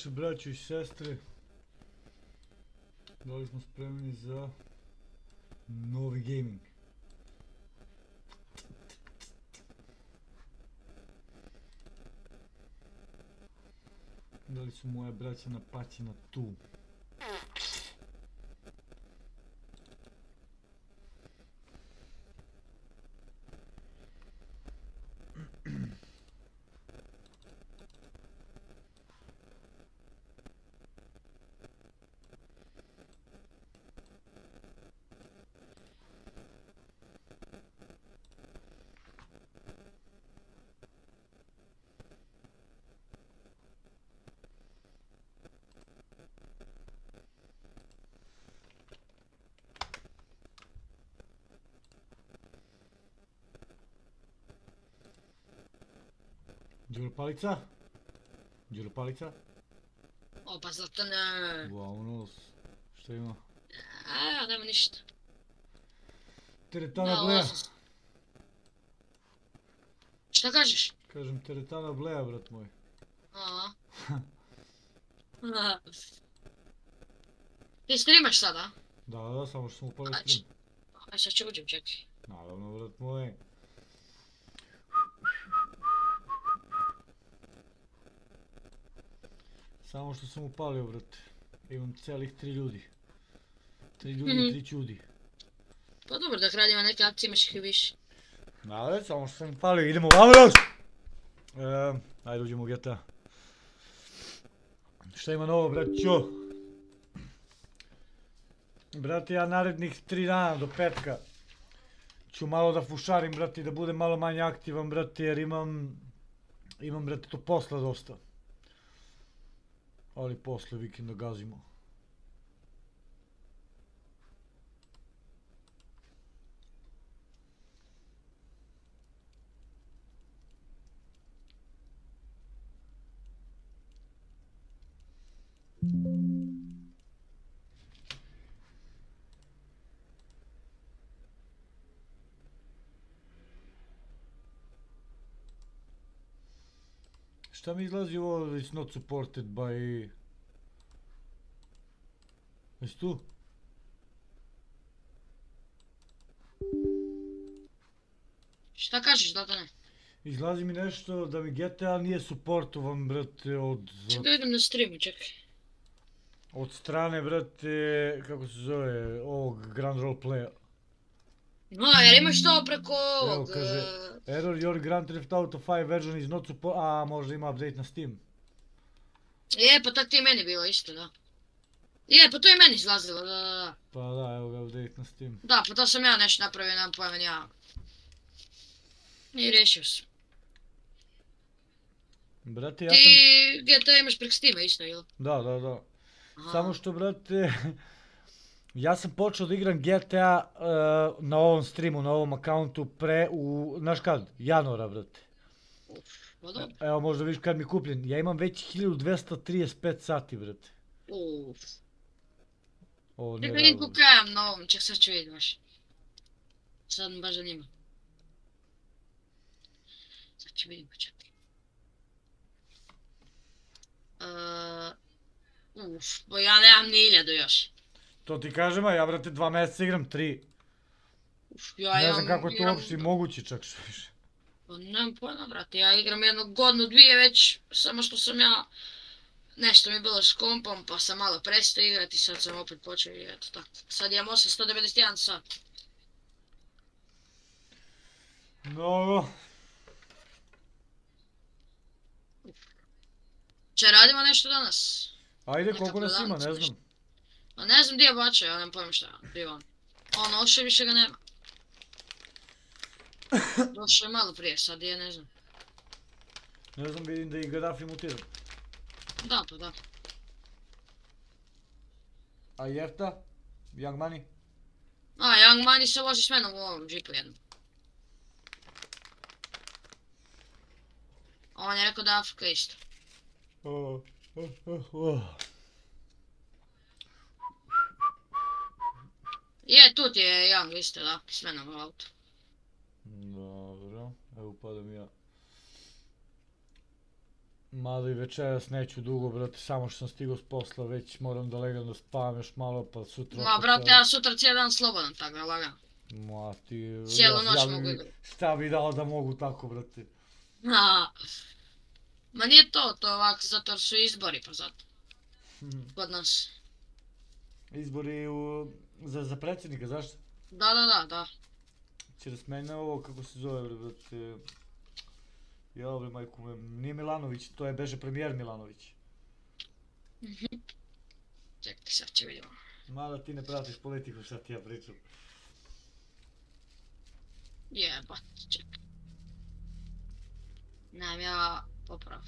naše braćo i sestre, da li smo spremni za novi gaming? Da li su moja braća napaćena tu? Đuro Palica? Đuro Palica? Opa, Zlatane. Wow, nos. Šta ima? Nema ništa. Teretana Da, Bleja. Šta kažeš? Kažem teretana Bleja, brat moj. Aha. Ti streamaš sada? Da, samo što sam upalio stream. Aj sad ću uđem, čekaj. Naravno, brat moj. Samo što sam upalio, brate. Imam celih 3 ljudi. 3 ljudi i 3 čudi. Pa dobro, dok radimo neke akcije imaš ih i više. Da, samo što sam upalio. Idemo, vamos! Ajde uđemo u GTA. Šta ima novo, braćo? Brate, ja narednih 3 dana do petka ću malo da fušarim, brate, i da budem malo manje aktivan, brate, jer imam, brate, to posla dosta. Ali posle vikenda gazimo. Šta mi izlazi ovo, it's not supported by... Jesi tu? Šta kažeš, Zlatane? Izlazi mi nešto da mi GTA nije supportovan, brate, od... Ček da vidim na streamu, čekaj. Od strane, brate, kako se zove, ovog Grand Roleplaya. Jer imaš to preko ovog... Evo, kaže, error, your Grand Theft Auto 5 version is not support... A, možda ima update na Steam. Je, pa tak ti je meni bilo isto, da. Je, pa to je meni izlazilo, da. Pa da, evo ga update na Steam. Da, pa to sam ja nešto napravio, nemam pojma ni ja. I riješio sam. Brate, ja sam... Ti GTA imaš prek Steama isto, ili? Da. Samo što, brate, ja sam počeo da igram GTA na ovom streamu, na ovom akauntu znaš kad? Januara, brate. Pa dobro. Evo, možda vidiš kad mi je kupljen. Ja imam već 1235 sati, brate. Ovo nije Čekaj, vidim realno. koliko ja imam na ovom, ček sad ću vidjeti baš. Sad me baš zanima. Sad ću vidim početi. Bo ja nemam ni 1000 još. To ti kažem, a ja, brate, 2 mjeseca igram 3. Ne znam kako je to uopšte moguće čak što više. Pa nemam pojma, brate, ja igram jednu godinu, 2 već, samo što sam ja... Nešto mi je bilo s kompom, pa sam malo prestao igrati, sad sam opet počeo i eto tako. Sad imam 891 sat. Dobro. Če radimo nešto danas? Ajde, koliko nas ima, ne znam. Pa ne znam gdje je bača, ja nemam pojma šta je, gdje je on. On ošao, više ga nema. Došao je malo prije, sad je, ne znam. Ne znam, vidim da je i Gaddafi mutiran. Da, pa da. A Jefta? Young Money? Young Money se vozi s menom u ovom džipu jednom. On je rekao da je Afrika isto. Je, tu ti je Young isto, da, s menom u autu. Dobro, evo padam ja. Malo i večeras neću dugo, brate, samo što sam stigao s posla, već moram da legam da spavam još malo, pa sutra Ma, opet brate, ja sutra cijeli dan slobodan, tako da lagano. Ma ti, Cijelu noć mogu igrati. šta bi dao da mogu tako, brate? Ma nije to je ovako, zato jer su izbori, pa zato. Kod nas. Izbori za predsjednika, zašto? Da. Će da smene ovo, kako se zove, brate... Jao bre, majku me, nije Milanović, to je beže premijer Milanović. Čekaj, sad će vidimo. Mada ti ne pratiš politiku, šta ti ja pričam. Jebat, čekaj. Nemam ja poprav.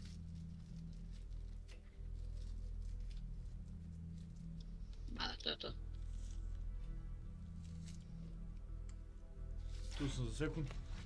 Mada, to je to. Tu sam za sekund.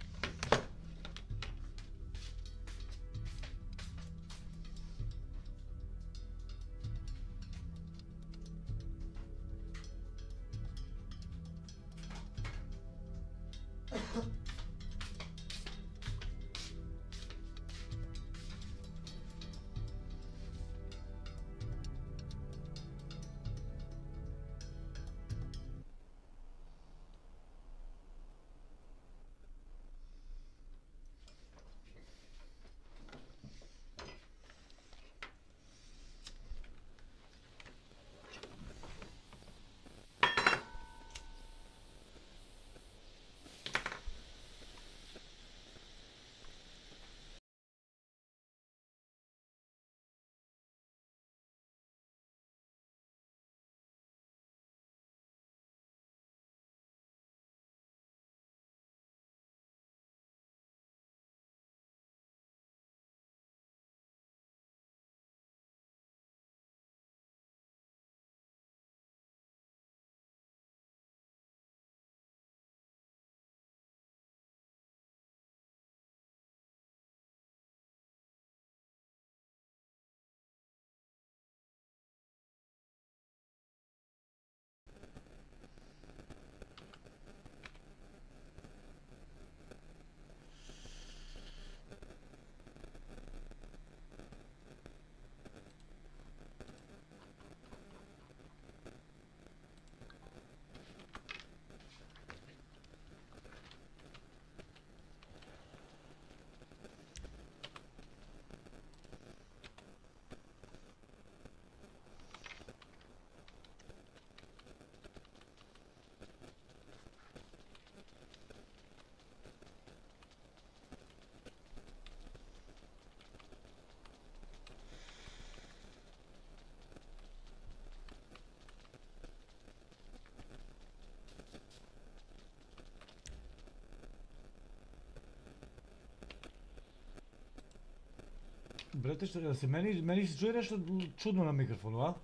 Brate, što da se meni se čuje nešto čudno na mikrofonu, a?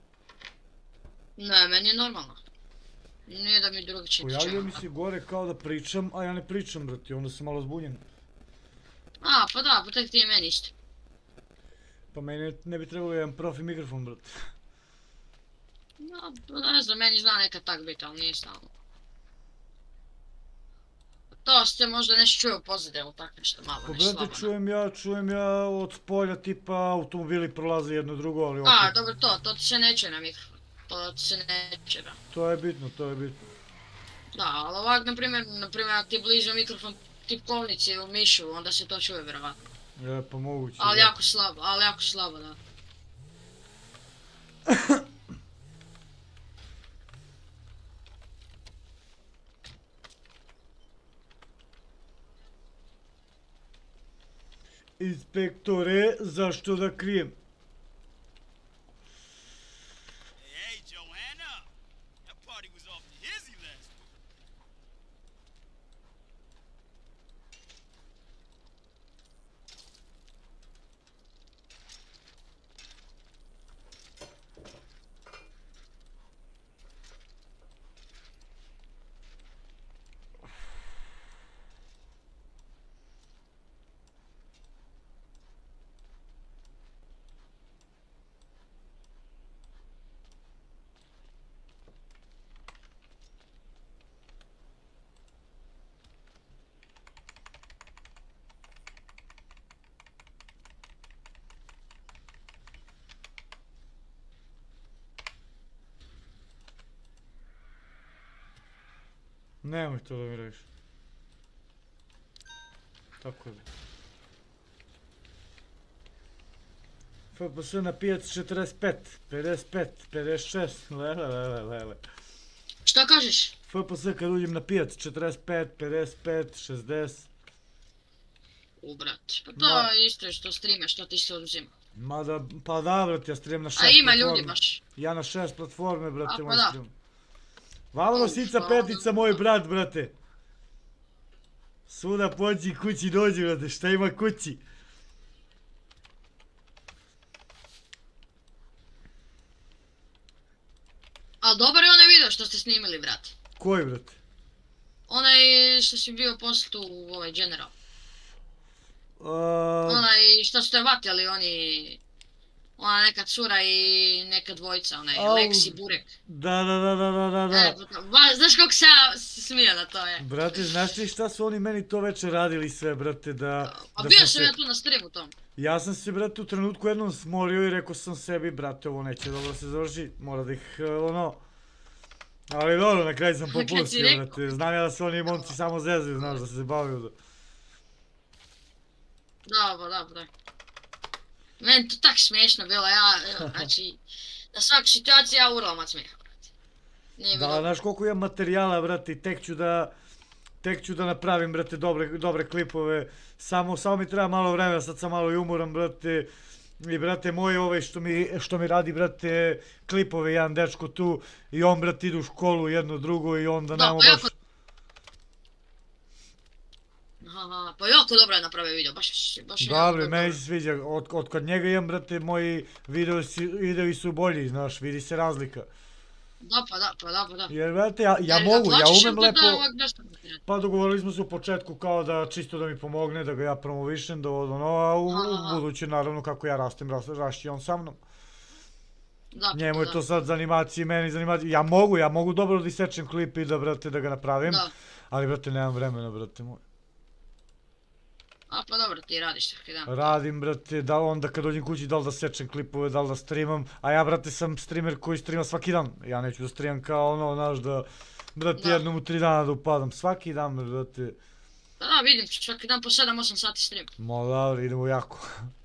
Ne, meni je normalno. Nije da mi drugi će Pojavljuje mi se gore kao da pričam, a ja ne pričam, brate, onda sam malo zbunjen. A, pa da, pa tek ti je meni isto. Pa meni ne bi trebao jedan profi mikrofon, brate. No, ne znam, meni zna nekad tak biti, ali nije stalno. To ste možda nešto čuju u pozadnjemu, tako nešto malo, Pa nešto brate, slabo. čujem ja od spolja tipa automobili prolaze jedno drugo, ali opet... A, dobro, to ti se ne čuje na mikrofon. To ti se ne čuje, da. To je bitno, to je bitno. Da, ali ovak, na primjer, ako ti je blizu mikrofon tipkovnici u mišu, onda se to čuje, vjerovatno. Pa moguće. Ali jako slabo, da. Inspektore, zašto da krijem? Hey, Joanna! That party was off the hizzy last week. Nemoj to da mi reviš. Tako je. FPS na pijac 45, 55, 56, lele. Šta kažeš? FPS kad uđem na pijac 45, 55, 60. Brat, pa to je isto što streamaš, što ti se oduzima. Mada, pa da, brate, ja stream na 6 A ima platforme. ljudi baš. Ja na 6 platforme, brate, A, pa moj da. stream. Vamo sica pa petica, da. moj brat, brate. Svuda pođi kući dođi, brate, šta ima kući? Ali dobar je onaj video što ste snimili, brat. Koji, brate? Onaj što si bio poslije tu, ovaj general. Onaj što ste vatili, oni... Ona neka cura i neka dvojica, onaj Au. Lex i Burek. Da. Znaš kako se ja smija na to je. Brate, znaš ti šta su oni meni to večer radili sve, brate, da... A da bio sam sam se- ja tu na streamu tom. Ja sam se, brate, u trenutku jednom smorio i rekao sam sebi, brate, ovo neće dobro se završi, mora da ih, ono... Ali dobro, na kraju sam Kad si popustio, rekao. brate, znam ja da se oni momci samo zezaju, znaš, da se bavaju da... Da. Meni to tak smiješno bilo, znači... Na svaku situaciju ja urlam od smijeha, brate. Nije mi Da, dobro. znaš koliko imam materijala, brate, i tek ću da napravim, brate, dobre klipove. Samo mi treba malo vremena, sad sam malo i umoran, brate. I, brate, moj ovaj što mi radi, brate, klipove, jedan dečko tu. I on, brate, ide u školu, jedno drugo i onda Da, nemamo pa baš... jako... Aha, pa jako dobro je napravio video, baš je Dobro, jako meni se sviđa, od kod njega imam, brate, moji videi su bolji, znaš, vidi se razlika. Da. Jer, brate, ja Jer mogu, ga ja plaćaš umem opet lepo... da ovak nešto napraviti. Pa dogovorili smo se u početku kao da čisto da mi pomogne, da ga ja promovišem, da ono, a u Aha. buduće naravno kako ja rastem, rašće on sa mnom. Da, Njemu je da. to sad za animacije, meni za animacije. Ja mogu dobro da isečem klip i da, brate, da ga napravim, Da. ali, brate, nemam vremena, brate moj. A pa dobro, ti radiš svaki dan. Radim, brate, da onda kad dođem kući da li da sečem klipove, da li da streamam, a ja, brate, sam streamer koji streama svaki dan. Ja neću da streamam kao ono, znaš, da, brate, Da. jednom u 3 dana da upadam, svaki dan, brate. Pa da, vidim, svaki dan po 7-8 sati stream. Ma, dobro, idemo jako.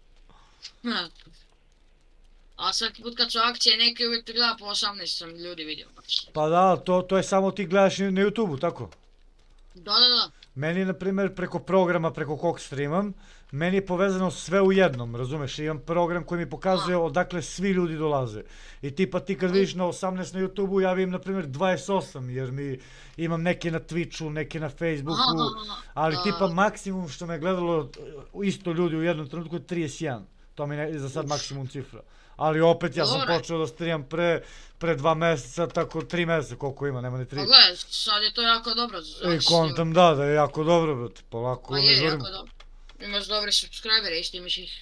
A svaki put kad su akcije neke uvijek te gleda po 18 sam ljudi vidio baš. Pa da, to je samo ti gledaš na YouTubeu, tako? Da. Meni je, na primjer, preko programa preko kog streamam, meni je povezano sve u jednom, razumeš? Imam program koji mi pokazuje odakle svi ljudi dolaze. I tipa ti kad vidiš na 18 na YouTubeu, ja vidim, na primjer, 28, jer imam neke na Twitchu, neke na Facebooku, ali da. tipa maksimum što me gledalo isto ljudi u jednom trenutku je 31. To mi je za sad maksimum cifra. Ali opet ja sam Dobro. počeo da streamam pre 2 mjeseca, tako 3 mjeseca koliko ima, nema ni 3. Pa gledaj, sad je to jako dobro. I kontam da je jako dobro, brate, polako Pa ne je, žurim. jako dobro. Imaš dobre subscribere, isto imaš ih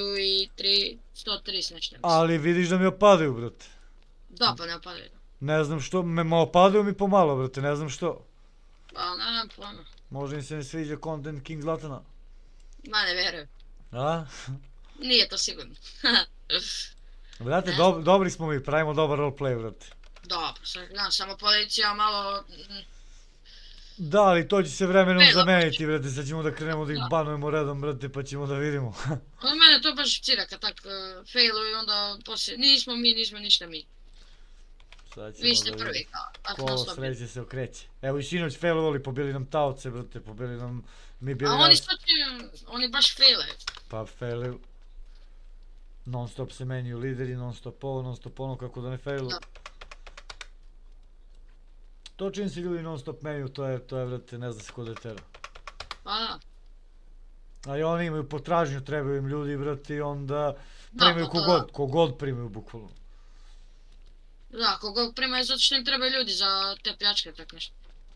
1130 nešto. Ali vidiš da mi opadaju, brate. Da, pa ne opadaju. Ne znam što, me opadaju mi pomalo, brate, ne znam što. Pa nemam pojma. Možda im se ne sviđa content King Zlatana. Ma ne vjerujem. A? Nije to sigurno. Brate, Ne. dobri smo mi, pravimo dobar roleplay, brate. Da, pa svaki dan, samo policija malo... Da, ali to će se vremenom Ne, zameniti, brate, sad ćemo da krenemo da ih banujemo redom, brate, pa ćemo da vidimo. Od mene to baš cira kad tak failuju i onda poslije, nismo ništa mi. Sad ćemo Vi ste da prvi vidimo. kao, tako Kolo non stop. sreće se okreće. Evo i sinoć failovali, pobili nam taoce, brate, pobili nam, mi bili A oni nas, sad oni baš failaju. pa failuju. Non stop se menjaju lideri, non stop ovo, non stop ono, kako da ne failuju. Da. To čim se ljudi non stop menjaju, to je, brate, ne zna se ko da je tera. Pa da. A i oni imaju potražnju, trebaju im ljudi, brate, i onda Da, primaju pa to kogod primaju, bukvalno. Da, koga primaju zato što im trebaju ljudi za te pljačke, tak nešto.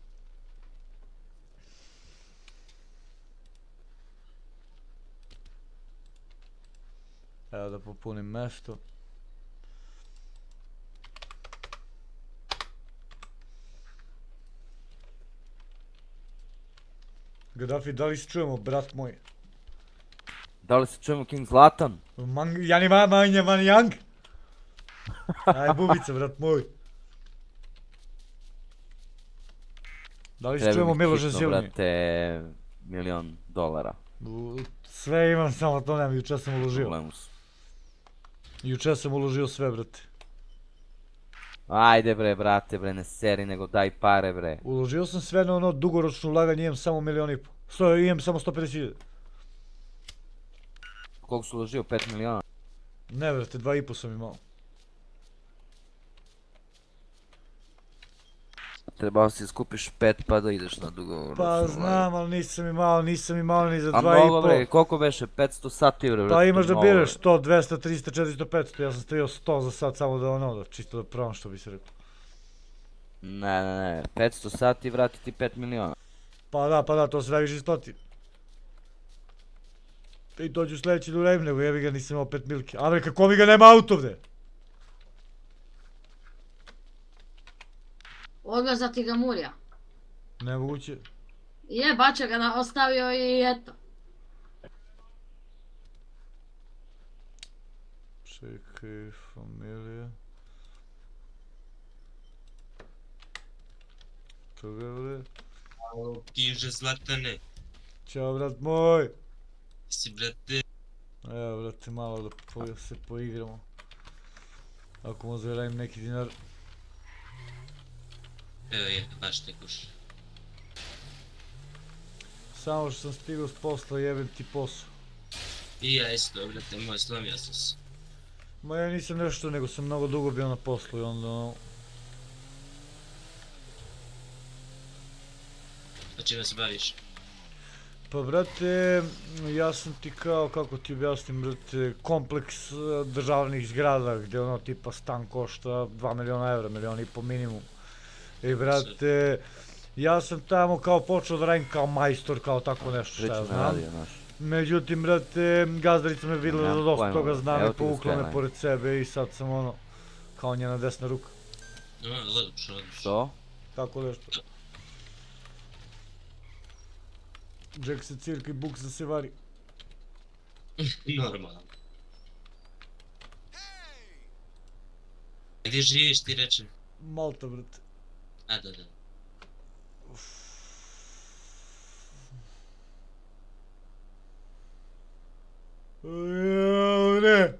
Evo da popunim mesto. Gaddafi, da li se čujemo, brat moj? Da li se čujemo King Zlatan? Jani manje man yang? Aj bubica, brat moj. Da li se Treba čujemo mi Miloše hitno, Silni? brate, $1.000.000. Sve imam, samo to nemam, juče sam uložio. Problemu su. Juče sam uložio sve, brate. Ajde bre, brate, bre, ne seri, nego daj pare, bre. Uložio sam sve na ono dugoročno ulaganje, imam samo 1.500.000. Imam samo 150.000. Koliko su uložio? 5 miliona? Ne, brate, 2,5 sam imao. Trebao si skupiš 5 pa da ideš na dugo. Pa znam, ali nisam imao ni za A mnogo bre, 2,5. koliko beše? 500 sati bre. Pa imaš da biraš 100, 200, 300, 400, 500. Ja sam stavio 100 za sad, samo da ono, čisto da probam što bi se rekao. Ne, 500 sati vrati ti 5 miliona. Pa da, to se najviše isplati. I dođu sljedeći do vremena, nego jebi ga, nisam imao 5 milke. A bre, kako mi ga nema auto ovde? Odvezati ga Murija. Nemoguće. Je, bača ga ostavio i eto. Čekaj, familija. Toga bre. Alo, Kiže Zlatane, Ćao brat moj. si brate, Evo brate, malo da se poigramo. Ako možda radim neki dinar. evo je, baš te kuš. Samo što sam stigao s posla, jebem ti posao. I ja isto, brate moj, slomio sam se. Ma ja nisam nešto, nego sam mnogo dugo bio na poslu i onda ono... A čime se baviš? Pa brate, ja sam ti kao, kako ti objasnim brate, kompleks državnih zgrada gdje ono tipa stan košta 2 miliona evra, 1,5 miliona minimum. I brate, ja sam tamo kao počeo da radim kao majstor, kao tako nešto šta ja Srećno znam. radio, znaš. Međutim brate, gazdarica me vidjela da Nemam dosta pojma, toga znam evo i ti povukla me skrenaj. pored sebe i sad sam ono, kao njena desna ruka. Odlično. Što? Tako nešto. Jack se cirka i Buk se vari. Normalno. Gdje živiš ti reče? Malta brate. A da. Ne.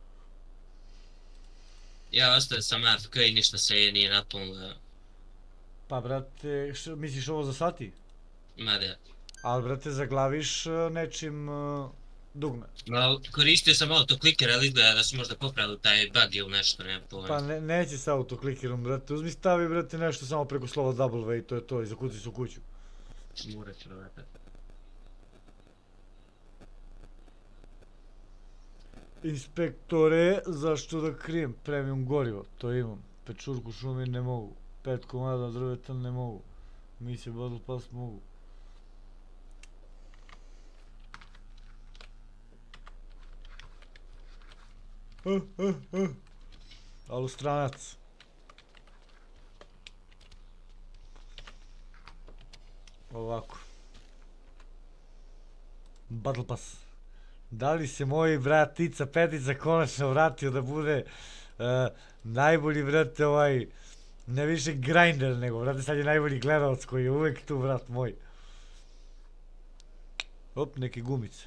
Ja ostajem sam AFK i ništa se nije napunilo. Pa brate, misliš ovo za sati? Ma da. Ali brate, zaglaviš nečim dugme. Ma koristio sam autokliker, ali izgleda da su možda popravili taj bug ili nešto, nema pojma. Pa neće sa autoklikerom brate, uzmi stavi brate nešto samo preko slova W i to je to i zakuci se u kuću. Morat ću vrata. Inspektore, zašto da krijem? Premium gorivo, to imam. Pečurku šumin ne mogu. 5 komada drveta ne mogu. Misije Battle Pass mogu. Alo stranac. Ovako. Battle Pass. Da li se moj brat Ica Petica konačno vratio da bude najbolji brate ne više grinder nego brate sad je najbolji gledalac koji je uvek tu brat moj. Op, neke gumice.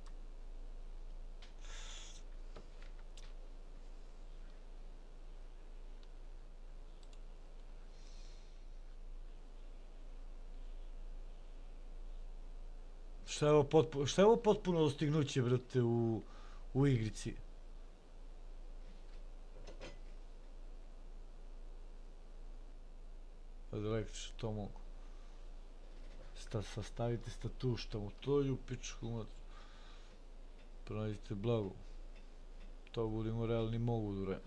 Šta je ovo potpuno dostignuće, brate, u igrici? Da rekli što to mogu. Sastavite statu, šta mu to ju pičku mat. Pronađite blago. To budemo realni mogu dure.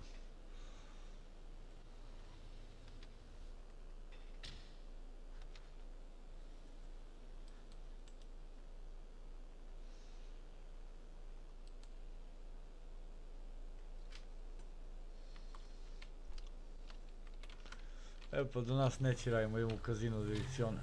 Evo pa do nas neće radimo, imamo kazino direkcione.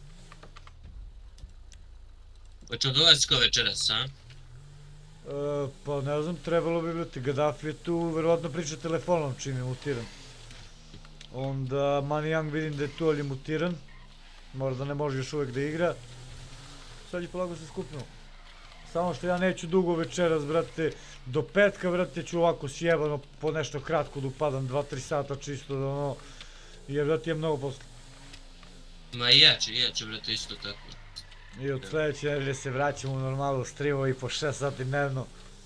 Hoćemo dolaziti ko večeras, a? Pa ne znam, trebalo bi brate, Gaddafi je tu, verovatno priča telefonom čim je mutiran. Onda Money Young vidim da je tu, ali je mutiran. Možda ne može još uvijek da igra. Sad je polako se skupno. Samo što ja neću dugo večeras, brate, do petka, brate, ću ovako sjebano po nešto kratko da upadam 2-3 sata čisto da ono, jer brate je mnogo posla. Ma i ja ću, brate, isto tako. I od sljedeće nedelje se vraćamo u normalu streamovi po 6 sati dnevno.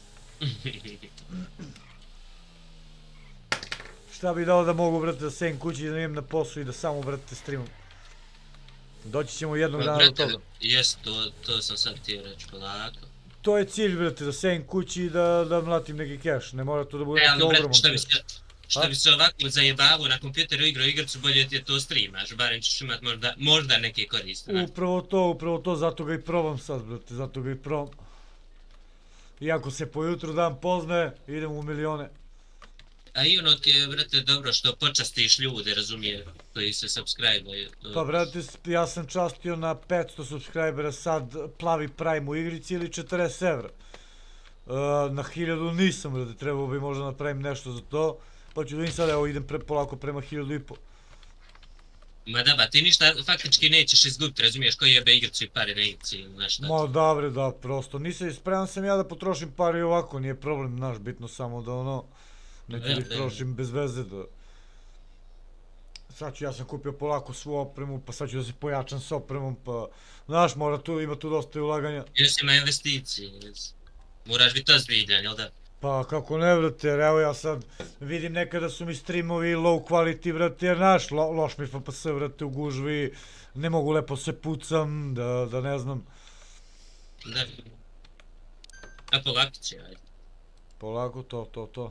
Šta bi dao da mogu, brate, da sedim kući, da idem na poslu i da samo, brate, streamam. Doći ćemo jednog dana do toga. Jes, to sam sad htio reći polako. To je cilj, brate, da sedim kući i da mlatim neki cash, ne mora to da bude neki Ali, ogroman brate, cash. što bi se ovako zajebavao na kompjuteru igrao igricu, bolje ti je to streamaš, barem ćeš imat možda neke koriste. Upravo to, zato ga i probam sad, brate, zato ga i probam. Iako se po jutru dan poznaje, idem u milione. A i ono ti je, brate, dobro što počastiš ljude, razumije, koji se subscribe-aju. Pa, brate, ja sam častio na 500 subscribera sad plavi Prime u igrici ili 40 evra. Na 1000 nisam, brate, trebao bi možda napravim nešto za to. Pa ću da im sad, evo, idem polako prema 1500. Ma da ba, ti ništa faktički nećeš izgubiti, razumiješ, koji jebe igricu i pare na igrici ili nešto. Ma da bre, da, prosto, spreman sam ja da potrošim pare i ovako, nije problem, znaš, bitno samo da ono, neću da ih trošim bez veze da... Sad ću, ja sam kupio polako svu opremu, pa sad ću da se pojačam s opremom, pa... Znaš, ima tu dosta i ulaganja. Još ima investicije, moraš biti ozbiljan, jel da? Pa kako ne, brate, jer evo ja sad vidim nekada su mi streamovi low quality, brate, jer znaš, loš mi FPS, brate, u gužvi, ne mogu lepo se pucam, da ne znam. Da. A polako će, ajde. Polako, to.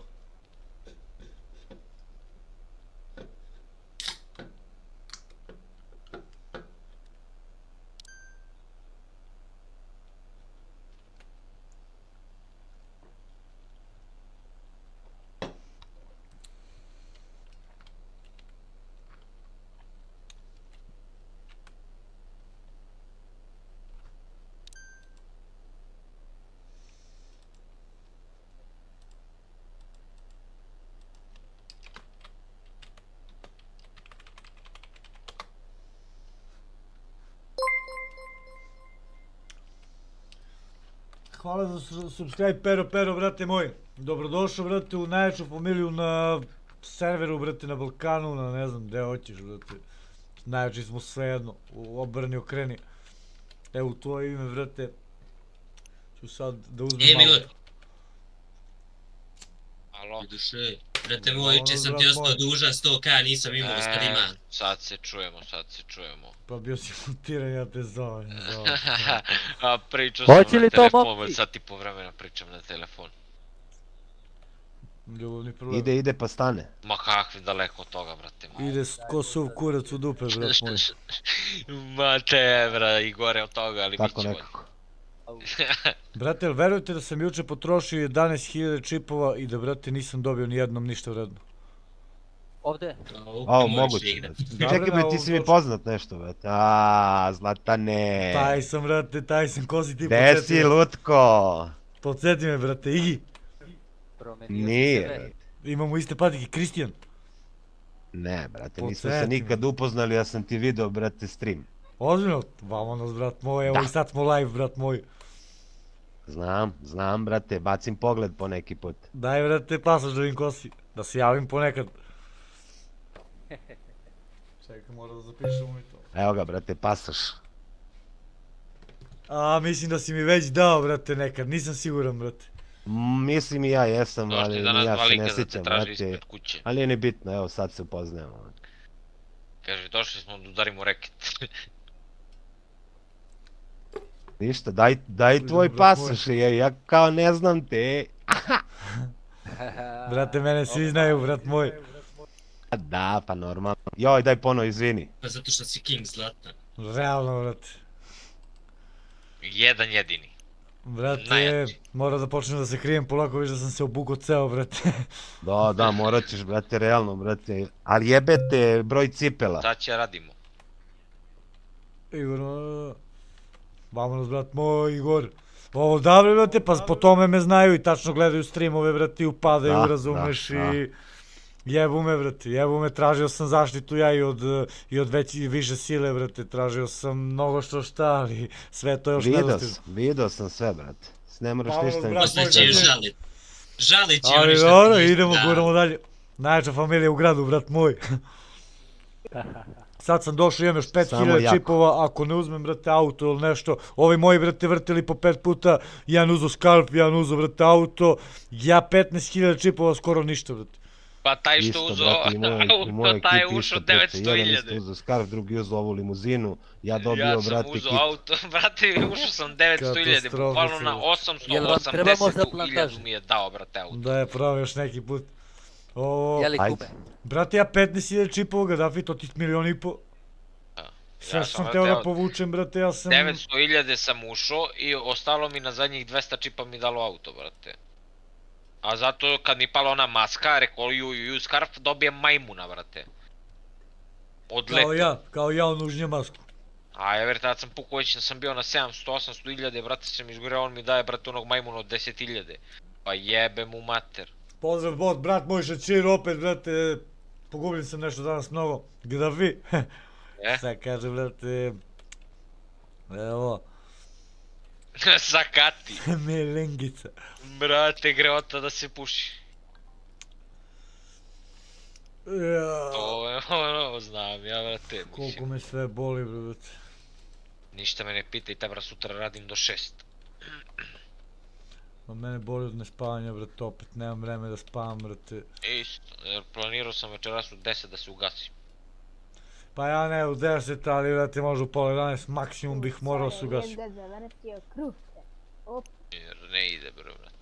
Hvala za subscribe, Pero, brate moj. Dobrodošao, brate, u najjaču familiju na serveru, brate, na Balkanu, na ne znam gdje hoćeš, brate. Najjači smo svejedno, obrni okreni. Evo, u tvoje ime, brate, ću sad da uzmem malo. Milor. Alo. Duše, brate moj, juče sam ti ostao dužan 100k, nisam imao starima. Sad se čujemo. Pa bio si montiran, ja te zovem. A pričao sam Hoće na li to telefon, momci? sad i po vremena pričam na telefon. Ljubavni problem. Ide pa stane. Ma kakvi daleko od toga, brate moj. Ide ko suv kurac u dupe, brat moj. Ma te, bra, i gore od toga, ali bit Tako će nekako. Brate, jel verujete da sam juče potrošio 11.000 čipova i da, brate, nisam dobio ni jednom ništa vredno? Ovdje? A, moguće. Čekaj bre, ti si mi poznat nešto, brate. Aaa, Zlatane. Taj sam, ko si ti Gde si, Lutko? Podsjeti me, brate, Igi. Nije, brate. Imamo iste patike, Kristijan. Ne, brate, nismo se Podsjeti me. nikad upoznali, ja sam ti video, brate, stream. Ozbiljno, vamonos, brat moj, evo i sad smo live, brat moj. Znam, brate, bacim pogled po neki put. Daj, brate, pasaš da vidim ko si, da se javim ponekad. Čekaj, moram da zapišemo i to. Evo ga, brate, pasaš. A, mislim da si mi već dao, brate, nekad, nisam siguran, brate. Mislim i ja jesam, Došli ali danas ja dva se ne lika da te sjećam, traži brate. ispred kuće. Ali nije ni bitno, evo sad se upoznajemo. Kaže, došli smo da udarimo reket. Ništa, daj tvoj brat pasoš, ja kao ne znam te. Brate, mene svi znaju, brat moj. Da, pa normalno. Joj, daj ponovo, izvini. Pa zato što si king Zlatan. Realno, brate. Jedan jedini. Brate, Najjači. mora da počnem da se krijem polako, viš da sam se obukao ceo, brate. Da, morat ćeš, brate, realno, brate. Ali jebete broj cipela. Šta će radimo? Igor, vamonos, brat moj, Igor. Ovo dobro, brate, pa po tome me znaju i tačno gledaju streamove, brate, i upadaju, Da, razumeš, da. i Jebu me, brate, jebu me, tražio sam zaštitu ja i od više sile, brate, tražio sam mnogo šta, ali sve to još nedostižno. Vidio sam sve, brate. Ne moraš Paolo, ništa... brat, Poslije će još žalit. Žalit će Ali oni što dobro, ti ništa idemo, dali. guramo dalje. Najjača familija u gradu, brat moj. Sad sam došao, imam još Samo 5000 jako. čipova, ako ne uzmem, brate, auto ili nešto. Ovi moji, brate, vrtili po 5 puta, jedan uzo skalp, jedan uzo, brate, auto. Ja 15.000 čipova, skoro ništa, brate. Pa taj što Isto, uzo brate, i moj auto, taj je ekipi ušao isto, brate. Jedan 900.000. isto uzo skarf, drugi uzo ovu limuzinu. Ja dobio, Ja sam brate, uzeo kit. auto, brate, ušao sam 900.000, Katastrofa bukvalno na sve. Jel vam treba možda 880.000 plantaža? mi je dao, brate, auto. Da je pravo još neki put. Ovo, Jeli Ajde. kube? brate, ja 15.000 čipova, Gaddafi, to ti 1,5 miliona. Sve Ja što sam, sam teo da brate, povučem, brate, ja sam... 900.000 sam ušao i ostalo mi na zadnjih 200 čipa mi dalo auto, brate. A zato kad mi pala ona maska, rekao ju skarf, dobijem majmuna, brate. Odletio. Kao ja on užnje masku. A ja tad sam pukao već, sam bio na 700-800.000, brate, sam izgoreo, on mi daje, brate, onog majmuna od 10.000. Pa jebe mu mater. Pozdrav bot, brat moj Šačir, opet, brate, pogubljen sam nešto danas mnogo. Gaddafi. Sad kaže, brate, evo, Zakati. melengica. Brate, greota da se puši. Ja, To je ono, znam ja, brate, koliko mislim, me sve boli, brate. ništa me ne pitaj, tebra sutra radim do 6. A mene boli od nespavanja, brate, opet nemam vreme da spavam, brate. Isto, jer planirao sam večeras u 10 da se ugasim. Pa ja ne u 10, ali brate, možda u pola 11, maksimum bih morao se ugasiti. Zavrtio kruške. Op, Jer ne ide, bro, brate.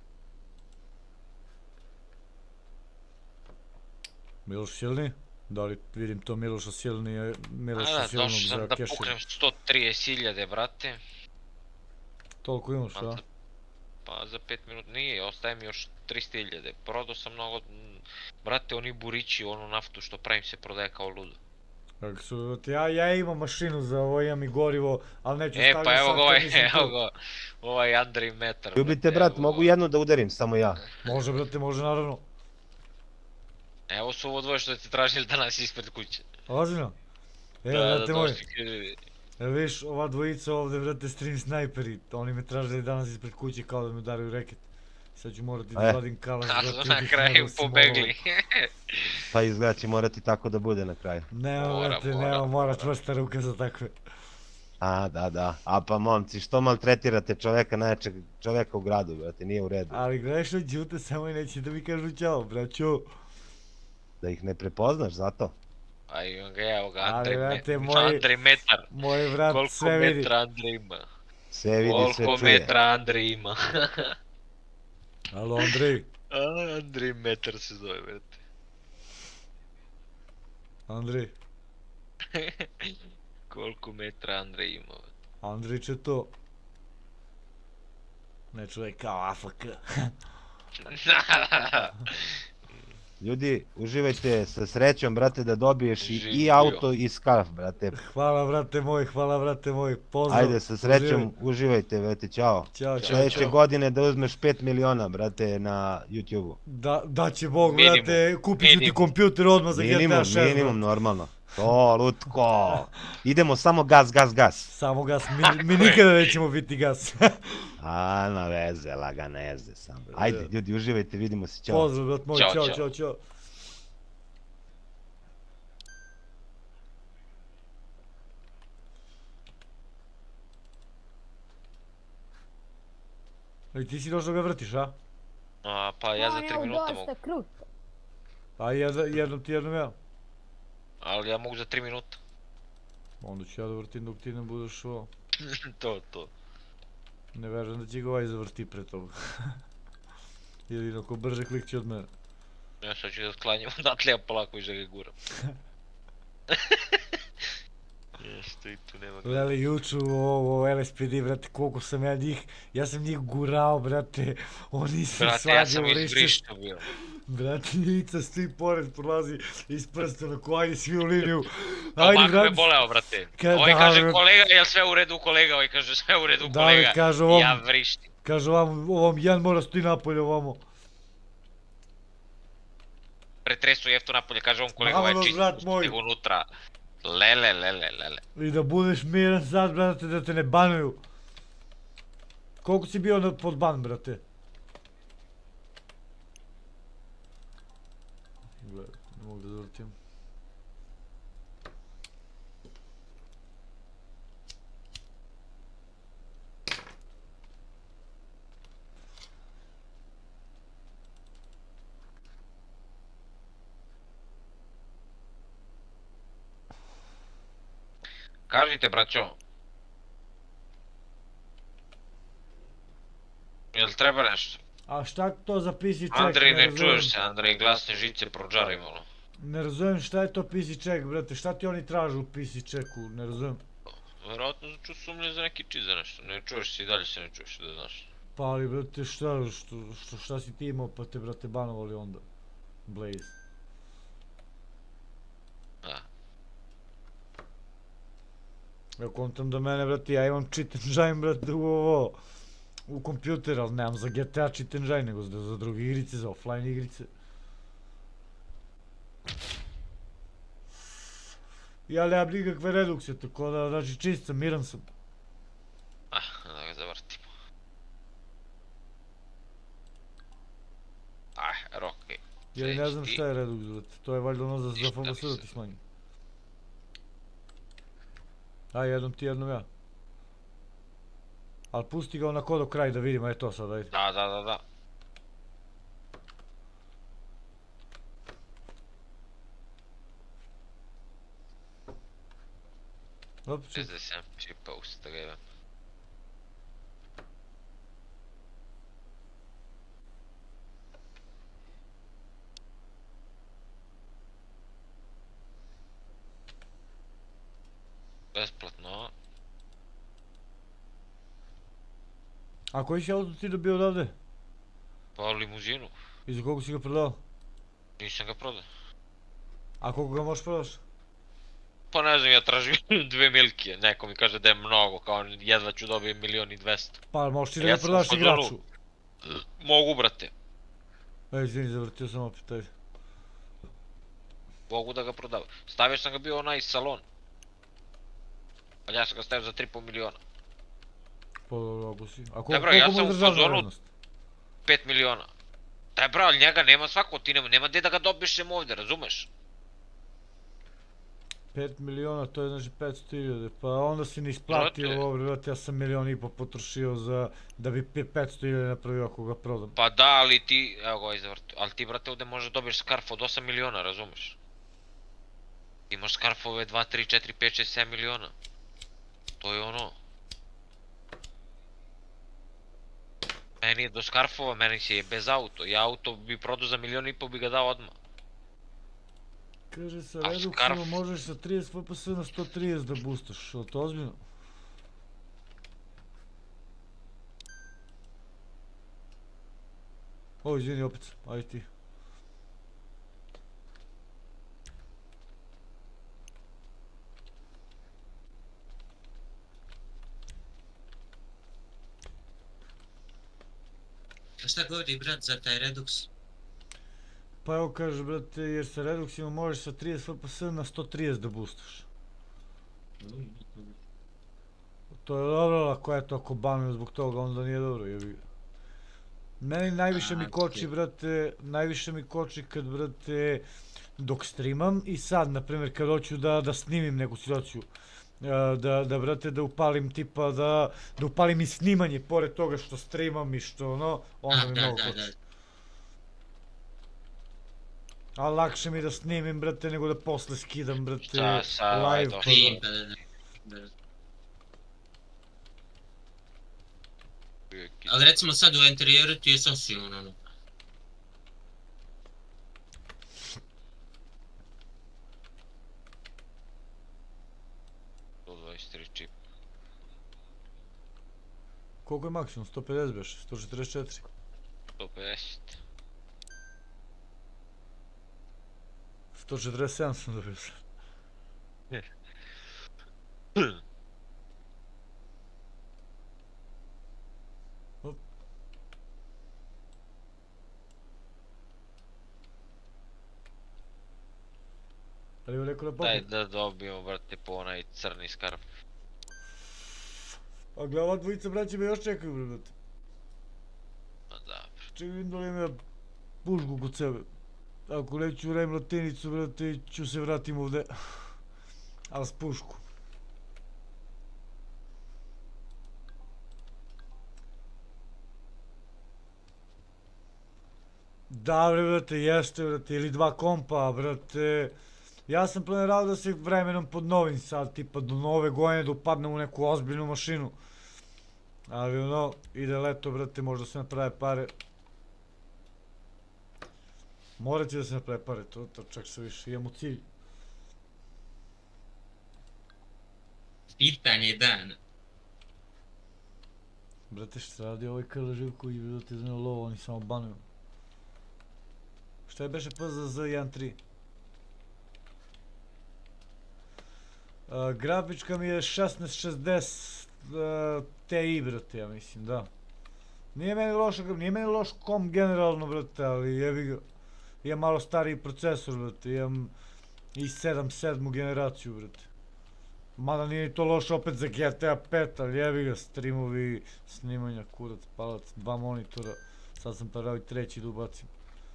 Miloš Silni? Da li vidim to Miloša Silni, A Miloša da, Silnog došao sam za da kešir? puknem 130.000, brate. Toliko imaš, Pa a? za- Pa za 5 minuta nije, ostaje mi još 300.000. Prodao sam mnogo, brate, oni burići, onu naftu što pravim se prodaje kao ludo. Kako su, brate, ja imam mašinu za ovo, imam i gorivo, ali neću E, stavljati pa evo sad ga kad ovaj, nisam evo tu. ga, ovaj Andrej Metar. Ljubite, brat, mogu jednu da udarim, samo ja. Može, brate, može, naravno. Evo su ovo dvoje što ti tražili danas ispred kuće. Ozbiljno? Evo, Da, brate moj, došli, kaže, evo vidiš, ova dvojica ovdje, brate, stream snajperi, oni me tražili danas ispred kuće kao da me udaraju reket. Sad ću morati da vadim kalaš, a brate, su na bih kraju mogao se pobegli. Pa izgleda će morati tako da bude na kraju. Nema, Mora, brate, mora, nema, mora mora. čvrsta ruka za takve. A, da. A pa momci, što maltretirate čoveka, najjačeg čoveka u gradu, brate, nije u redu. Ali gledaš od Đute, samo i neće da mi kažu ćao, braćo. Da ih ne prepoznaš, zato. A imam ga, evo ga, Ali, brate, Andrej Metar. Moj brat Koliko sve vidi. metra Andrej ima? Sve vidi, sve Koliko čuje. metra Andrej ima? Alo, Andrej, A, Andrej Metar se zove, brate. Andrej, Koliko metra Andrej ima, brate. Andriće to. Ne čovjek kao AFK. Ljudi, uživajte sa srećom, brate, da dobiješ i Živio. auto i skarf, brate. Hvala, brate moj, pozdrav. Ajde, sa srećom, Uživaj. uživajte, brate, ćao. Ćao, čao, Sljedeće čao. godine da uzmeš 5 miliona, brate, na YouTube-u. Da će Bog, Minimum, brate, kupit ću ti minimum. kompjuter odmah za GTA 6. Minimum, normalno. To, lutko. Idemo samo gas. Samo gas, mi nikada nećemo biti gas. A, na veze, laganeze sam. Ajde, ljudi, uživajte, vidimo se, ćao. Pozdrav, brat moj, Ćao, čao, čao. I ti si došao da ga vrtiš, a? A, pa ja za 3 minuta mogu. dosta kruške. A jednom ti jednom ja. Ali ja mogu za 3 minuta. Onda ću ja da vrtim dok ti ne budeš ovo. To. Ne verujem da će ga ovaj zavrti pre toga. Ili ako brže klikće od mene. Ja sad ću da sklanjam odatle, ja polako i da ga guram. Nešto i tu nema gleda. Lele juču ovo LSPD, brate, koliko sam ja sam njih gurao, brate, oni se Brate, ja sam svađao, izvrišto bio. brate, Ica stoji pored, prolazi iz prsta na koji svi u liniju, Omak me brate, boleo, brate. Ka- Ovaj da, kaže brate. kolega, jel sve u redu kolega? Ovaj kaže sve u redu Da, kolega. kaže ovom- Ja vrištim. kaže ovom jedan mora stoji napolje ovamo, pretresu jefto napolje, kaže on kolega Bravo, ovaj čist, brat moj. nego unutra. Lele. I da budeš miran sad, brate, da te ne banuju. Koliko si bio pod ban, brate? Ne mogu da zavrtim. Kažite, braćo. Jel treba nešto? A šta to za PC check? Andrej, ne razumem. čuješ se, Andrej, glasne žice prođari malo. Ne razumem šta je to PC check, brate, šta ti oni tražu u PC checku, ne razumem. Vjerojatno ću sumnje za neki čit za nešto, ne čuješ se i dalje se ne čuješ, da znaš. Pa ali, brate, šta si ti imao pa te, brate, banovali onda? Blaze. Da. Ja kontam da mene, brate, ja imam cheat engine, brate, u kompjuter, ali nemam za GTA cheat engine, nego za druge igrice, za offline igrice. Ja nemam nikakve redukcije, tako da, znači, čist sam, miran sam. Da ga zavrtimo. Rocky. Ja ne znam šta je reduks, brate, to je valjda ono za FMS da ti smanji. Aj, jednom ti, jednom ja. Ali pusti ga onako do kraja da vidimo, je to sad, ajde. Da. Op, ček. 67 čipa ustreba. Besplatno. A koji si auto ti dobio odavde? Pa limuzinu. I za koliko si ga prodao? Nisam ga prodao. A koliko ga možeš prodaš? Pa ne znam, ja tražim 2 milkije, neko mi kaže da je mnogo, kao jedva ću dobijem 1.200.000. Pa možeš ti da Ja ga sam prodaš u fazonu. igraču? Mogu, brate. Izvini, zavrtio sam opet, ajde. Mogu da ga prodam. Stavio sam ga bio onaj salon. Ali ja sam ga stavio za 3,5 miliona. Pa dobro, ako si. A Dobro, ja koliko sam mu u državna fazonu- vrednost? 5 miliona. Daj bro, ali njega nema svako, ti nema gdje da ga dobišem ovdje, razumeš? 5 miliona, to je znači 500.000, pa onda si ne isplatio Brate. ovo, brate, ja sam 1,5 potrošio za, da bi 500.000 napravio ako ga prodam. Pa da, ali ti, evo ga izvrtio, ali ti brate ovdje možeš dobiješ skarf od 8 miliona, razumeš? Ti imaš skarfove 2, 3, 4, 5, 6, 7 miliona. To je ono. Meni je do skarfova, meni se je bez auto, ja auto bi prodao za 1,5 miliona bi ga dao odmah. Kaže sa A reduksima skarf? možeš sa 30 FPS na 130 da boostaš, je li to ozbiljno? O, izvini opet, ajde ti. A šta govori brat za taj Redux? Pa evo kaže, brate, jer sa reduksima možeš sa 30 FPS na 130 da boostaš. To je dobro, ali ako je to ako banuju zbog toga, onda nije dobro, jebi ga. Meni najviše mi koči, brate, najviše mi koči kad, brate, dok streamam i sad, na primjer, kad hoću da snimim neku situaciju. Da, brate, da upalim tipa, da upalim i snimanje, pored toga što streamam i što ono, onda mi mnogo koči. A lakše mi da snimim, brate, nego da posle skidam, brate, live. to. Ali recimo sad u interijeru ti je sasvim ono. 123 čip. Koliko je maksimum? 150 beš? 144? 150. 147 sam dobio sad. Op. li je rekao da Daj pokret? da dobijemo, brate, po onaj crni skarf. A gle, ova dvojica braće me još čekaju, brate. Ma da, Čekaj, vidim da li ima pušku kod sebe. Ako neću uradim latinicu, brate, ću se vratim ovde. Ali s pušku. Da, brate, jeste, brate, ili dva kompa, brate. Ja sam planirao da se vremenom podnovim sad, tipa do nove godine, da upadnem u neku ozbiljnu mašinu. Ali ono, ide leto, brate, možda se naprave pare. Morat će da se naprave pare, to čak se više, imamo cilj. Pitanje dana. Brate, šta radi ovaj Krle Živko i brate, znao lovo, oni samo banuju. Šta je beše PZZ 1.3? Grafička mi je 1660 Ti, brate, ja mislim, da. Nije meni loš kom generalno, brate, ali jebi ga. Imam malo stariji procesor, brate, imam i7 7. generaciju, brate. Mada nije to loše opet za GTA 5, ali jebi ga, streamovi, snimanja, kurac, palac, dva monitora. Sad sam parao i treći da ubacim.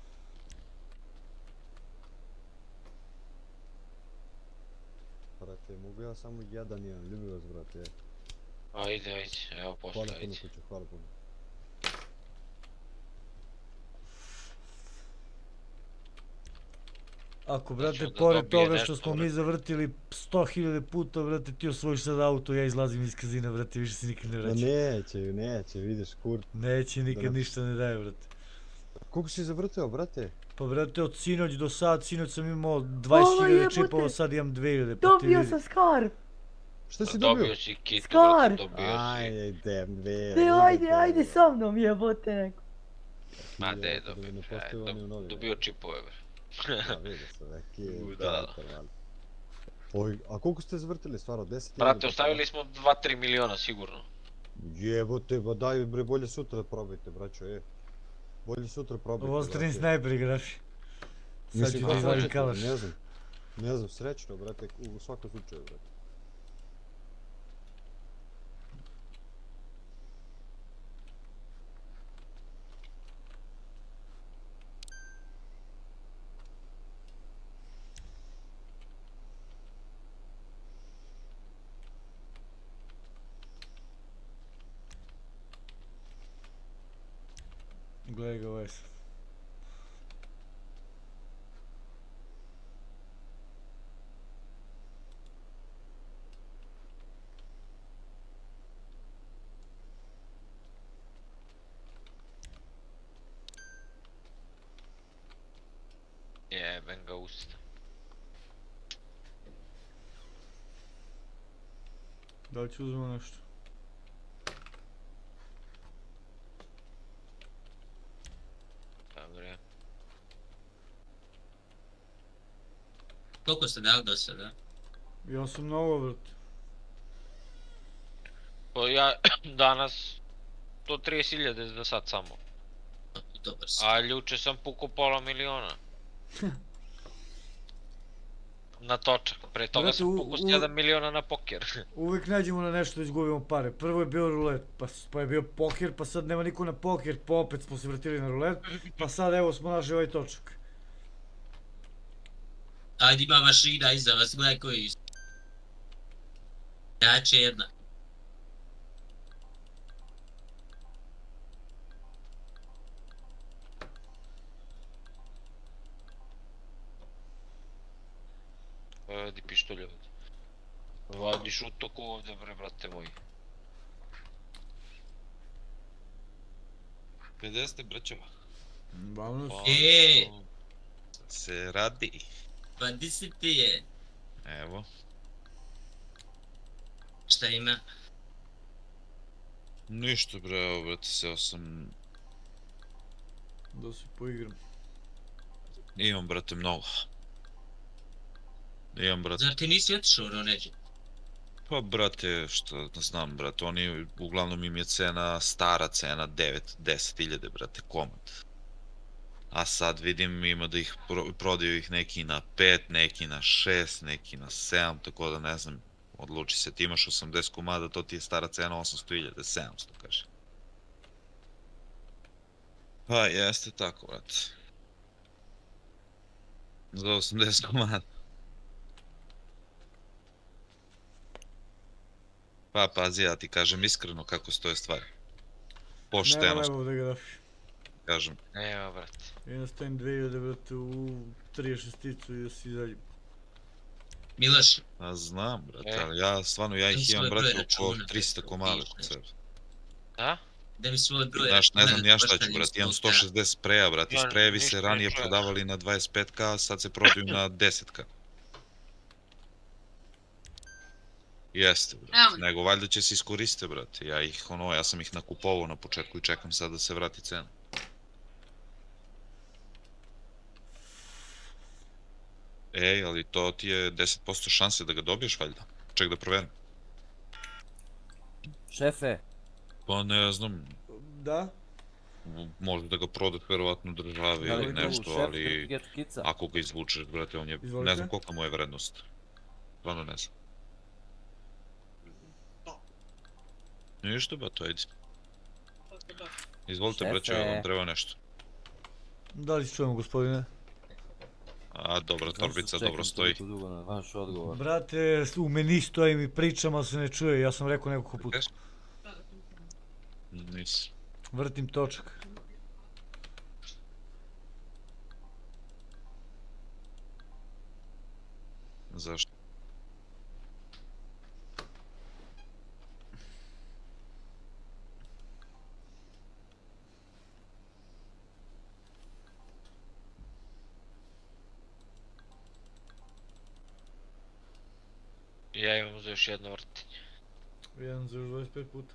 Brate, mogu ja samo jedan, ljubim vas, brate. Ajde, evo posle, Hvala puno, ajde. kuću, hvala puno. Ako, brate, Znači, da pored dobije toga nešto, što smo mi brate. zavrtili 100.000 puta, brate, ti osvojiš sad auto, ja izlazim iz kazina, brate, više se nikad ne Ma vraćam. neće, vidiš, kurt. Neće, nikad Da. ništa ne daje, brate. Koliko si zavrteo, brate? Pa, brate, od sinoć do sad, sinoć sam imao Ovo 20.000 jebote. čipova, sad imam 2.000, pa ti Dobio vidi. sam skarp. Šta si dobio? Dobio si kitu, Skar! brate, dobio si. Ajde, Ajde sa mnom jebote neko. Ma de, dobio, Ne postoji oni u novi. dobio čipove, bre. Da, vidio sam, neki... Da. Oj, a koliko ste zavrtili, stvarno, 10.000? Brate, ostavili smo 2-3 miliona sigurno. Jebote, ba daj bre, bolje sutra probajte, braćo, Bolje sutra probajte, Ostrani snajper igraš. Sad ću ti da izvadim srećno, kalaš. ne znam, srećno, brate, u svakom slučaju, brate. Gledaj ga ovaj sad. Jebem ga usta. Da li ću uzmemo nešto? Dobre. Koliko ste dali do sada? Ja sam mnogo, brate. Pa ja danas to 30.000 za sad samo. Dobar si. A juče sam pukao pola miliona. Na točak, pre toga Brate, sam pukao 7 miliona na poker. Uvijek nađemo na nešto da izgubimo pare. Prvo je bio rulet, pa je bio poker, pa sad nema niko na poker, pa opet smo se vratili na rulet, pa sad evo smo našli ovaj točak. Ajde, ima mašina iza vas, gledaj koji su. Ja će jedna. Vadi pištolj ovdje. Vadi šutok ovdje, bre, brate moji. 50 braćova. Bavno Pa, E, Se radi. 20 je. Evo. Šta ima? Ništa bre, evo brate, seo sam... da se poigram. Imam brate mnogo. Imam brate, Zar ti nisi otišao u ređe? pa brate, što znam brate, oni, uglavnom im je cena, stara cena 9-10 hiljade brate, komad. A sad vidim ima da ih prodaju ih neki na 5, neki na 6, neki na 7, tako da ne znam, odluči se, ti imaš 80 komada, to ti je stara cena 800.000, 700 kaže. Pa jeste tako, brate. Za 80 komada. Pa pazi, ja ti kažem iskreno kako stoje stvari. Pošteno Nema levo da grafi. kažem. Nema, brate. Jedan stavim 2000, brate, u 36-icu i da si izađem. Miloš, A znam, brate, ali ja stvarno, ja ih imam, brate, oko 300 komada kod sebe. A? da mi svoj broj Znaš, ne znam računa ja šta ću, koštanje brate, imam 100K. 160 spreja, brate, i Ja sprejevi ništa se ne ranije čujem. prodavali na 25K, sad se prodaju na 10K. Jeste, brate, Evo. nego valjda će se iskoriste, brate, ja sam ih nakupovao na početku i čekam sad da se vrati cena. Ej, ali to ti je 10% šanse da ga dobiješ, valjda. Ček da proverim. Šefe, Pa ne znam, Da? možda da ga prodaš verovatno državi da li ili tu nešto, šef ali get kica? ako ga izvučeš, brate, on je, ne Izvolite. znam kolika mu je vrednost. Stvarno ne znam. Ništa, brate, ajde. Izvolite, braćo, Šefe. vam treba nešto. Da li se čujemo, gospodine? A, dobra Zašto torbica, čekam dobro stoji. toliko dugo na vaš odgovor? Brate, u meni stojim i pričam, ali se ne čuje. Ja sam rekao nekoliko puta. Nisam. Vrtim točak. Zašto? Ja imam za još jedno vrtenje. Jedan za još 25 puta.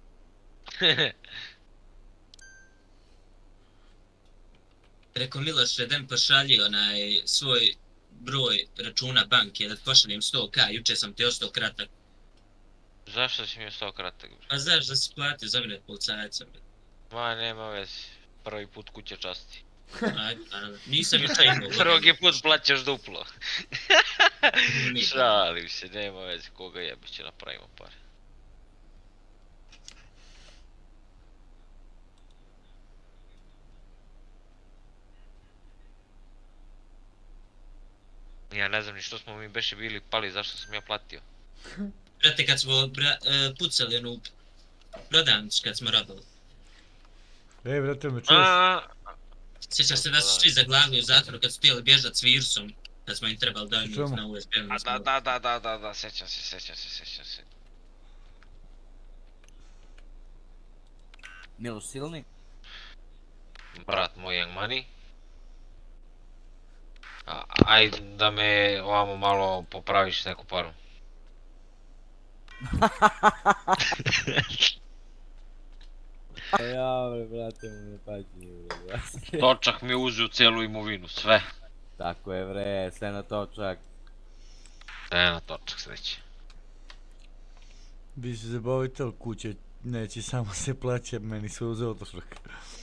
Rekao Miloš, jedan pošalji onaj svoj broj računa banke da ti pošaljem 100K, juče sam ti ostao kratak. Zašto si mi ostao kratak? bre? Pa znaš da si platio za mene policajca. Ma, nema veze. Prvi put kuće časti. Ajde, naravno. Nisam juče imao. Drugi put plaćaš duplo. Nije. Šalim se, nema veze, koga jebe će napravimo pare. Ja ne znam ni što smo mi beše bili pali, zašto sam ja platio. Brate, kad smo pucali onu prodavnicu kad smo radili. Ej, brate, me čuješ? Sjećaš se da su svi zaglavili u zatvoru kad su htjeli bježat s virusom, kad smo im trebali da Čemu? im na USB-u. Da, sjećam se. Miloš Silni? Brat moj Young Money. Ajde da me ovamo malo popraviš neku paru. Ja bre, brate, mu ne pađi bre, brate. Točak mi uzeo cijelu imovinu, sve. Tako je bre, sve na točak. Sve na točak sreće. Vi se zabavite, ali kuće neće samo se plaća, meni sve uzeo točak.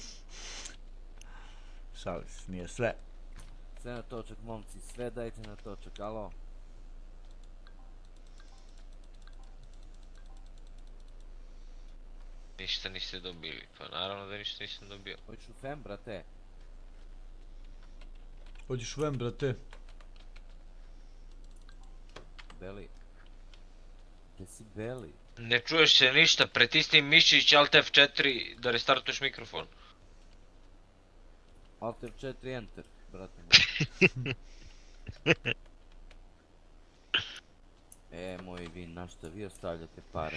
Šalim se, nije sve. Sve na točak, momci, sve dajte na točak, alo? Ništa niste dobili, pa naravno da ništa nisam dobio. Hoćeš u fem, brate? Hoćeš u ven, brate? Beli. Gdje si Beli? Ne čuješ se ništa, pritisni mišić Alt F4 da restartuješ mikrofon. Alt F4 enter, brate. Moj vi, na što vi ostavljate pare?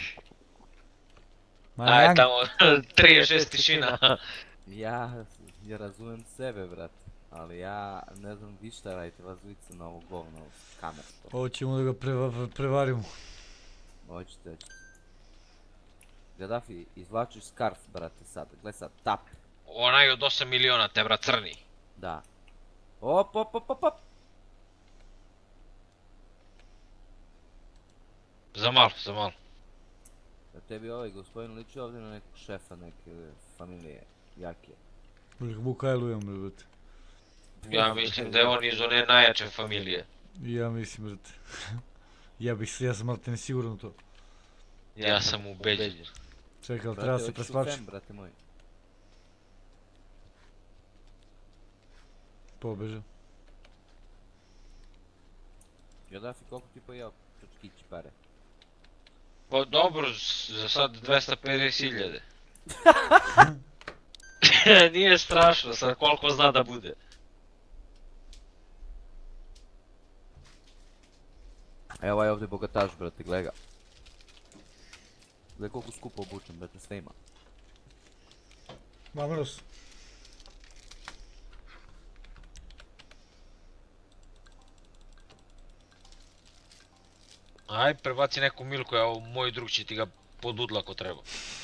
Aj tamo, 36 tišina. Ja razumem sebe, brate. Ali ja ne znam vi šta radite, vas dvojica na ovo govno s kamer što. Hoćemo da ga prevarimo. Hoćete. Gaddafi, izvlačiš skarf, brate, sad. Gle sad, tap. Onaj od 8 miliona, te brat crni. Da. Op. Za malo. Da tebi ovaj gospodin liči ovdje na nekog šefa neke familije jake. Možda ga Vukajlujemo, brate. Ja mislim da je on iz one najjače familije. Ja mislim, brate. Ja sam malo te nesigurno u to. Ja sam ubeđen. Čekaj, ali treba se preslači. Brate moj. Pobeže. Gaddafi, koliko ti pojeo čočkići pare? Pa dobro, za sad 250.000. Nije strašno, sad koliko zna da bude. Evo ovaj ovdje bogataš, brate, gledaj ga. Gledaj koliko skupo obučen, brate, sve ima. Vamos. Aj, prebaci neku Milku, evo moj drug će ti ga podudla ako treba.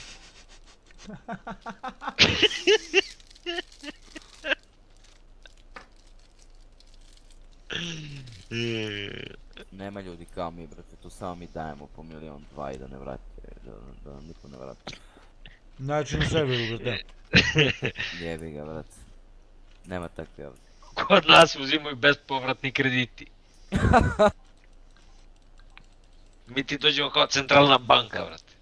Nema ljudi kao mi, brate, tu samo mi dajemo po 1.200.000 i da ne vrati, da nam niko ne vrati. Znači na serveru, brate. Jebi ga, brate. Nema takve ovdje. Kod nas uzimaju bespovratni krediti. Mi ti dođemo kao centralna banka, brate.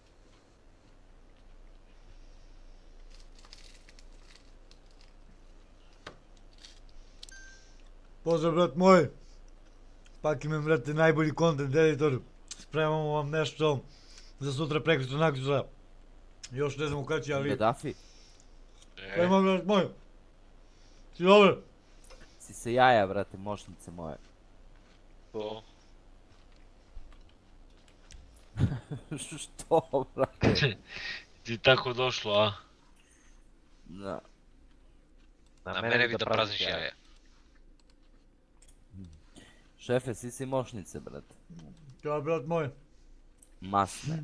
Pozdrav, brat moj. Pak imam, brate, najbolji content editor. Spremamo vam nešto za sutra, prekristo, nakristo. Još ne znamo kada će, ali... Gaddafi, Kaj ima, brat moj? Si dobar? si se jaja, brate, mošnice moje. To. Što, brate? Ti tako došlo, a? Da. Na mene vi da prazniš jaja. Šefe, si mošnice, brate. Kaj, brat moj? Masne.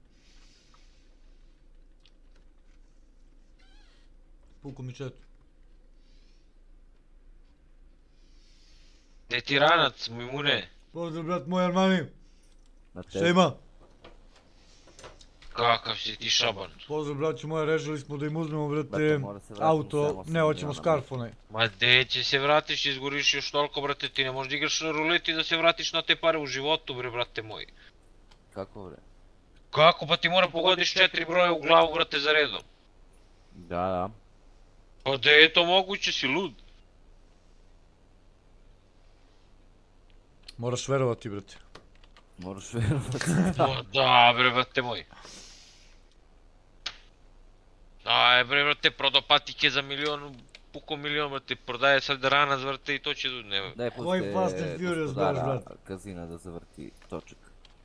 Puko mi chat. Gdje ti ranac, Mimune? Pozdrav, brat moj, Armani. Na Šta tebi. ima? Kakav si ti šaban? Pozdrav, braćo moje, rešili smo da im uzmemo, Brate, brate, mora se vratiti auto, 7-8 ne, hoćemo miliona, Scarf onaj. Ma gdje će se vratiš, izgoriš još toliko, brate, ti ne možeš da igraš na ruleti da se vratiš na te pare u životu, bre, brate moj. Kako, bre? Kako, pa ti mora pogodiš 4 broja u glavu, brate, za redom. Da, da. Pa da je to moguće, si lud. Moraš verovati, brate. Moraš verovati. Ma da, bre, brate moj. Aj, bre, brate, prodao patike za puko milion, brate, prodaje sad ranac, brate, i to će ne... Daj Koji Fast and Furious baš, brate? Kazina da zavrti točak.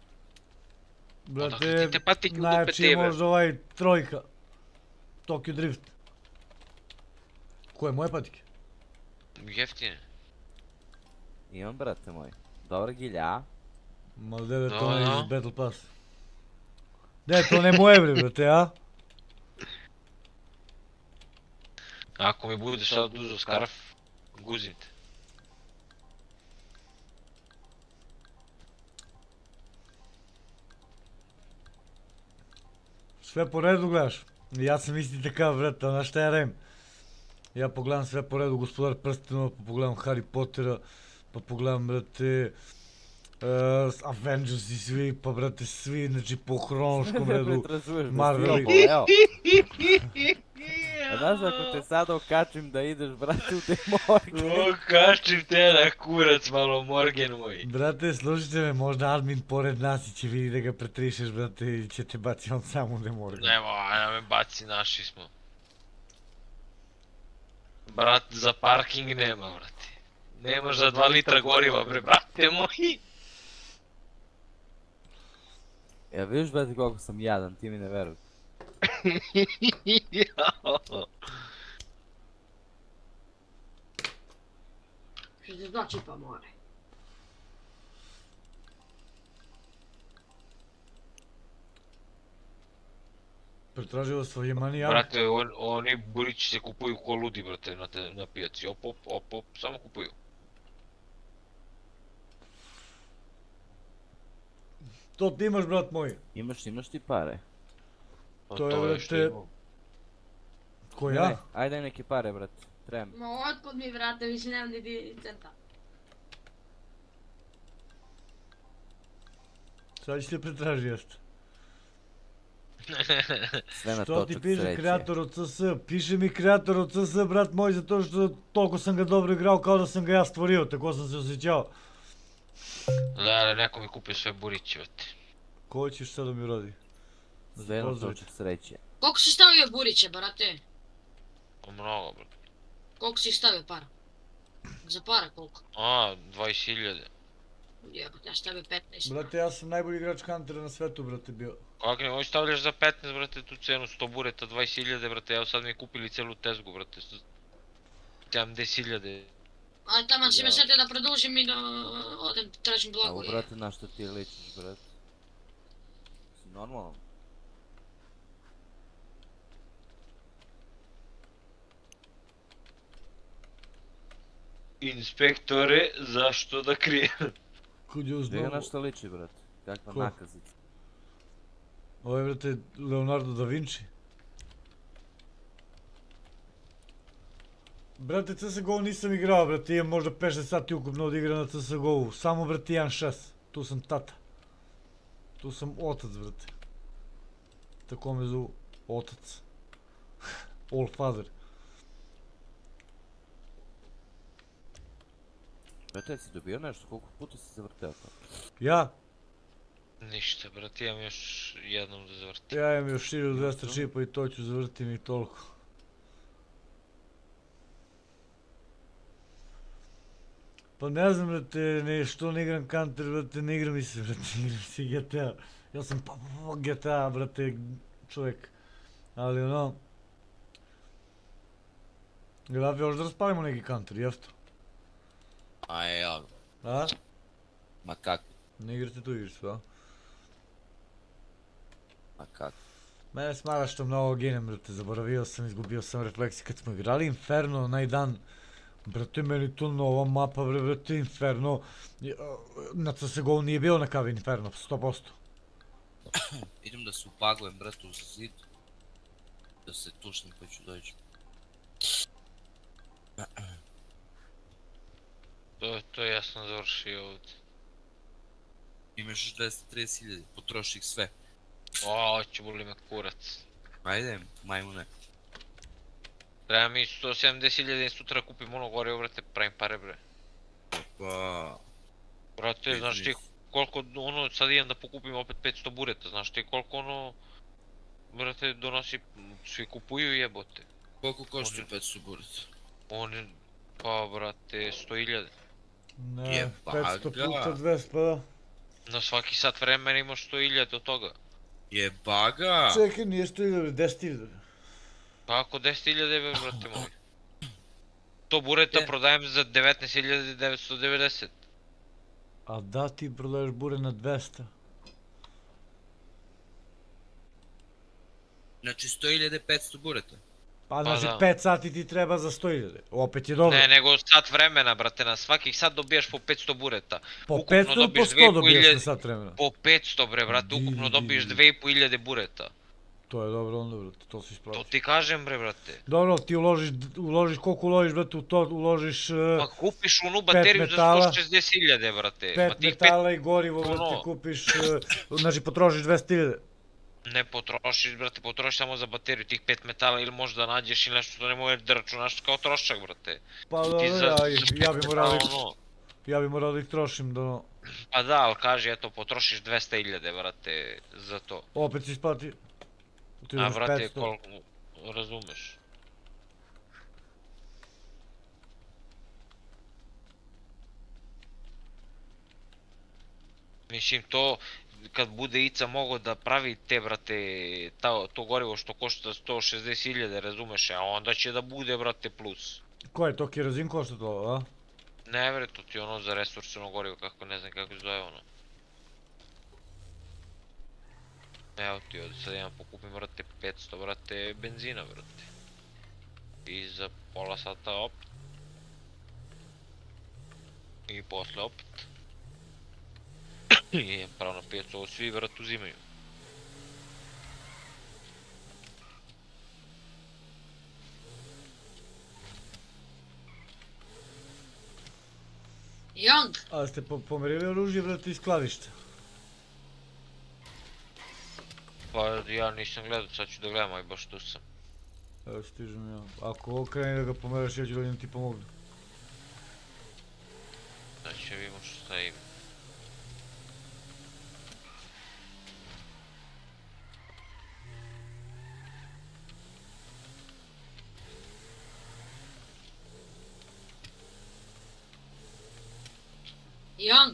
Brate, ti te patike u dupe najjači je tebe? možda ovaj trojka. Tokyo Drift. Koje, moje patike? Jeftine. Imam, brate moj. Dobro, gilja. Ma gdje je to Da, onaj da. iz Battle Pass? Gdje je to ne moje, bre, brate, a? Ako mi budeš sad uzeo Scarf, guzim te. Sve po redu gledaš. Ja sam isti takav, brate, znaš šta ja radim? Ja pogledam sve po redu, Gospodar prstenova, pa pogledam Harry Pottera, pa pogledam, brate, Avengers i svi, pa brate svi, znači po hronološkom redu, Marveli. Evo. A znaš ako te sad okačim da ideš, brate, u Demorgen. Okačim te na kurac malo, Morgen moj. Brate, slušajte me, možda admin pored nas i će vidi da ga pretrišeš, brate, i će te baci on sam u Demorgen. Nemoj da me baci, naši smo. Brat, za parking nema, brate. Nemaš za 2 litra goriva, bre, brate moji. Ja vidiš, brate, koliko sam jadan, ti mi ne veruj. 62 čipa more. Pretražio svoje manija. Brate, oni burići se kupuju ko ludi, brate, na pijaci. Op, samo kupuju. To ti imaš, brat moj. Imaš ti pare. To je, brate... Ko ja? Ajde daj neke pare, brate. trem. Ma otkud mi, brate, više nemam niti centa. Sad ću te pretraži jeste. Sve na Što točak ti piše sreće. kreator od CS? Piše mi kreator od CS, brat moj, zato što toliko sam ga dobro igrao kao da sam ga ja stvorio, tako sam se osjećao. Da, neko mi kupio sve buriće, vete. Ko ćeš sad da mi uradi? Sve na točak sreće. Koliko si stavio buriće, brate? Mnogo, brate. Koliko si stavio para? Za para koliko? 20.000. Jebote, ja stavio 15. Brate, ja sam najbolji igrač Huntera na svetu, brate, bio. Kako ne, ovo stavljaš za 15, brate, tu cenu 100 bureta, 20.000, brate, evo sad mi kupili celu tezgu, brate, 70.000. A taman si me setio da produžim i da odem tražim A blago. brate, na što ti ličiš, brate? Si normalno? Inspektore, zašto da krijem? Kud je Gdje na što liči, brate? Kakva Ko? nakazica? Ovo je, brate, Leonardo da Vinci. Brate, CSGO nisam igrao, brate, imam možda 5-6 sati ukupno od igra na CSGO-u. Samo, brate, 1.6. Tu sam tata. Tu sam otac, brate. Tako me zovu otac. All father. Brate, si dobio nešto? Koliko puta si zavrteo to? Ja? Ništa, brate, imam još jednom da zavrtim. Ja imam još 1200 čipa i to ću zavrtim i toliko. Pa ne znam, brate, što ne igram Counter, brate, ne igram mi se, brate, igram si GTA. Ja sam GTA, brate, čovjek. Ali ono... Gledaj, još da raspalimo neki Counter, jefto. Ja. A? Ma kako? Ne igrate tu igricu, a? Ma kako? Mene smara što mnogo ginem, brate, zaboravio sam, izgubio sam refleksi kad smo igrali Inferno onaj dan. Brate, meni to nova mapa, brate, Inferno. Na CSGO nije bio na kavi Inferno, 100%. Idem da se upagujem, brate, u zid. Da se tušnem pa ću doći. To ja sam završio ovdje. Imaš još 230.000, potroši ih sve. Će boli me kurac. Ajde, majmune. Treba mi 170.000 i sutra kupim ono gore, brate, pravim pare, bre. Pa... Brate, znaš ti koliko, ono, sad idem da pokupim opet 500 bureta, znaš ti koliko ono... Brate, donosi, svi kupuju jebote. Koliko košta 500 bureta? Oni, pa brate, 100.000. Ne, 500 puta 200, pa da. Na svaki sat vremena imaš 100.000 od toga. Jebaga! Čekaj, nije 100.000, 10.000. Kako 10.000, brate moj? To bureta prodajem za 19.990. A da ti prodaješ bure na 200? Znači 100.500 bureta? Pa znači 5 sati ti treba za 100.000, opet je dobro. Ne, nego sat vremena, brate, na svakih sat dobijaš po 500 bureta. Po 500 ili po 100 dobijaš na sat vremena? Po 500 bre, brate, ukupno dobiješ 2.500 bureta. To je dobro onda, brate, to si ispravio. To ti kažem bre, brate. Dobro, ti uložiš koliko uložiš, brate, u to uložiš... Pa kupiš onu bateriju za 160.000, brate. 5 metala i gorivo, brate, kupiš, znači potrošiš 200.000. Ne potrošiš, brate, potrošiš samo za bateriju tih 5 metala ili možda nađeš ili nešto što ne možeš da računaš kao trošak, brate. Pa dobro, ja bi morao da ih trošim do ono... Pa da, ali kaži, eto, potrošiš 200.000, brate, za to. Opet si isplati... A, brate, koliko, razumeš. Mislim, to... Kad bude Ica mogao da pravi te, brate, to gorivo što košta 160.000, razumeš, a onda će da bude, brate, plus. Ko je to, kerozin košta to, a? Ne, bre, to ti ono za resursno gorivo, kako ne znam kako se zove ono. Evo ti ovdje sad imam pokupim, brate, 500, brate, benzina, brate. I za pola sata opet. I posle opet. I idem pravo na pijacu, ovo svi vrat uzimaju. Young, A ste pomerili oružje, brate, iz skladišta? Pa ja nisam gledao, sad ću da gledam, aj baš tu sam. Evo stižem ja. Ako okreni da ga pomeraš, ja ću da ti pomognu. Znači vidimo šta ima. Young.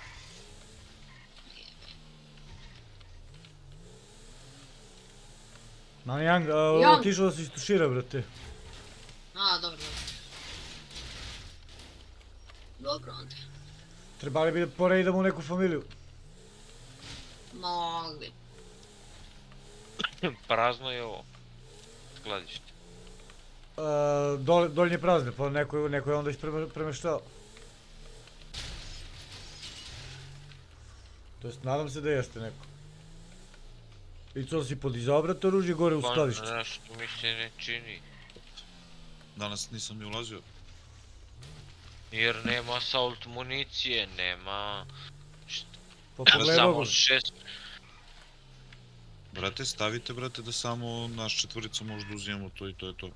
Man Young, Young. otišao da se istušira, brate. A, dobro. Dobro onda. Trebali bi da porejdamo u neku familiju. Mogli. Prazno je ovo. Skladište. Dolje prazne, pa neko je onda ispremeštao. To jest, nadam se da jeste neko. I co si podizao, brate, oružje gore u skladište? Pa nešto mi se ne čini. Danas nisam ni ulazio. Jer nema assault municije, nema... Pa pogledaj Samo Google. 6... Brate, stavite, brate, da samo naš četvorica može da uzimamo to i to je to.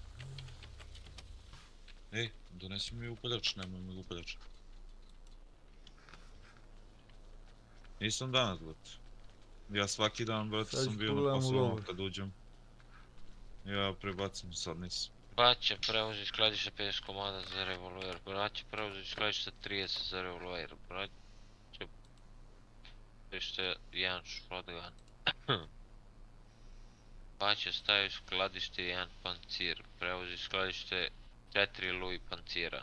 Ej, donesi mi upaljač, nemoj mi upaljač. Nisam danas, brate. Ja svaki dan, brate, Sad ću sam bio na pogledam u poslu Google. kad uđem. Ja prebacim, sad nisam. Baća preuzi skladište 50 komada za revolver, braće preuzi skladište 30 za revolver, braće skladište 1 shotgun. Baća stavi skladište 1 pancir, preuzi skladište 4 Louis pancira.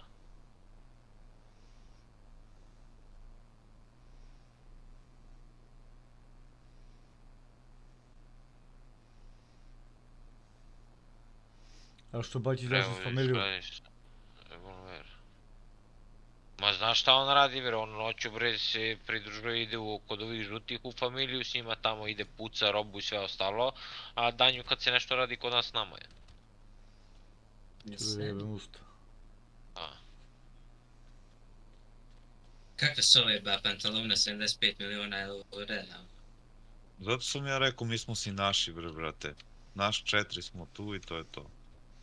A što baći zašto s familiju? Revolver. Ma znaš šta on radi bre, on noću bre se pridružuje, ide kod ovih žutih u familiju, s njima tamo ide puca, robu i sve ostalo, a danju kad se nešto radi kod nas nama je. Jebem usta. Kakve su ove ba pantalone 75 miliona eura? Zato sam ja rekao, mi smo si naši, bre, brate. Naš 4 smo tu i to je to.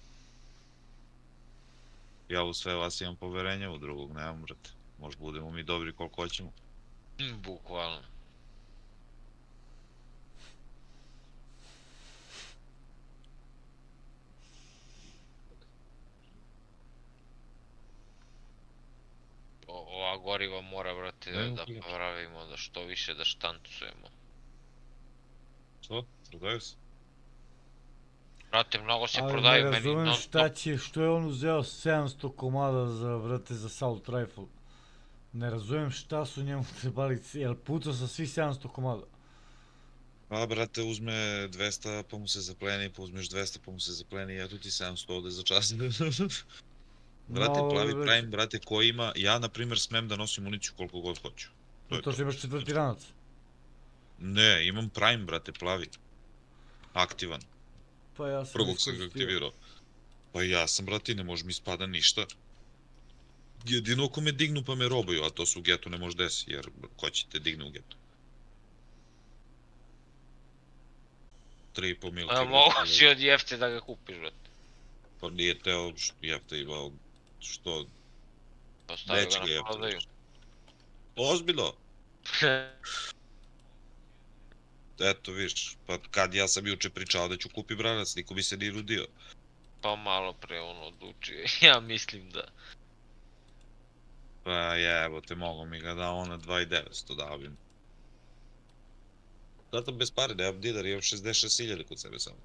Ja u sve vas imam poverenja, u drugog nemam, brate. Možda budemo mi dobri koliko hoćemo. Bukvalno. Ova goriva mora, brate, da popravimo, da što više da štancujemo. Što? Prodaju se? Brate, mnogo se Ali prodaju ne meni razumem non šta stop. će, što je on uzeo 700 komada za, brate, za assault rifle. Ne razumem šta su njemu trebali, jel pucao sa svi 700 komada? Pa, brate, uzme 200 pa mu se zapleni, pa uzmeš 200 pa mu se zapleni, eto ti 700 ovde za čas. Brate, plavi prime, brate, ko ima, ja na primjer smem da nosim municiju koliko god hoću. To što imaš četvrti ranac. Ne, imam prime, brate, plavi. Aktivan. Pa ja sam Prvog sam ga aktivirao. Pa ja sam, brate, ne može mi spada ništa. Jedino ako me dignu pa me robaju, a to se u getu ne može desi, jer ko će te digne u getu? 3,5 mil. A mogu si od jefte da ga kupiš, brate. Pa nije teo jefte imao, što... Ostavi ga na prodaju. Ozbiljno? Eto viš, pa kad ja sam juče pričao da ću kupi branac, niko bi se ni rudio. Pa malo pre on odlučio, ja mislim da. Pa jebote, mogo mi ga da ona 2.900 dao bi. Zato bez pare, da imam dinar, imam 66.000 kod sebe samo.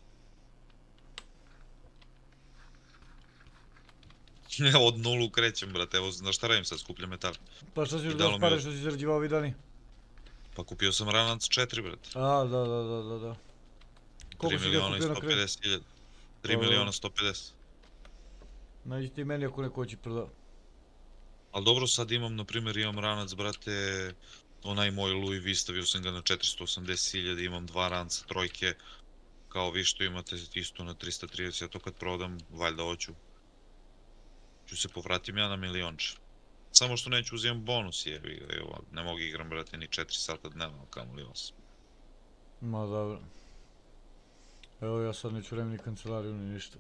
Od nulu krećem, brate, evo na šta radim sad, skupljam metal. Pa šta si još daš pare što si zarađivao ovih dani? Pa kupio sam ranac 4, brate. A, da. Koliko si ga kupio na kraju? 3.150.000. 3.150.000. Nađi ti meni ako neko hoće prodao. Ali dobro, sad imam, na primjer, imam ranac, brate, onaj moj Louis V, stavio sam ga na 480.000, imam 2 ranca, trojke, kao vi što imate isto na 330, ja to kad prodam, valjda hoću. Ću se povratim ja na milionče. Samo što neću uzimam bonus, jebi ga, evo, ne mogu igram, brate, ni 4 sata dnevno, kamoli 8. Ma dobro. Evo ja sad neću vremeni kancelariju ni ništa.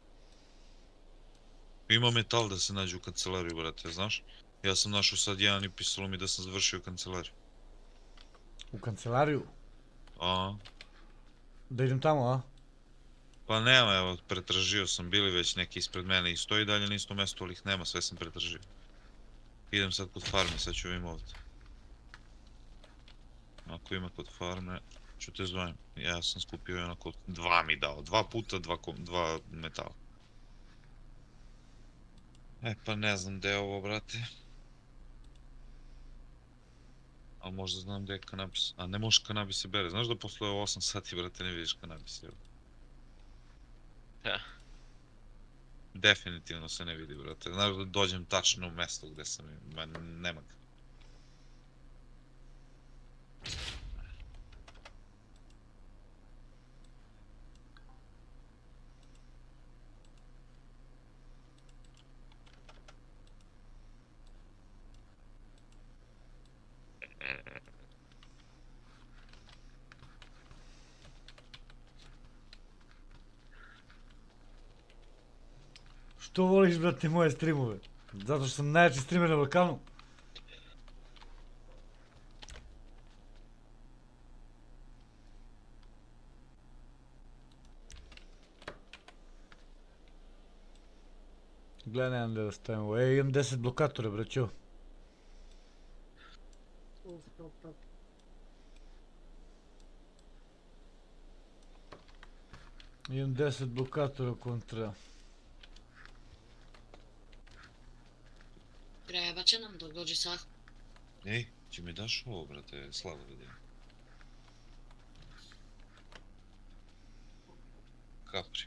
Ima metal da se nađe u kancelariju, brate, znaš? Ja sam našao sad jedan i pisalo mi da sam završio kancelariju. U kancelariju? A? Da idem tamo, a? Pa nema, evo, pretražio sam, bili već neki ispred mene i stoji dalje na istom mjestu, ali ih nema, sve sam pretražio. Idem sad kod farme, sad ću vidim ovdje. Ako ima kod farme, ću te zovem. Ja sam skupio onako, 2 mi dao, 2 puta 2 metala. E pa ne znam gdje je ovo, brate. Ali možda znam gdje je kanabis. A ne možeš kanabis se bere, znaš da posle 8 sati, brate, ne vidiš kanabis, jel? Da. Definitivno se ne vidi, brate. Znaš da dođem tačno u mjesto gdje sam, nema ga. Što voliš, brate, moje streamove? Zato što sam najjači streamer na Balkanu? Gledaj, nemam gdje da stavim ovo. Imam 10 blokatora, braćo. Imam 10 blokatora kontra. Treba će nam dok dođe Sah. Ej, će mi daš ovo, brate, sladoled. Kapri.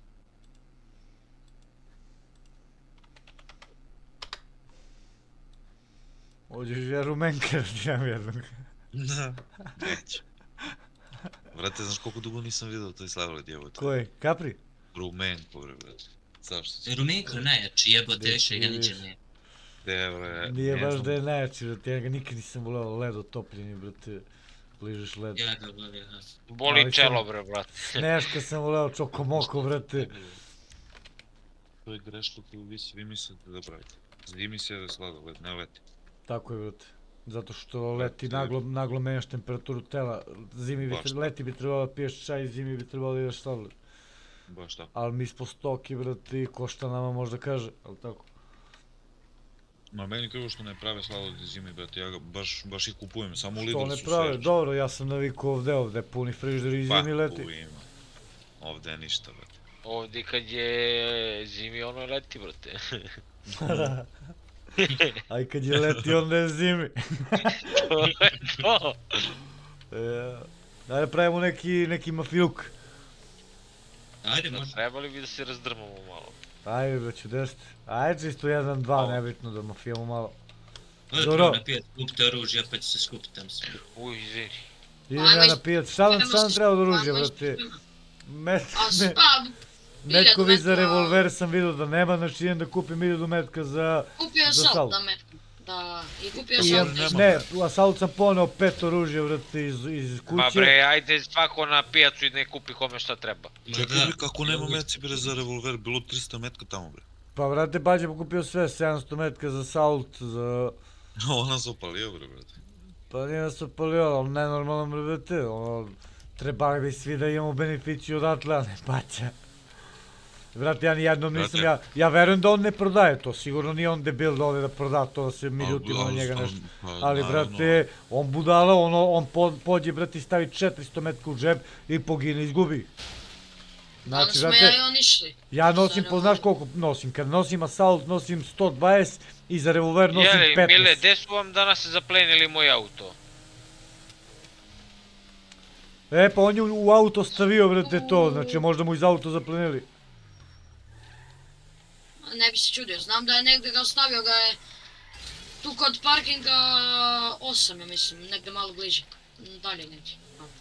Hoćeš ja rumenka da ti dam jednog. Da, neću. Brate, znaš koliko dugo nisam vidio taj sladoled, evo to. Koji? Kapri? Rumenko, brate. Zašto si? Rumenko je najjači, jebote, više ga ničem nije. Nije baš da je najjači, brate, ja ga nikad nisam voleo ledo topljeni, brate. Bližeš ledo. Ja ga volim, aha. Boli čelo, bre, brate. Sneška sam voleo, čokomoko, brate. To je greško koju vi mislite da pravite. Zimi se jede sladoled, ne leti. Tako je, brate. Zato što leti naglo menjaš temperaturu tela. Leti bi trebalo da piješ čaj, zimi bi trebalo da ideš sladoled. Baš tako. Ali mi smo stoki, brate, ko šta nama možda kaže, ali tako. Ma meni krivo što ne prave sladoled zimi, brate, ja ga baš ih kupujem, samo u Lidl su sve. Što ne prave, dobro, ja sam navikao ovdje, puni frižder i zimi leti. Pa, tu ima. Ovdje je ništa, brate. Ovdje kad je zimi, ono leti, brate. A i kad je leti, onda je zimi. To je to. Daj da pravimo neki mafijuk. Ajde, može. Trebali bi da se razdrmamo malo. Ajde, braću, desite. Ajde, čisto 1-2, nebitno da mafijamo malo. Dobro. Na pijac kupite oružja, pa će se skupiti tam sve. Uj, izvini. Idem ja na pijac, šta nam treba od oružja, brate? Metkovi za revolver sam vidio da nema, znači idem da kupim 1000 metka za Kupio salt. da metku. Da, i kupio salt. Ne, u asalt sam poneo 5 oružja, brate, iz kuće. Ma bre, ajde svako na pijacu i ne kupi kome šta treba. Čekaj bre, kako nema metci bre za revolver, bilo 300 metka tamo bre. Pa brate, Bađe pokupio sve, 700 metka za salt, za... Ona se opalio bre, brate. Pa nije nas opalio, ali nenormalno brate, ono... Trebali bi svi da imamo beneficiju odatle, a ne Baća. Brate, ja nijednom nisam, ja verujem da on ne prodaje to, sigurno nije on debil da ode da proda to, da se mi ljutimo na njega nešto. Ali brate, on budala, on pođe brate i stavi 400 metka u džep i pogine, izgubi. Znači, brate, ja i on išli. Ja nosim, znaš koliko nosim, kad nosim assault nosim 120 i za revolver nosim 15. Jeli, Mile, gdje su vam danas zaplenili moj auto? E, pa on je u auto stavio, brate, to, znači možda mu iz auto zaplenili. Ne bi se čudio, znam da je negdje ga ostavio, ga je tu kod parkinga 8, ja mislim, negdje malo bliže, dalje negdje.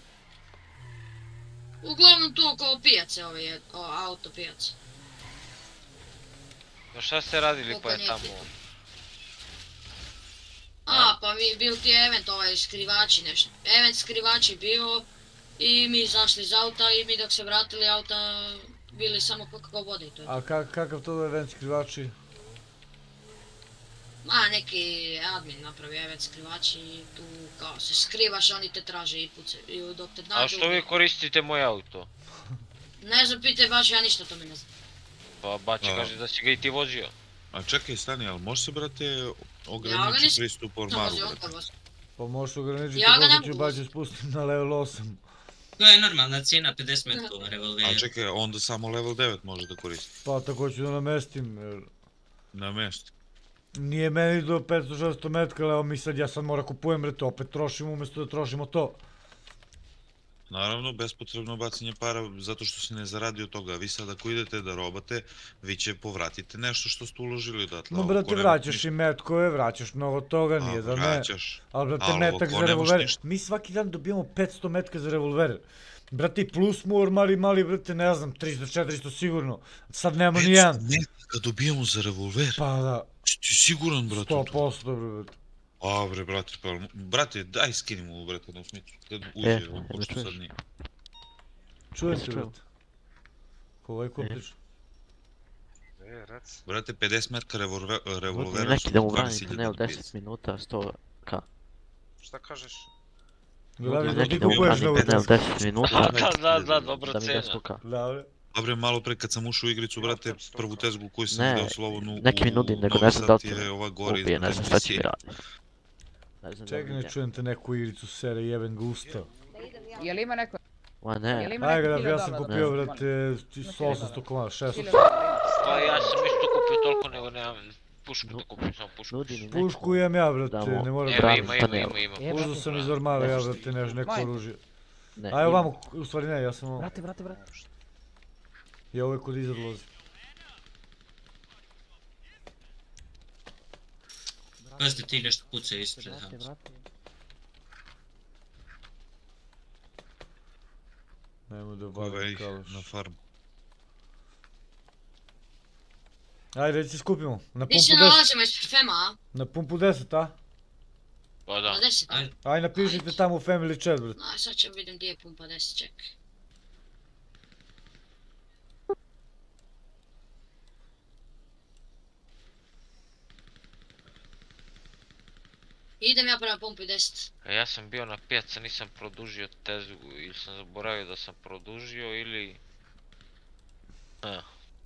Uglavnom tu oko pijace, auto pijace. No šta ste radili pa je tamo? Pa bio ti event skrivači nešto. Event skrivači bio i mi izašli iz auta i mi dok se vratili auta bili samo kako vode i to. A kakav to event skrivači? Neki admin napravi event skrivači i tu kao se skrivaš, oni te traže i pucaju dok te nađu. A što vi koristite moj auto? Ne znam, pitaj baš, ja ništa o tome ne znam. Pa Bače kaže da si ga i ti vozio. A čekaj, stani, ali može se, brate, ograničiti pristup ormaru, brate? Pa možeš ograničiti Ja ga ne koliko ću mogu Bače spustim na level 8. To je normalna cijena, 50 metkova revolvera. A čekaj, onda samo level 9 može da koristi. Pa tako ću da namestim, jer... Namesti. Nije meni do 500-600 metka, ali evo mi sad, ja sad moram kupujem, brate, opet trošim umjesto da trošimo to. Naravno, bespotrebno bacanje para zato što si ne zaradio od toga. Vi sad ako idete da robate, vi će povratite nešto što ste uložili odatle. No, brate, vraćaš i metkove, vraćaš mnogo toga, nije da ne. Vraćaš. Ali, brate, metak za revolver. Mi svaki dan dobijamo 500 metka za revolver. Brate, i plus mu ormari mali, brate, ne znam, 300-400 sigurno. Sad nema ni jedan. 500 metka dobijamo za revolver? Pa da. Ti siguran, brate? 100%, brate. A, bre, brate, pa... Brate, daj skini mu, brate, na smicu. Kad uđe, on pošto sad nije. Čujem se, brate. Ovaj ko priča? Brate, 50 metka revolvera neki su da mu 20.000 branite, ne u 10 minuta, 100k. Šta kažeš? Gledaj, da Neki ti da mu kupuješ branite, ne u 10 minuta, Da, dobra da mi da cena. 100k. Dobre, malo pre kad sam ušao u igricu, brate, prvu tezgu koju sam video slobodnu neki mi nudi, nego ne znam da li ti ubije, ne znam šta će mi raditi. Čekaj, ne čujem te neku igricu sere, jeben ga usta. Jel ima neko? Ma ne. Ajde, graf, ja sam kupio, brate, 800 komada, 600. Pa ja sam isto kupio toliko, nego nemam pušku da kupim, samo pušku. Pušku imam ja, brate, ne moram da... Ima. Uzeo sam iz ormara, ja, brate, neko oružje. Ajde ovamo, u stvari ne, ja sam ovo. Vrate. Ja uvijek kod iza odlozi. Pazite, ti nešto pucaju ispred Hamza. Nemo da bavim kalaš. Na farmu. Ajde, da se skupimo. Na Gdje se pumpu 10. nalazimo ispred Fema, a? Na pumpu 10, a? Pa da. Na 10. Ajde, napišite tamo u family chat, brate. Sad ćemo vidim gdje je pumpa 10, čekaj. Idem ja prema pumpi 10. Ja sam bio na pijaca, nisam produžio tezgu, ili sam zaboravio da sam produžio, ili... Da.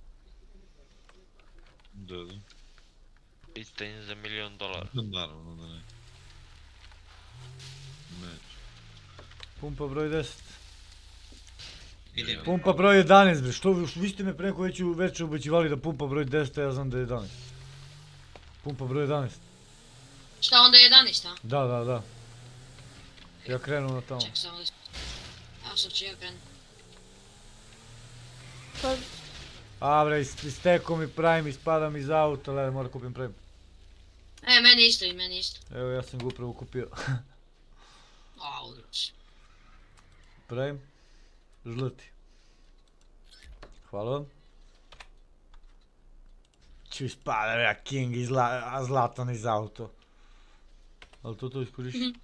Pitanje za $1.000.000. Naravno da ne. Pumpa broj 10. Idemo. Pumpa broj 11, bre, što vi ste me preko već obećivali da pumpa broj 10, a ja znam da je 11. Pumpa broj 11. Šta onda je 11, a? Da. Ja krenu na tamo. Ček samo da... Evo sad ću ja krenu. A bre, istekao mi Prime, ispadam iz auta, gledaj, moram kupim Prime. Meni isto. Evo, ja sam ga upravo kupio. Odlično. Prime, žlti. Hvala vam. Ću ispada, ja King i Zlatan iz auto. Ali to iskorišti.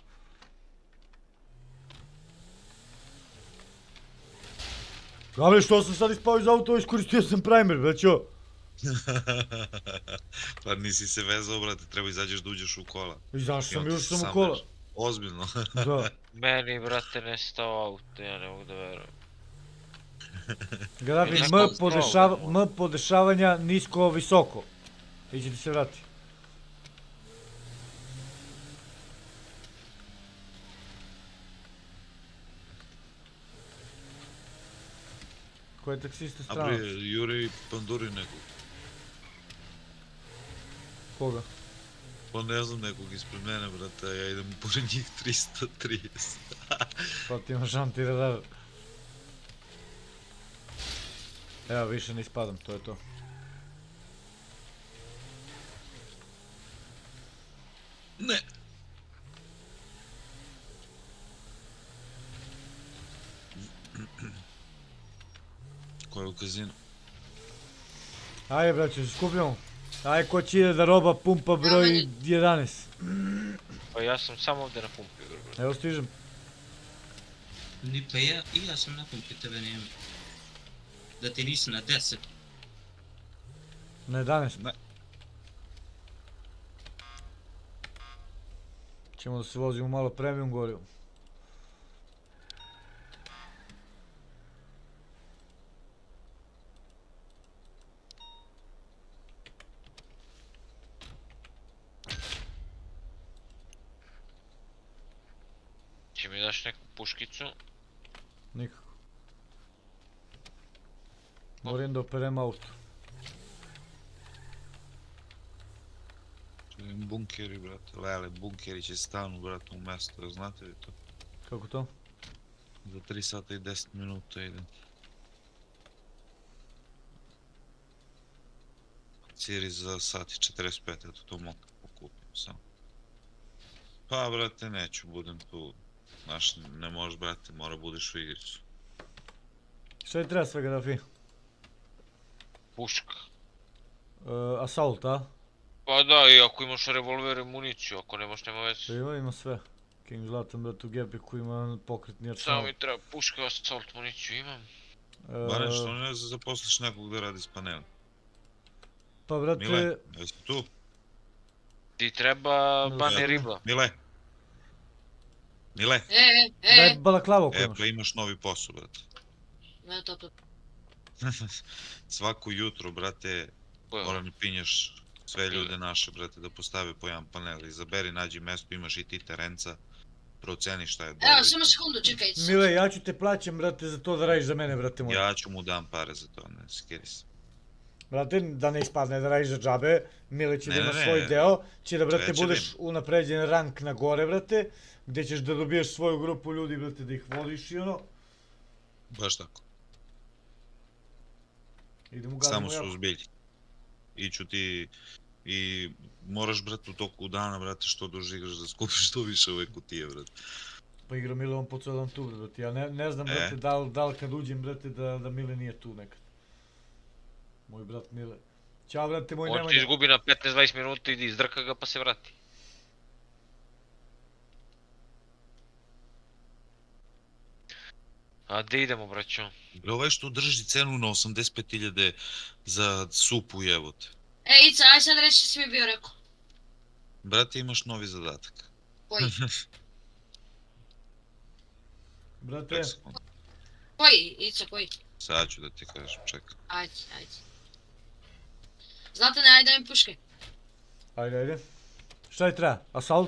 Gavle, što sam sad ispao iz auto, iskoristio sam primer, braćo. Pa nisi se vezao, brate, treba izađeš da uđeš u kola. Izašao sam, još sam u kola. Ozbiljno. Da. Meni, brate, nestao auto, ja ne mogu da verujem. Grafik M podešavanja nisko visoko. Ići ti se vrati. Ko je taksista strana? A prije, Juri Panduri nekog. Koga? Pa ne znam nekog ispred mene, brate, ja idem pored njih 330. Pa ti imaš antiradar. Evo, više ne ispadam, to je to. Ne! Ko je u kazinu? Ajde, braće, se skupimo. Aj, ko će da roba pumpa broj 11. Pa ja sam samo ovdje na pumpi, bro. Evo stižem. Pa ja sam na pumpi, tebe nema. Da ti nisam na 10. Na 11. Ne. Ćemo da se vozimo malo premium gorivo. Će mi daš neku puškicu? Nikako. Moram da operem auto. Bunkeri, brate, lele, bunkeri će stanu, brate, u mjesto, znate li to? Kako to? Za 3 sata i 10 minuta idem. Ciri za sat i 45, eto to mogu pokupim samo. Pa, brate, neću, budem tu. Znaš, ne možeš, brate, mora budeš u igricu. Šta ti treba svega da fi? Puška. Assault, a? Pa da, i ako imaš revolver i municiju, ako nemaš, nema veze. Ima sve. King Zlatan, brate, u Gepiku ima pokretni arsenal. Samo mi treba puška, assault, municiju imam. Barem što ne zaposliš nekog da radi s panelom. Pa, brate... Mile, jesi tu? Ti treba bane riba. Mile! Mile! Daj balaklavu ako imaš. Pa imaš novi posao, brate. Ne, to. Svako jutro, brate, moram pinješ sve ljude naše, brate, da postave po jedan panel. Izaberi, nađi mesto, imaš i ti terenca, proceni šta je dobro. Evo, samo sekundu, čekaj. Mile, ja ću te plaćam, brate, za to da radiš za mene, brate moj. Ja ću mu dam pare za to, ne skiri se. Brate, da ne ispadne da radiš za džabe, Mile će da ima svoj deo, će da, brate, budeš unapređen rank na gore, brate, gdje ćeš da dobiješ svoju grupu ljudi, brate, da ih vodiš i ono. Baš tako. Idemo gazimo jako. Samo su zbilji. Iću ti i moraš, brate, u toku dana, brate, što duže igraš da skupiš što više ove kutije, brate. Pa igra Mile on po ceo dan tu, brate, ja ne znam, brate, da li kad uđem, brate, da Mile nije tu nekad. Moj brat Mile. Ćao, brate, moj Nemanja. On ti izgubi na 15-20 minuta, idi izdrka ga pa se vrati. A gdje idemo, braćo? Ovaj što drži cenu na 85.000 za supu, jebote. Ica, aj sad reći što si mi bio rekao. Brate, imaš novi zadatak. Koji? Brate? Koji, Ica, koji? Sad ću da ti kažem, čekaj. Ajde. Zlatane, ajde da mi puške. Ajde. Šta je treba? Assault?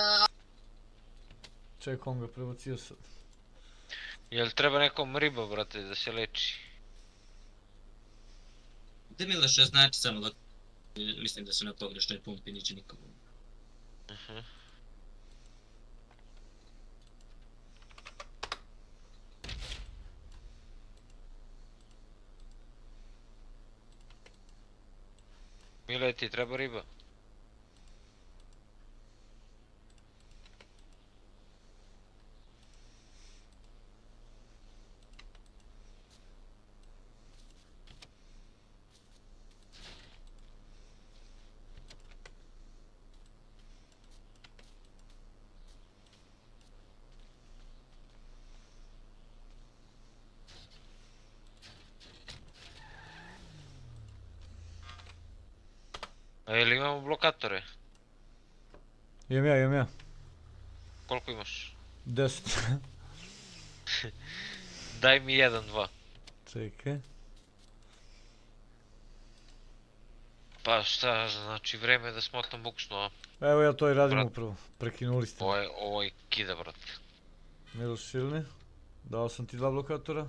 Čekaj, on ga prebacio sad. Jel treba nekom riba, brate, da se leči? Da mi Miloša znači samo da... Mislim da se na pogrešnoj pumpi niće nikomu. Mile, ti treba riba? A jel imamo blokatore? Imam ja. Koliko imaš? 10. Daj mi 1-2. Čekaj. Pa šta, znači vreme je da smotam buksnu, a? Evo ja to i radim upravo, prekinuli ste. Ovo je kida, brate. Miloš Šilni, dao sam ti 2 blokatora.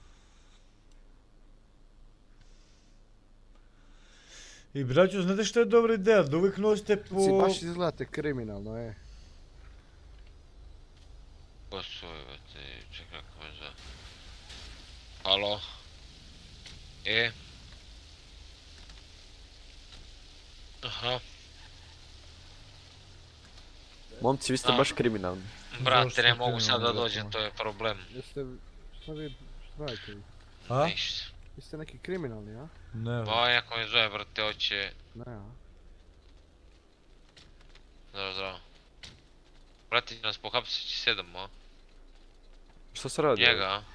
I braćo, znate što je dobra ideja, da uvijek nosite po... Si baš izgledate kriminalno, e. Ko su ovi, brate, čekaj kako me zove. Halo? Aha. Momci, vi ste baš kriminalni. Brate, ne mogu sad da dođem, to je problem. Jeste, šta vi radite vi? A? Ništa. Vi ste neki kriminalni, a? Ne. Ba, jako me zove, brate, hoće... Ne, a? Zdravo, zdravo. Brate, će nas pohapsit će 7, a? Šta se radi? Njega, a?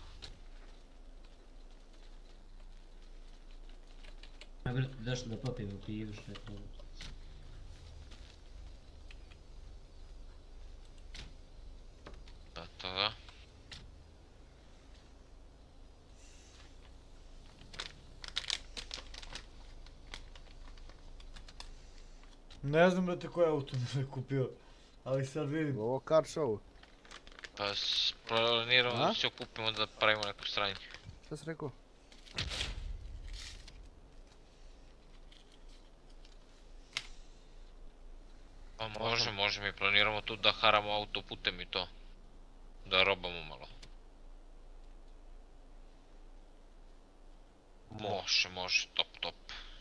A brate, zašto da popijemo pivu, što je problem? Da, toga. Ne znam brate koji auto mi je kupio, ali sad vidim. Ovo car show. Pa planiramo da se okupimo da pravimo neko stranje. Šta si rekao? Pa može mi planiramo tu da haramo autoputem i to. Da robamo malo. Može, top.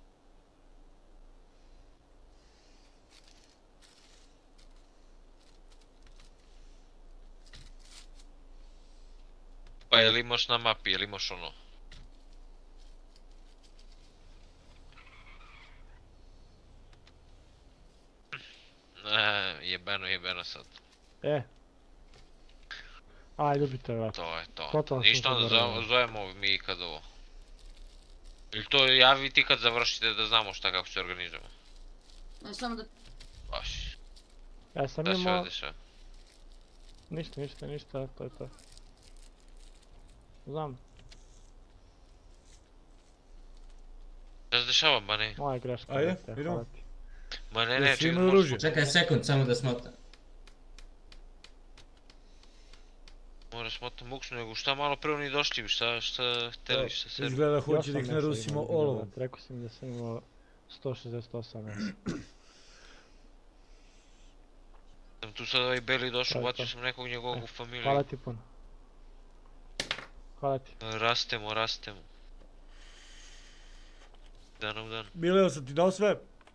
Pa jel imaš na mapi, jel imaš ono? Jebeno sad. Ajde, dobite vrat. To je to. Ništa onda zovemo mi kad ovo. Ili to javi ti kad završite da znamo šta kako se organizujemo. Samo da... Baš. Ja sam Da se imao... odešao. Ništa, to je to. Znam. Šta se dešava, ba ne? Moja greška. Ajde, idemo. Ma ne, Čekaj sekund, samo da smotam. Mora smotam muksu, nego šta malo prvo ni došli bi, šta hteli, šta se... Izgleda hoće da ih narusimo olovom. Rekao si mi da sam imao 168. Sam tu sad ovaj Beli došao, bacio sam nekog njegovog u familiju. Hvala ti puno. Hvala ti. Rastemo. Dan. Mileo sam ti dao sve.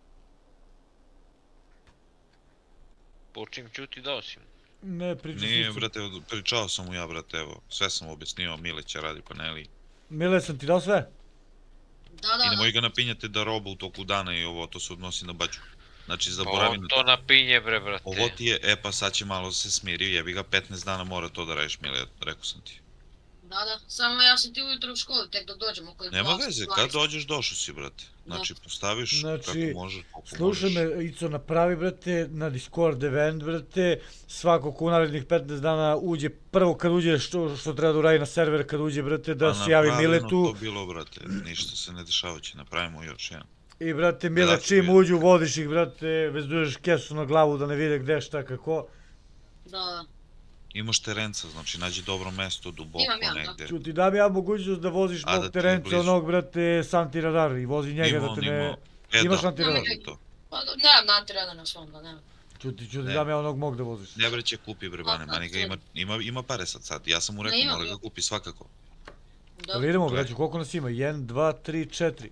Počim čuti dao si mu. Ne, pričao sam. Nije, brate, pričao sam mu ja, brate, evo. Sve sam objasnio, Mile će radi paneli. Mile, sam ti dao sve? Da. I nemoj ga napinjati da roba u toku dana i ovo, to se odnosi na bađu. Znači, zaboravi na to. To napinje bre, brate. Ovo ti je, pa sad će malo se smiri, jebi ga, 15 dana mora to da radiš, Mile, rekao sam ti. Da, samo ja sam ti ujutro u školi, tek dok dođemo. Nema veze, kad dođeš došao si, brate. Znači, postaviš kako možeš, koliko možeš. Slušaj me, Ico, napravi, brate, na Discord event, brate, svako ko u narednih 15 dana uđe, prvo kad uđe što treba da uradi na server, kad uđe, brate, da se javi Miletu. To bilo, brate, ništa se ne dešava, će napravimo još jedan. I, brate, Mile, čim uđu, vodiš ih, brate, vezuješ kesu na glavu da ne vide gde, šta, kako. Da. Imaš terenca, znači nađi dobro mesto, duboko negde. Čuti, da bi ja mogućnost da voziš mog terenca onog, brate, s antiradar i vozi njega da te ne... Imaš antiradar? Nemam antiradar na svom, da nemam. Čuti, da mi ja onog mog da voziš. Ne bre će kupi bre bane, mani ga ima pare sad, ja sam mu rekao mora ga kupi svakako. Ali idemo braću, koliko nas ima? 1, 2, 3, 4.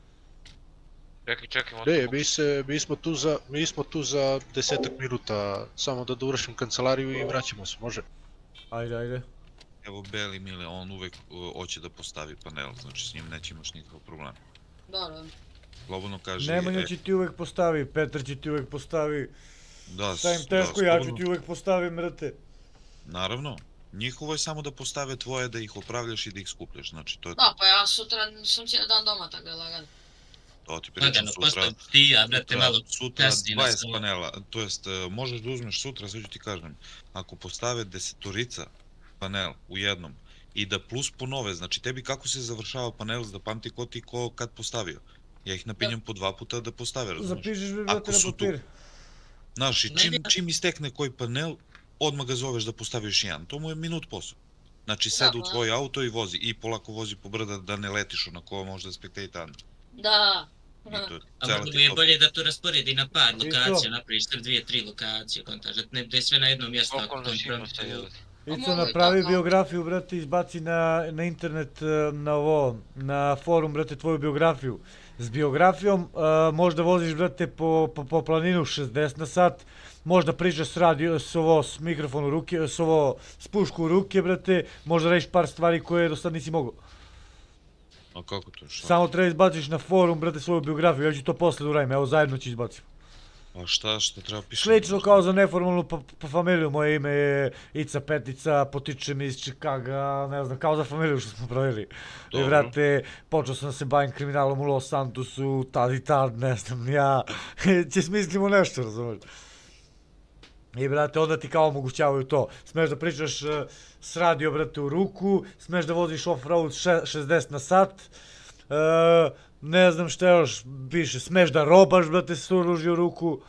Čekaj, mi smo tu za 10 minuta, samo da dovršim kancelariju i vraćamo se, može? Ajde. Evo Beli Mile, on uvek hoće da postavi panel, znači s njim neće imaš nikakav problem. Dobro. Slobodno kaže... Nemanja će ti uvek postavi, Petar će ti uvek postavi. Da, šta im teško, ja ću ti uvek postavim, brate. Naravno. Njihovo je samo da postave tvoje, da ih opravljaš i da ih skupljaš, znači to je... Da, pa ja sutra sam cijeli dan doma, tako da lagano. To ti pričam sutra 20 panela, to jest možeš da uzmeš sutra, sve ću ti kažem, ako postave 10-torica panel u jednom i da plus ponove, znači tebi kako se završava panel, da pamti ko ti ko kad postavio. Ja ih napinjam po 2 puta da postave, razumiješ? Zapišeš mi, brate, na papir. Znaš, i čim istekne koji panel, odmah ga zoveš da postavi još jedan, to mu je minut posao. Znači sede u tvoj auto i vozi, i polako vozi po brda da ne letiš onako možda spektator. Da. A možda mi je bolje da to rasporedi na par lokacija, napraviš 2-3 lokacije, kontaž, ne da je sve na jednom mjestu ako to promišljaju. Ico, napravi biografiju, brate, izbaci na internet, na forum, brate, tvoju biografiju. S biografijom možda voziš, brate, po planinu 60 na sat, možda pričaš s mikrofon u ruke, s pušku u ruke, brate, možda rešiš par stvari koje do sad nisi mogao. A kako to, šta? Samo treba izbaciš na forum, brate, svoju biografiju, ja ću to posle da uradim, evo zajedno ću izbaciti. A šta treba pišati? Slično kao za neformalnu familiju, moje ime je Ica Petica, potičem iz Čikaga, ne znam, kao za familiju što smo pravili. I vrate, počeo sam da se bavim kriminalom u Los Santosu, tad i tad, ne znam, ja, će smislimo nešto, razumiješ. I brate, onda ti kao omogućavaju to, smeš da pričaš s radio, brate, u ruku, smeš da voziš off-road 60 na sat, ne znam šta još piše, smeš da robaš, brate, s oružje u ruku.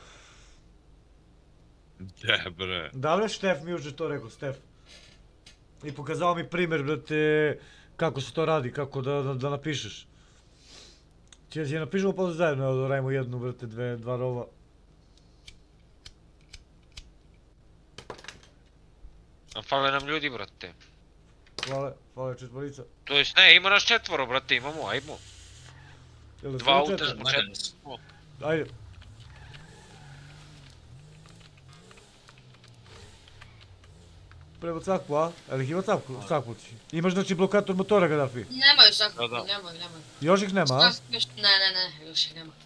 Bre. Da li je Štef mi juče to rekao, Štef? I pokazao mi primjer, brate, kako se to radi, kako da napišeš. Če napišemo pa zajedno, evo da radimo jednu, brate, dva rova. A fale nam ljudi, brate. Fale četvorica. To jest ne, ima nas 4, brate, imamo, ajmo. 2 auta, 4. Ajde. Prema cakvu, a? Ali ih ima cakvu ti? Imaš znači blokator motora, Gaddafi? Nemaju cakvu, nemaju. Još ih nema, a? Ne, još ih nema.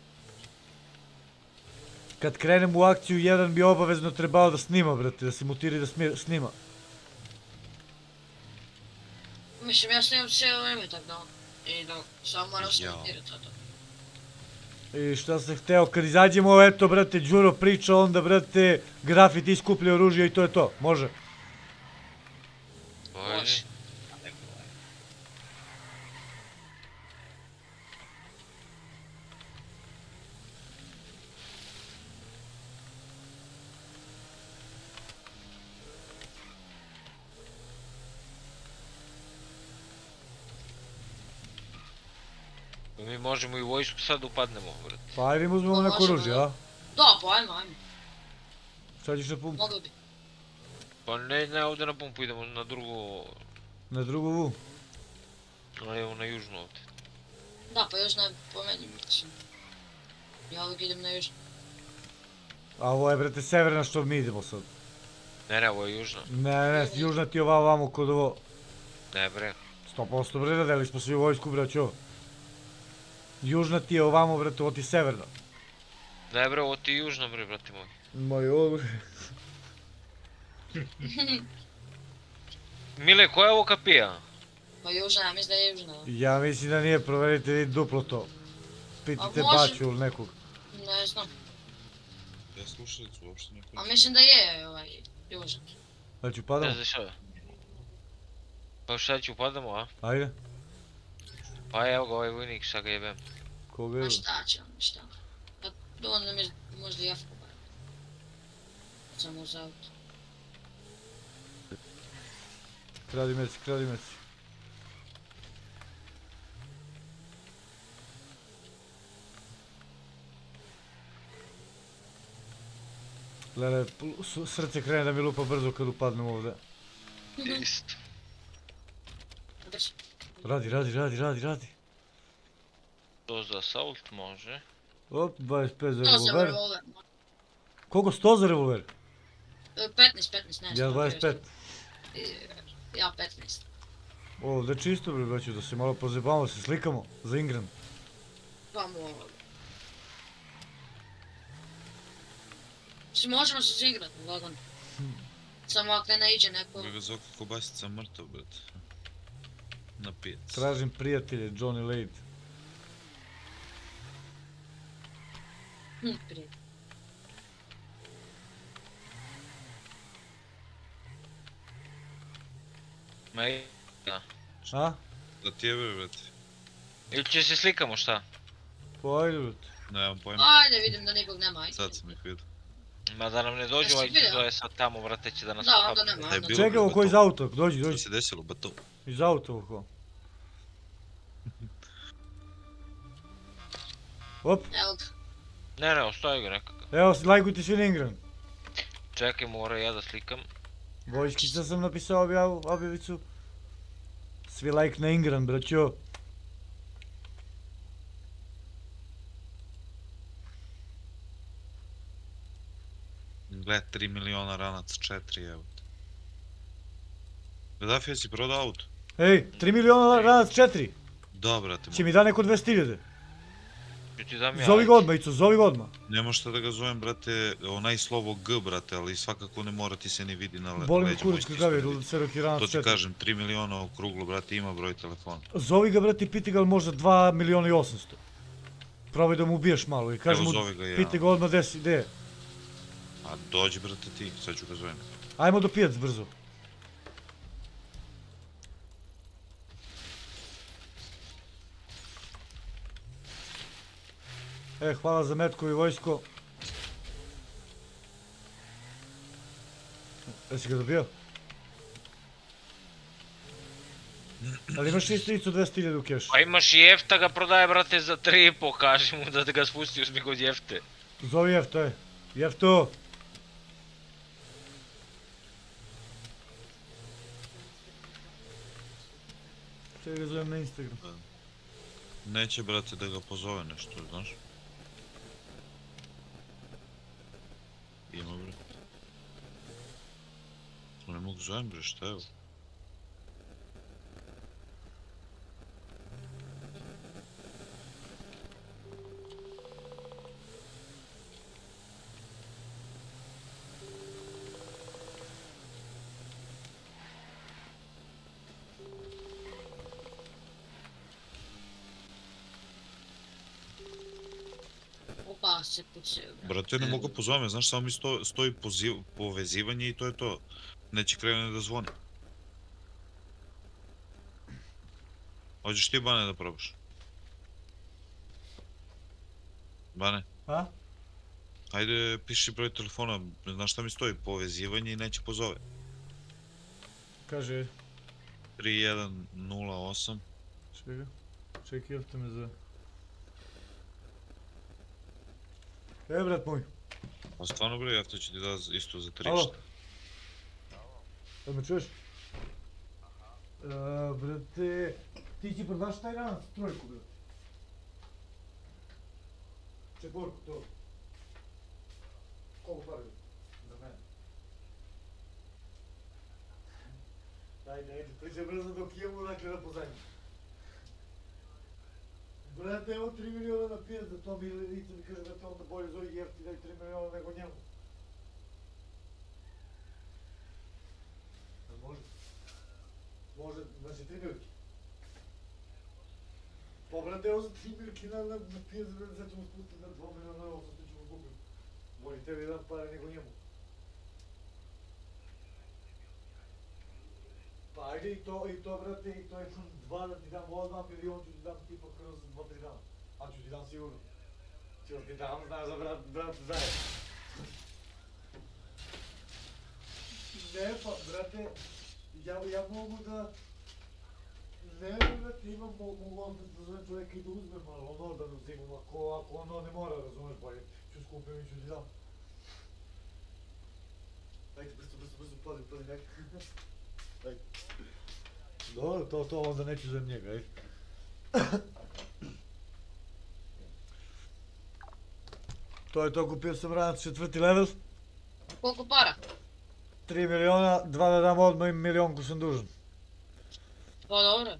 Kad krenem u akciju, jedan bi obavezno trebao da snima, brate, da se mutira i da snima. Mislim, ja snimam cijelo vrijeme tak da, i da samo moram smontirati to. I šta sam hteo, kad izađemo, eto, brate, Đuro priča, onda, brate, Gaddafi ti skuplja oružje i to je to, može? Može. Mi možemo i u vojsku sad upadnemo, brate. Pa ajde im uzmemo neko oružje, a? Da, pa ajmo. Sad ćeš na pumpu? Mogli bi. Pa ne ovdje na pumpu, idemo na drugu... Na drugu vu? Evo na južnu ovdje. Da, pa još ne po meni, mislim. Ja uvijek idem na južnu. A ovo je, brate, severna što mi idemo sad. Ne, ovo je južna. Ne, južna ti je ovamo kod ovo. Ne, bre. 100% bre, radili smo svi u vojsku, braćo. Južna ti je ovamo, brate, ovo ti je severna. Ne, bre, ovo ti je južna, bre, brate moj. Moj ovo, bre. Mile, koja je ovo kapija? Pa južna, ja mislim da je južna. Ja mislim da nije, proverite vi duplo to. Pitajte Baću ili nekog. Ne znam. Ja slušalicu uopšte ne koristim. A mislim da je južna. Znači upadamo? Ne znaš šta? Pa šta ću upadamo, a? Ajde. Pa evo ga ovaj vojnik, šta ga jebem. Koga je? Pa šta će on, šta? Pa onda mi možda i jafko bar. Samo uz auto. Kradi meci. Gledaj, srce krene da mi lupa brzo kad upadnem ovdje. Isto. Radi. To za assault može. Op, 25 za To za revolver. revolver. Koliko? 100 za revolver? 15, ne znam. Ja 25. Ja 15. Ovdje čisto, bre, braću, da se malo pozebamo, da se slikamo za Ingram. Pa mogu. Možemo se zigrati, lagano. Samo ako ne naiđe neko... Koga Zoka Kobasica mrtav, brate. Na 5. Tražim prijatelje, Johnny Lade. Prijatelj. Ma i... Da. A? Da ti jebe, brate. Ili će se slikamo, šta? Pa ajde, brate. Nemam pojma. Ajde, vidim da nikog nema, ajde. Sad sam ih vidio. Ma da nam ne dođu, ovaj Čizo je sad tamo, brate, će da nas Da, onda nema. Čekamo ko iz auta, dođi. Što se desilo, bato? Iz auta, ko. Op. Evo ga. Ne, ostaje ga nekakav. Evo, lajkujte svi na Ingram. Čekaj, mora ja da slikam. Vojskica sam napisao objavicu. Svi lajk na Ingram, braćo. Gled, 3 miliona ranac, 4, evo. Gaddafi, jesi prodao auto? Ej, 3 miliona ranac 4. Da, brate. Će mi da neko 200.000. Ti dam ja. Zovi ga odmah, Ico, zovi ga odmah. Ne možete da ga zovem, brate, onaj slovo G, brate, ali svakako ne mora ti se ni vidi na leđima. Boli mi kurac kakav je, serokirana To ti kažem, 3 miliona okruglo, brate, ima broj telefona. Zovi ga, brate, i piti ga li možda 2 miliona i 800. Probaj da mu ubiješ malo i kaži mu, piti ga odmah gdje je. A dođi, brate, ti, sad ću ga zovem. Ajmo do pijac brzo. Hvala za metku i vojsko. Jesi ga dobio? Ali imaš isto 200.000 u kešu. Pa imaš i Jefta ga prodaje, brate, za 3,5, kaži mu da te ga spusti, uzmi kod Jefte. Zovi Jefto, Jefto! Čekaj ga zovem na Instagram. Neće, brate, da ga pozove nešto, znaš? Ima, brate. Ne mogu zovem, bre, šta evo? Opa, se pucaju. Brate, ne mogu pozovem, znaš, samo mi stoji povezivanje i to je to. Neće krene da zvoni. Hoćeš ti, Bane, da probaš? Bane? A? Ajde, piši broj telefona, znaš šta mi stoji, povezivanje i neće pozove. Kaže. 3108. Čekaj, jel te me zove? Brat moj. A stvarno, bre, ja to ću ti da isto za 300. Alo? Jel me čuješ? Brate, ti će prodaš taj danas trojku, brate. Četvorku, to. Koliko pare? Za mene. Ajde, priđe brzo dok imamo dakle da pozajmim. Brate, evo 3 miliona na pijac za to mi lice mi kaže, brate, onda bolje zove Jefti daj 3 miliona nego njemu. Može? Može, znači 3 miliki. Pa brate, evo za 3 miliki na pijac, brate, sad ćemo spustiti na 2 miliona, 800 ćemo kupiti. Bolje tebi dam pare nego njemu. Pa ajde i to, brate, i to je 2 da ti dam odmah, milion ću ti dam tipa kroz 2-3 dana. A ću ti dam sigurno. Ću ti dam, znaš za brat zajedno. Ne pa, brate, ja mogu da... Ne, brate, mogu opet da zovem čovjeka i da uzmem malo, ono da uzimam, ako ono ne mora, razumeš, bolje ću skupim i ću ti dam. Ajde, brzo, pazi, neka. Ajde. Dobro, to onda neću zovem njega, ajde. To je to, kupio sam ranac 4. level. Koliko para? 3 miliona, 2 da dam odmah i milionku sam dužan. Pa dobro.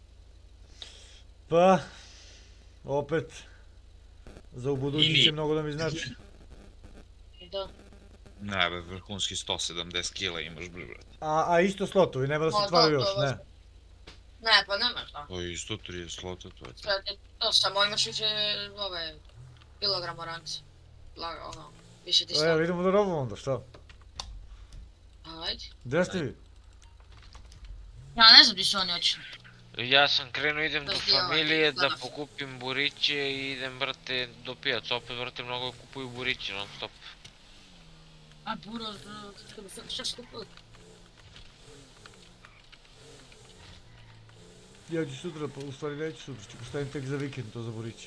Pa, opet, za u budući će mnogo da mi znači. Da. Ne, be, vrhunski 170 kila imaš, brate. A isto slotovi, nema da se otvaraju još, ne? Ne, pa nemaš da. O, isto 30 slota, to je to. To samo imaš više ove kilograma ranci. Ono, više ti Evo, idemo da robimo onda, šta? Ajde. Gdje ste vi? Ja ne znam gdje su oni očili. Ja sam krenuo, idem do familije da pokupim buriće i idem, brate, do pijaca. Opet, brate, mnogo kupuju buriće non stop. A buro, šta što kupili? Ja ću sutra, u stvari neću sutra, ću postavim tek za vikend to za buriće.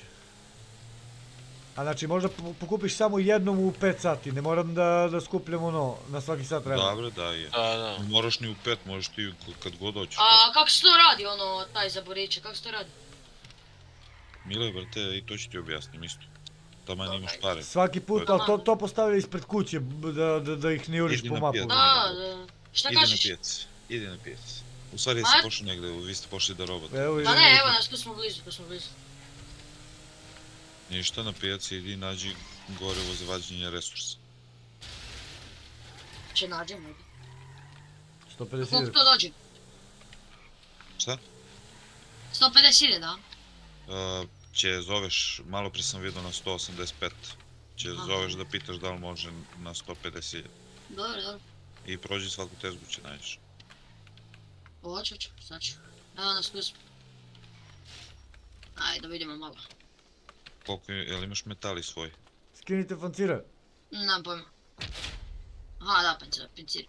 A znači možda pokupiš samo jednom u 5 sati, ne moram da skupljam ono na svaki sat vremena. Dobro, da je. Ne moraš ni u 5, možeš ti kad god hoćeš. A kako se to radi ono, taj za buriće, kako se to radi? Mile, brate, i to ću ti objasnim isto. Tamo imaš pare. Svaki put, ali to postavlja ispred kuće, da ih ne juriš po mapu. Da, šta kažeš? Idi na pijac. U stvari, jesi pošli negde, vi ste pošli da robate. Pa ne, evo nas, tu smo blizu. Ništa, na pijaci idi nađi gorivo za vađenje resursa. Če nađem, ovdje. 150.000. Koliko to dođe? Šta? 150.000, da? Će zoveš, malo prije sam vidio na 185. Će zoveš da pitaš da li može na 150.000. Dobro. I prođi svaku tezgu će nađeš. Hoću, sad ću. Evo nas tu smo. Ajde da vidimo malo. Koliko, jel imaš metali svoj? Skinite fancira. Nemam pojma. Aha, da, pincir.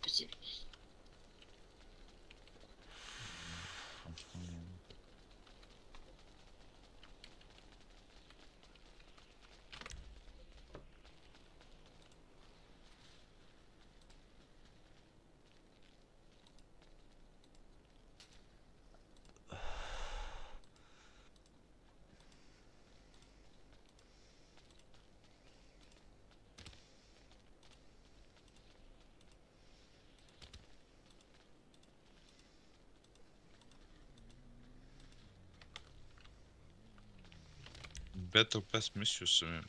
Battle Pass mislio sam imao.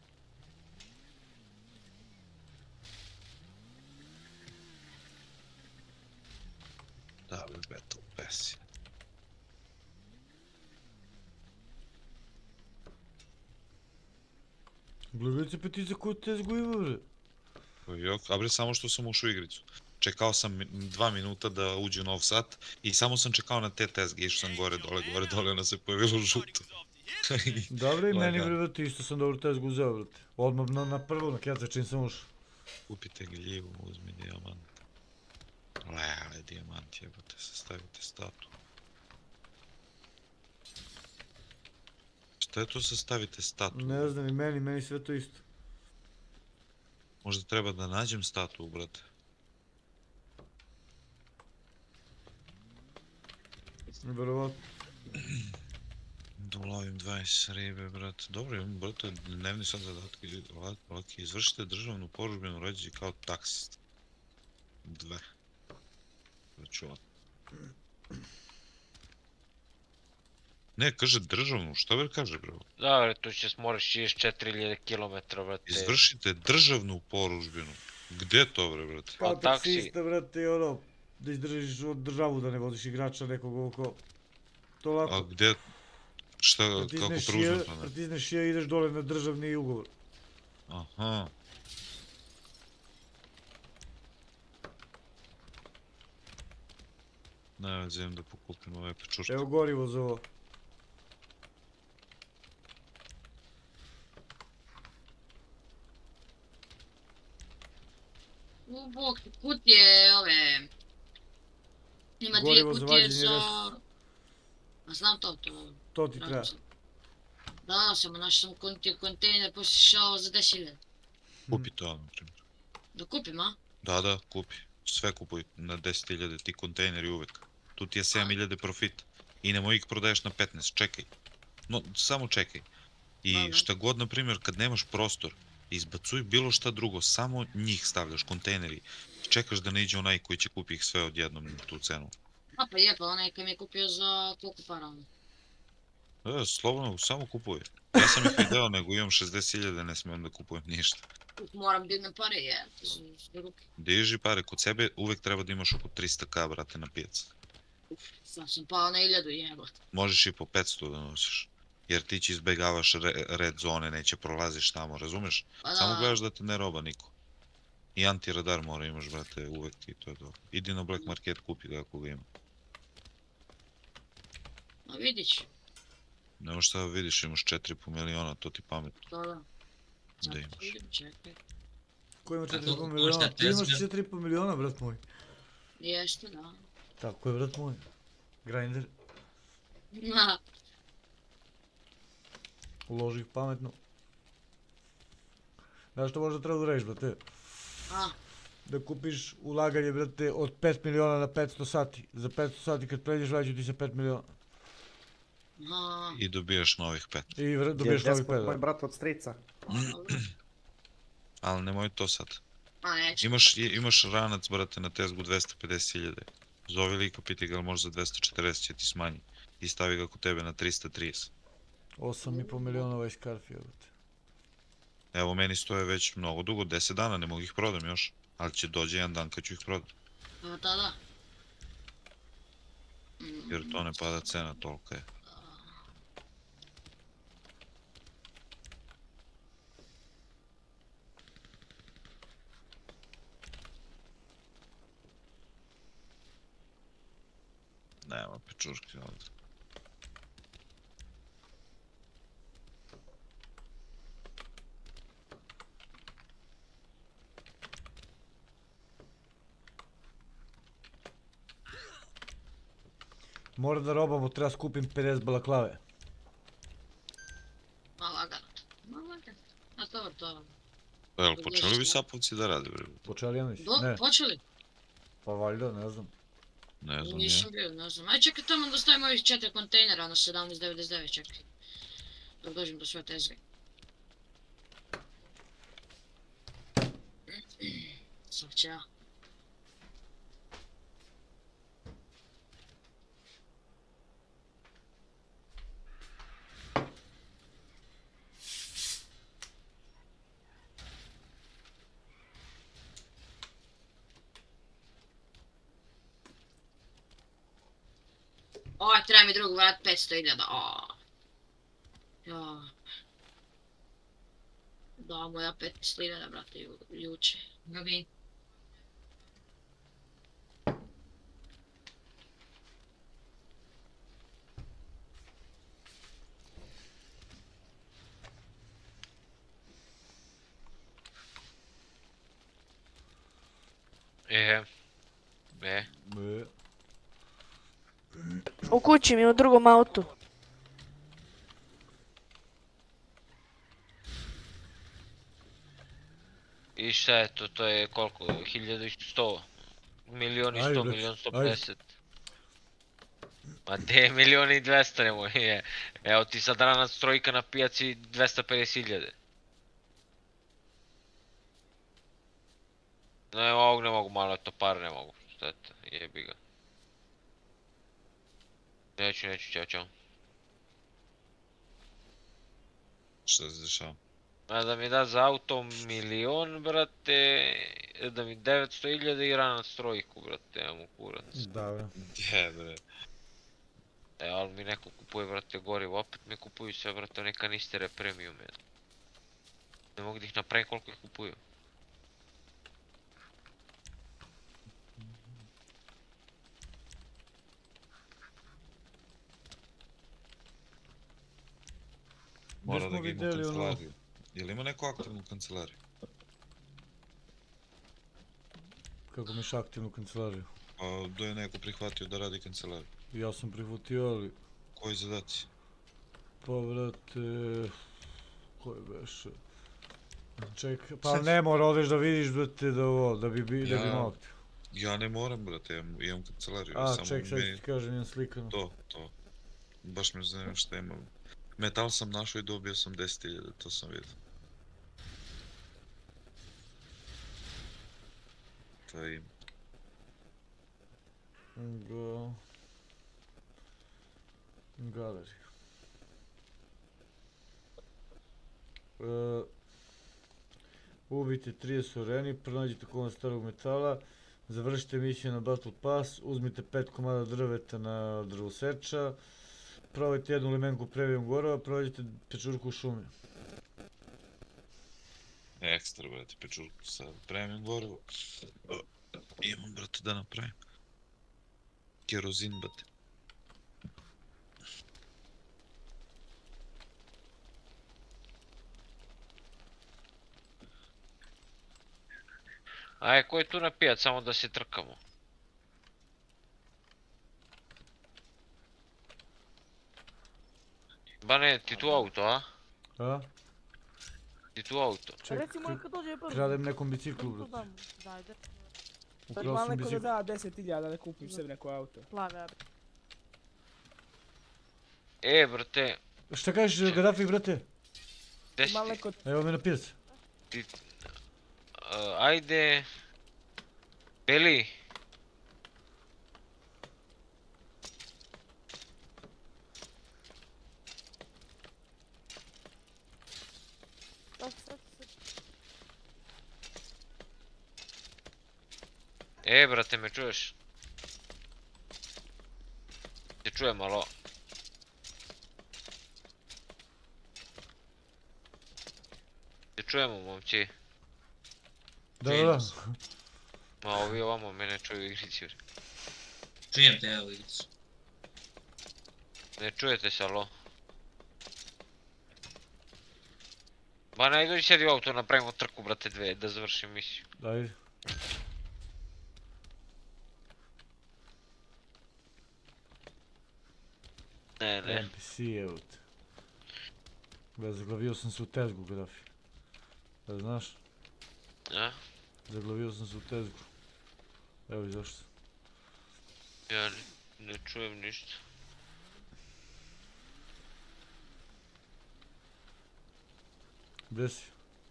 Da, Battle Pass je. Gledajte petice koju tezgu ima, bre. Pa jok, a bre, samo što sam ušao u igricu. Čekao sam 2 minuta da uđe nov sat i samo sam čekao na te tezge, išao sam gore, dole, ona se pojavilo žuto. Dobre, i meni, brate, isto sam dobru tezgu uzeo, brate. Odmah na prvu, na kjaca čim sam ušao. Kupite gljivu, uzmi dijamant. Lele, dijamant jebate, sastavite statu. Šta je to sastavite statu? Ne znam, i meni sve to isto. Možda treba da nađem statu, brate. Verovatno. Da ulovim 20 ribe, brate. Dobro, imam, brate, dnevni sad zadatke. Laki, izvršite državnu porudžbenu rođenje kao taksist. 2. Račuvam. Ne, kaže državnu, šta bre kaže, bro? Da, bre, tu ćeš moraš ići 4000 km, brate. Izvršite državnu porudžbenu. Gde to, bre, brate? Kao taksista, brate, i ono, da izdržiš državu, da ne voziš igrača nekog oko. To lako. A gde, šta, kako preuzmem to, ne? Pritisneš je, ideš dole na državni ugovor. Aha. Ne, idem da pokupim ove pečurke. Evo gorivo za ovo. Bog, kutije ove... Ima 2 kutije za... A znam to. To ti treba. Da, samo našao sam kontejner poslušao za 10.000. Kupi to, na primjer. Da kupim, a? Da, kupi. Sve kupuj na 10.000, ti kontejneri uvek. Tu ti je 7.000 profit. I nemoj ih prodaješ na 15, čekaj. No, samo čekaj. I šta god, na primjer, kad nemaš prostor, izbacuj bilo šta drugo, samo njih stavljaš, kontejneri. Čekaš da ne iđe onaj koji će kupi ih sve odjednom na tu cenu. A pa je, pa onaj koji mi je kupio za koliko para? Slobodno, samo kupuj. Ja sam ih video, nego imam 60.000, ne smijem da kupujem ništa. Moram dignem pare, Diži pare, kod sebe uvek treba da imaš oko 300k, brate, na pijac. Sad sam pao na 1000, jebot. Možeš i po 500 da nosiš. Jer ti će izbegavaš red zone, neće prolaziš tamo, razumeš? Samo gledaš da te ne roba niko. I antiradar mora imaš, brate, uvek i to je dobro. Idi na Black Market, kupi ga ako ga ima. Ma vidit ću. Nemo šta vidiš, imaš 4,5 miliona, to ti pametno. Da. Da imaš. Čekaj. Ko ima 4,5 miliona? Ti imaš 4,5 miliona, brat moj. Jeste, da. Tako je, brat moj. Grinder. Na. Uloži ih pametno. Znaš što možda treba da uradiš, brate? Da kupiš ulaganje, brate, od 5 miliona na 500 sati. Za 500 sati kad pređeš, vraću ti se 5 miliona. I dobijaš novih 5. I dobijaš novih 5, da. Moj brat od strica. Ali nemoj to sad. A neću. Imaš ranac, brate, na tezgu 250.000. Zovi lika, piti ga može za 240, će ti smanji. I stavi ga kod tebe na 330. 8,5 miliona ovaj skarf, jebote. Evo, meni stoje već mnogo dugo, 10 dana, ne mogu ih prodam još. Ali će dođe jedan dan kad ću ih prodat. Da. Jer to ne pada cena, tolika je. Nema pečurke ovdje. Mora da robamo, treba skupim 50 balaklave. Lagano. A dobro, to... Jel, počeli bi sapovci da rade, bre? Počeli ja mislim? Ne. Počeli? Pa valjda, ne znam. Ne znam, Nisam bio, ne znam. Aj čekaj tamo da stavim ovih 4 kontejnera na 17,99, čekaj. Dok dođem do sve tezge. Sad će ja. Oj, treba mi drug vrat, 500.000, ja. Da, moja 500.000, brate, juče. Gabi. U kući mi, u drugom autu. I šta je to, to je koliko, 1100, milion i 100, milion 150. Ma gdje je milion i 200 nemoj, evo ti sad ranac trojka na pijaci 250.000. Ne, ovog ne mogu, malo to par ne mogu, šteta, jebi ga. Neću, čao. Šta se dešava? Da mi da za auto milion, brate, da mi 900.000 i ranac trojku, brate, imamo kurac. Da, bre. Gdje, bre? Ali mi neko kupuje, brate, gorivo, opet mi kupuju sve, brate, one kanistere premium, ne mogu da ih napravim koliko ih kupuju. Mora da ga ima u kancelariju. Jel ima neko aktivnu kancelariju? Kako miš aktivnu kancelariju? Pa da je neko prihvatio da radi kancelariju. Ja sam prihvatio, ali... Koji zadaci? Pa brate... Koji beše... Čekaj, pa ne mora odeš da vidiš brate da bi imao aktiv. Ja ne moram brate, imam kancelariju. Ček, sad ti kažem, imam slikano. To. Baš me zanima šta imam. Metal sam našao i dobio sam 10.000, to sam vidio. To je ima. Galerija. Ubijte 30 ureni, pronađite komad starog metala, završite misiju na Battle Pass, uzmite 5 komada drveta na drvoseča, probajte jednu limenku premium gorova, prođite pečurku u šumi. Ekstra, brate, pečurku sa premium gorivo. Imam, brate, da napravim. Kerozin, brate. Aj, ko je tu na pijac, samo da se trkamo. Bane, ti tu auto, a? A? Ti tu auto. Kradem nekom biciklu, brate. Ukrao sam biciklu. Da, 10.000 da kupiš sebi neko auto. Brate. Šta kažeš, Gaddafi, brate? Evo me na pijac. Ajde... Beli. Brate, me čuješ? Te čujem malo. Te čujemo, momči. Da. Ma ovi ovamo mene čuju igrici. Čujem te, evo igricu. Ne čujete se, alo? Ba ne, dođi sjedi u auto, napravimo trku, brate, dve, da završim misiju. Daj. Ne. NPC, evo te. Gle, zaglavio sam se u tezgu, Grafi. Da znaš? A? Zaglavio sam se u tezgu. Evo i zašto. Ja ne čujem ništa. Gde si?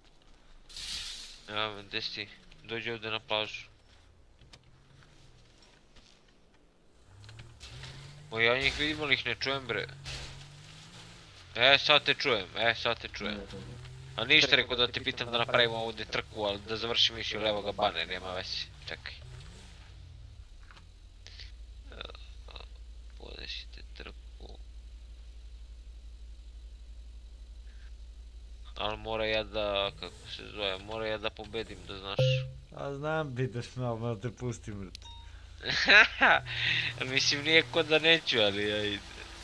Ja, gde si? Dođi ovdje na plažu. O, ja njih vidim, ali ih ne čujem, bre. Sad te čujem. A ništa, rekao da te pitam da napravimo ovdje trku, ali da završim misiju levo ga bane, nema vesi. Čekaj. Podešite trku. Ali mora ja da, kako se zove, mora ja da pobedim, da znaš. A znam, pitaš malo te pustim, brate. Mislim, nije ko da neću, ali ajde.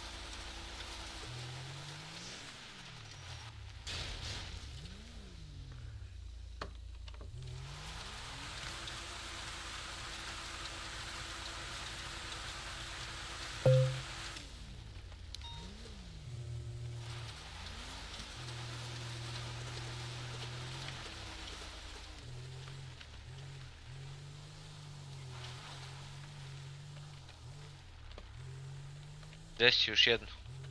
Desi još jednu.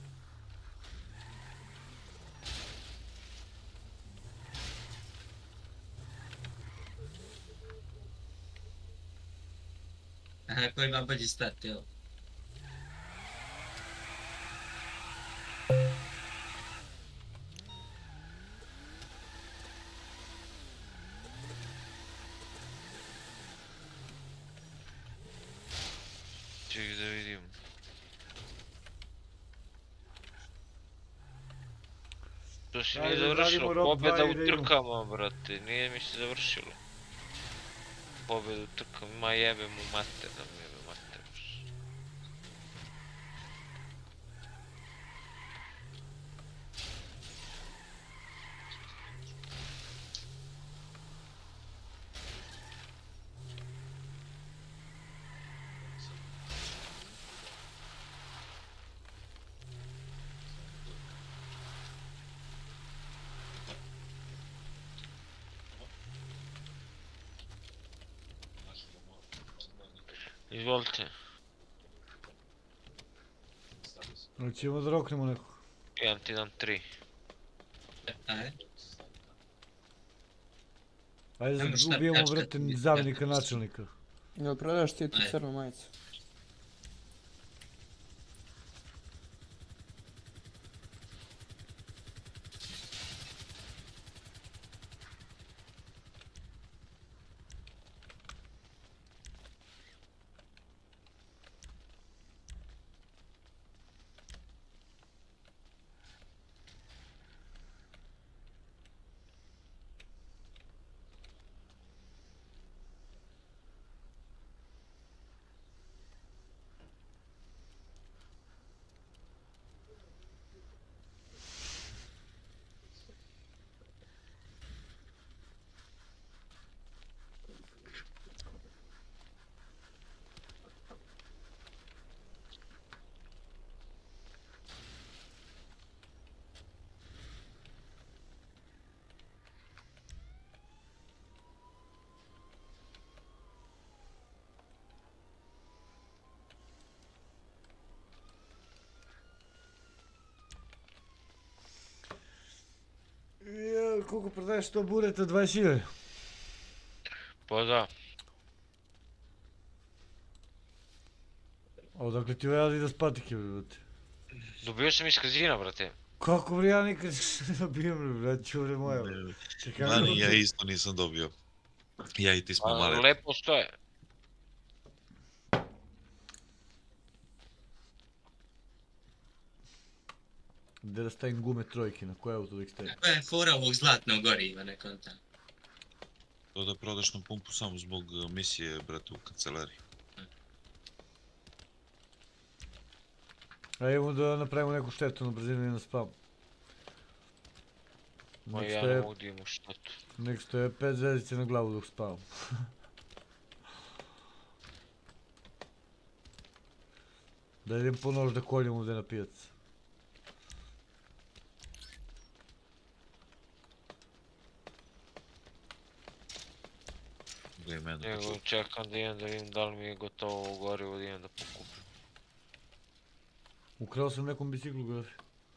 Aha, ko ima bolji start, evo. Čekaj da vidim. To se nije završilo, pobjeda u trkama, brate, nije mi se završilo. Pobjeda u trkama, ma jebe mu mater, da mu jebe mater. Izvolite. Hoćemo da roknemo nekog. Jedan ti dam 3. Ajde da ubijemo, brate, zamjenika načelnika. Jel prodaš ti tu crnu majicu? Koliko prodaješ to bureta? 20.000? Pa da. Odakle ti uveli da spatike, brate? Dobio sam iz kazina, brate. Kako bre, ja nikad ne dobijem, brate, čure moja. Mani, ja isto nisam dobio. Ja i ti smo male. Lepo stoje. Gdje da stavim gume trojke, na koje auto da ih stavim? Kako je fora ovog zlatnog goriva, ne kontam? To da prodaš na pumpu samo zbog misije, brate, u kancelariji. A idemo da napravimo neku štetu na brzinu i na spam. Ma ja ne mogu da imam štetu. Nek što je 5 zvezdice na glavu dok spavam. Da idem po nož da koljem ovdje na pijac. Nego čekam da idem da vidim da li mi je gotovo ovo gorivo da idem da pokupim. Ukrao sam nekom biciklu grafi.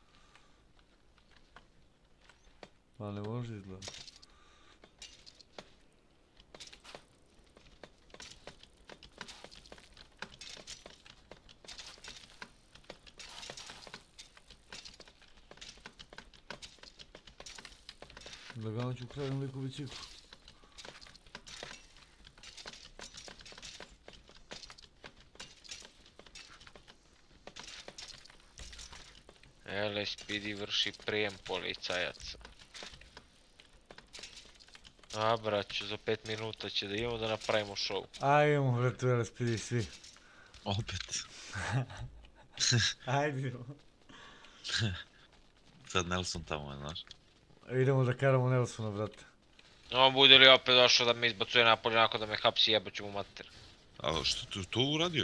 A ne može izgleda. Lagano ću ukradem liku biciklu. LSPD vrši prijem policajaca. A braću, za 5 minuta će da imamo da napravimo show. A imamo vratu LSPD svi. Opet. Ajde idemo. Sad Nelson tamo je, znaš. Idemo da karamo Nelsona, brate. On bude li opet došao da me izbacuje napolje onako da me hapsi, jebaću mu mater. A što to uradio?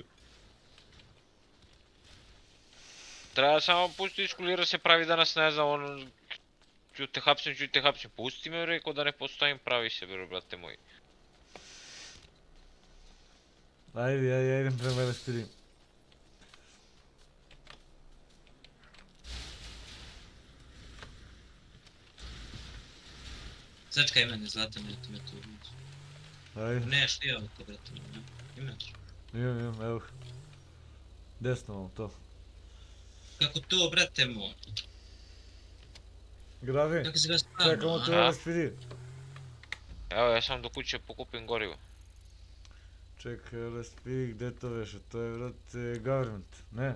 Treba samo pustiti iskulira se pravi danas ne znam, on... Ću te hapsim, pusti me rekao da ne postojim, pravi se brate moji. Ajde, ja idem prema LSPD. Začkaj mene, zlatan, ja ti me tu uđu. Ajde. Neš ti auto, brate, imaš? Imam, evo. Desno vam to. Kako to, brate moj? Grafi, Kako si ga stavio? čekamo te LSPD. Evo, ja sam do kuće pokupim gorivo. Čekaj, LSPD, gdje to veše? To je, vrate, government, ne?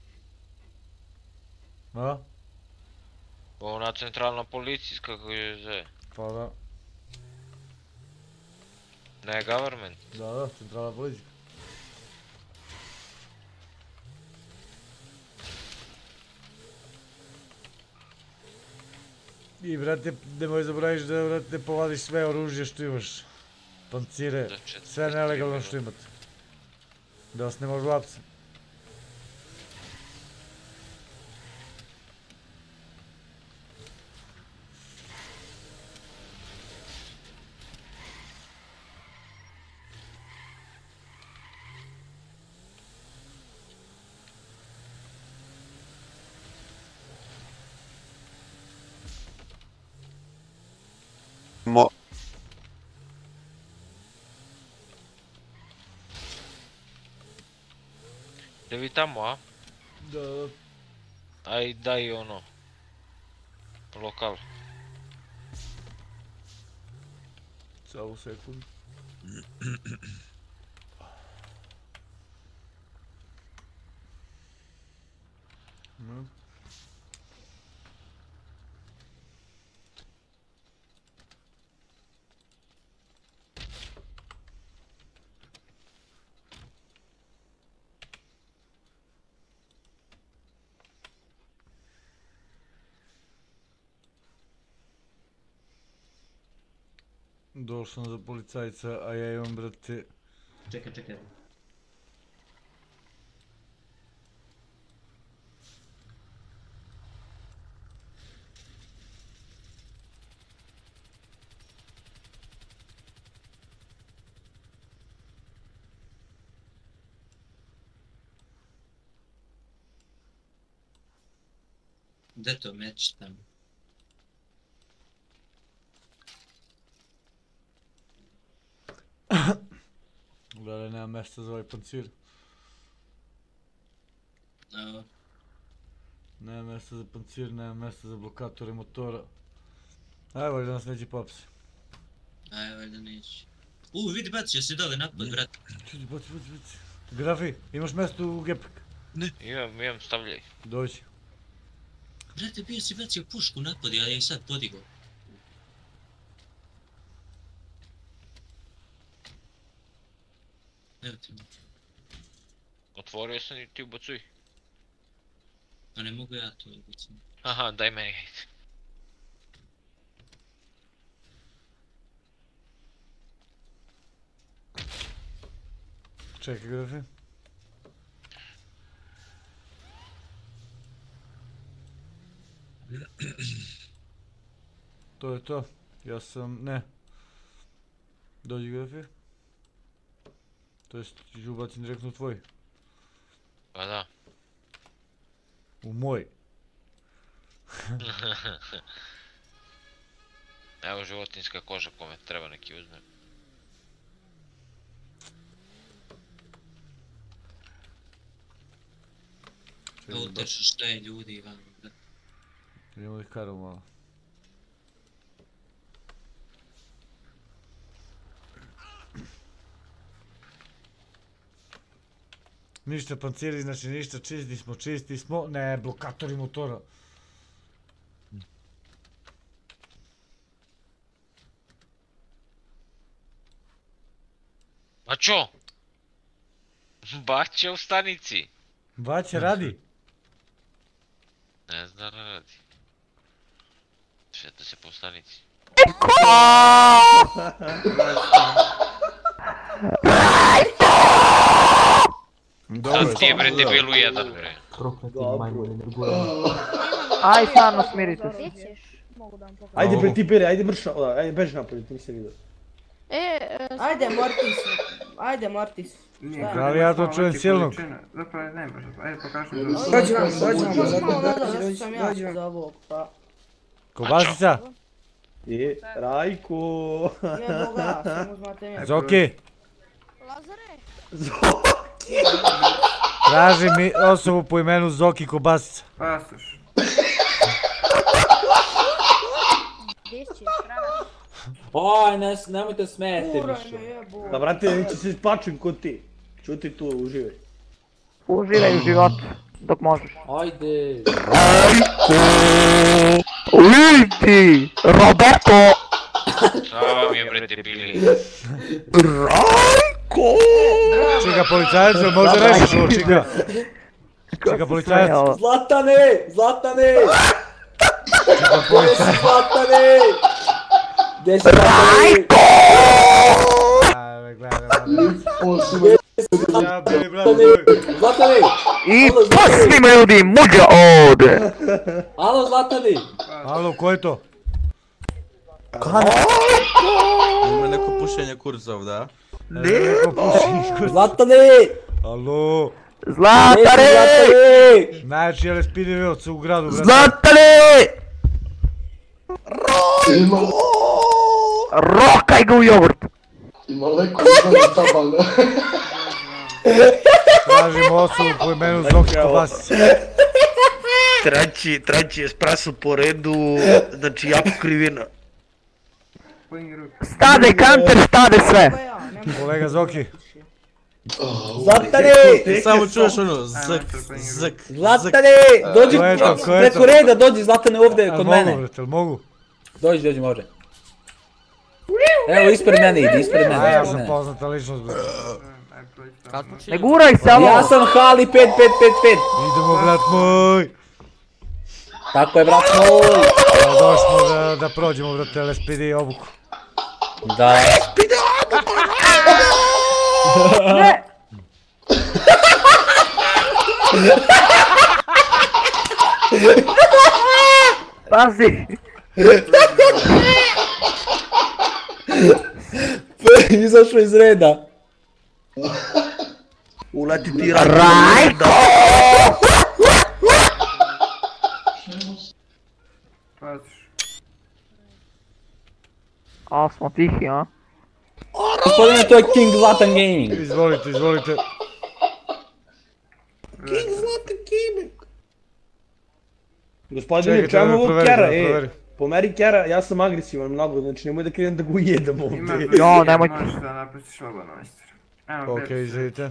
A? Ona centralna policijska kako je zove. Pa da. Ne, government. Da, centralna policijska. I, brate, nemoj zaboraviš da, brate, povadiš sve oružje što imaš. Pancire, sve nelegalno što imate. Da vas ne može lapse. Da vi tamo, a? Da. Aj, daj ono. Lokal. Samo sekund. No. Došao sam za policajca, a ja imam, brate... Čekaj. Gde to meč tamo? Gledaj, nema mjesta za ovaj pancir. Nema mjesta za pancir, nema mjesta za blokatore motora. Ajde, valjda nas neće popsi. Ajde, valjda neće. Vidi, bacio se dole napad, brate. Čuti, baci. Grafi, imaš mjesto u gepek? Ne. Imam, stavljaj. Dođi. Brate, bio si bacio pušku napad, ja je sad podigao. Evo ti. Otvorio sam i ti ubacuj. Pa ne mogu ja to ubaciti. Aha, daj meni, ajde. Čekaj, Grafi. To je to. Ja sam... ne. Dođi, Grafi. To jest, ću ubacim direktno u tvoj. Pa da. U moj. Evo životinjska koža, kome treba neki uzmem. Utešu šta je ljudi van, brate. Idemo ih karu malo. Ništa panciri, znači ništa, čisti smo, ne, blokatori motora. Bačo! Bačo u stanici! Baća radi? Ne znam da radi. Šeta se po stanici. Sad ti je bre debilu jedan bre. Aj, stvarno smirite se. Ajde bre ti bere, ajde mrša, ajde beži napolje, ti nisi vidio. Ajde Mortis. Da li ja to čujem silnog? Zapravo ne može, ajde pokažem da... Dođi vam, dođi vam za ovog, pa... Kobasica? Rajko! Jebo ga, samo uzmate mjesto. Zoki! Lazare! Zoki! Traži mi osobu po imenu Zoki Kobasica. Pasoš. Gdje ćeš, rana? Oj, nemojte smijeti više. Da brate, neće se spačim kod ti. Čuti tu, uživaj. Uživaj u životu, dok možeš. Ajde. Ulti! Roberto! Šta vam je bre debili? Rajko! Čeka policajac, jel može rešiš ovo, čeka? Čeka policajac. Zlatane! Zlatane! Čeka policajac. Zlatane! Gdje si Rajko! Ja bili brat moj. Zlatane! I pasnimo ljudi, muđa ovdje! Alo Zlatane! Alo, ko je to? Ima neko pušenje kurza ovdje, a? Neko pušenje kurza. Zlatane! Alo! Zlatane! Najjači LSPD-ovci u gradu, brate. Zlatane! Rokaj ga u jogurt! Ima leko izgleda tabalne. Tražimo osobu po imenu Zoki Kobasica. Treći espresso po redu, znači jako krivina. Stade kanter, stade sve! Kolega Zoki. Zlatane! Samo čuješ ono, zek. Zlatane! Dođi preko reda, dođi Zlatane ovdje kod mene. Mogu, brate, mogu? Dođi, može. Evo, ispred mene idi, ispred mene. Ja sam poznata ličnost, brate. Ne guraj se, alo! Ja sam Hali 5555. Idemo, brat moj. Tako je, brat moj. Došli da prođemo, brate, LSPD obuku. Da. Ne! Pazi! Izašao iz reda. Uleti ti Rajko! A, smo tihi, a? Gospodine, to je King Zlatan Gaming. Izvolite. King Zlatan Gaming. Gospodine, čemu ovo kjera, po meri kjera, ja sam agresivan mnogo, znači nemoj da krenem da ga ujedam ovdje. Jo, nemoj. Možeš da napustiš slobodno, majster. Okej, izvidite.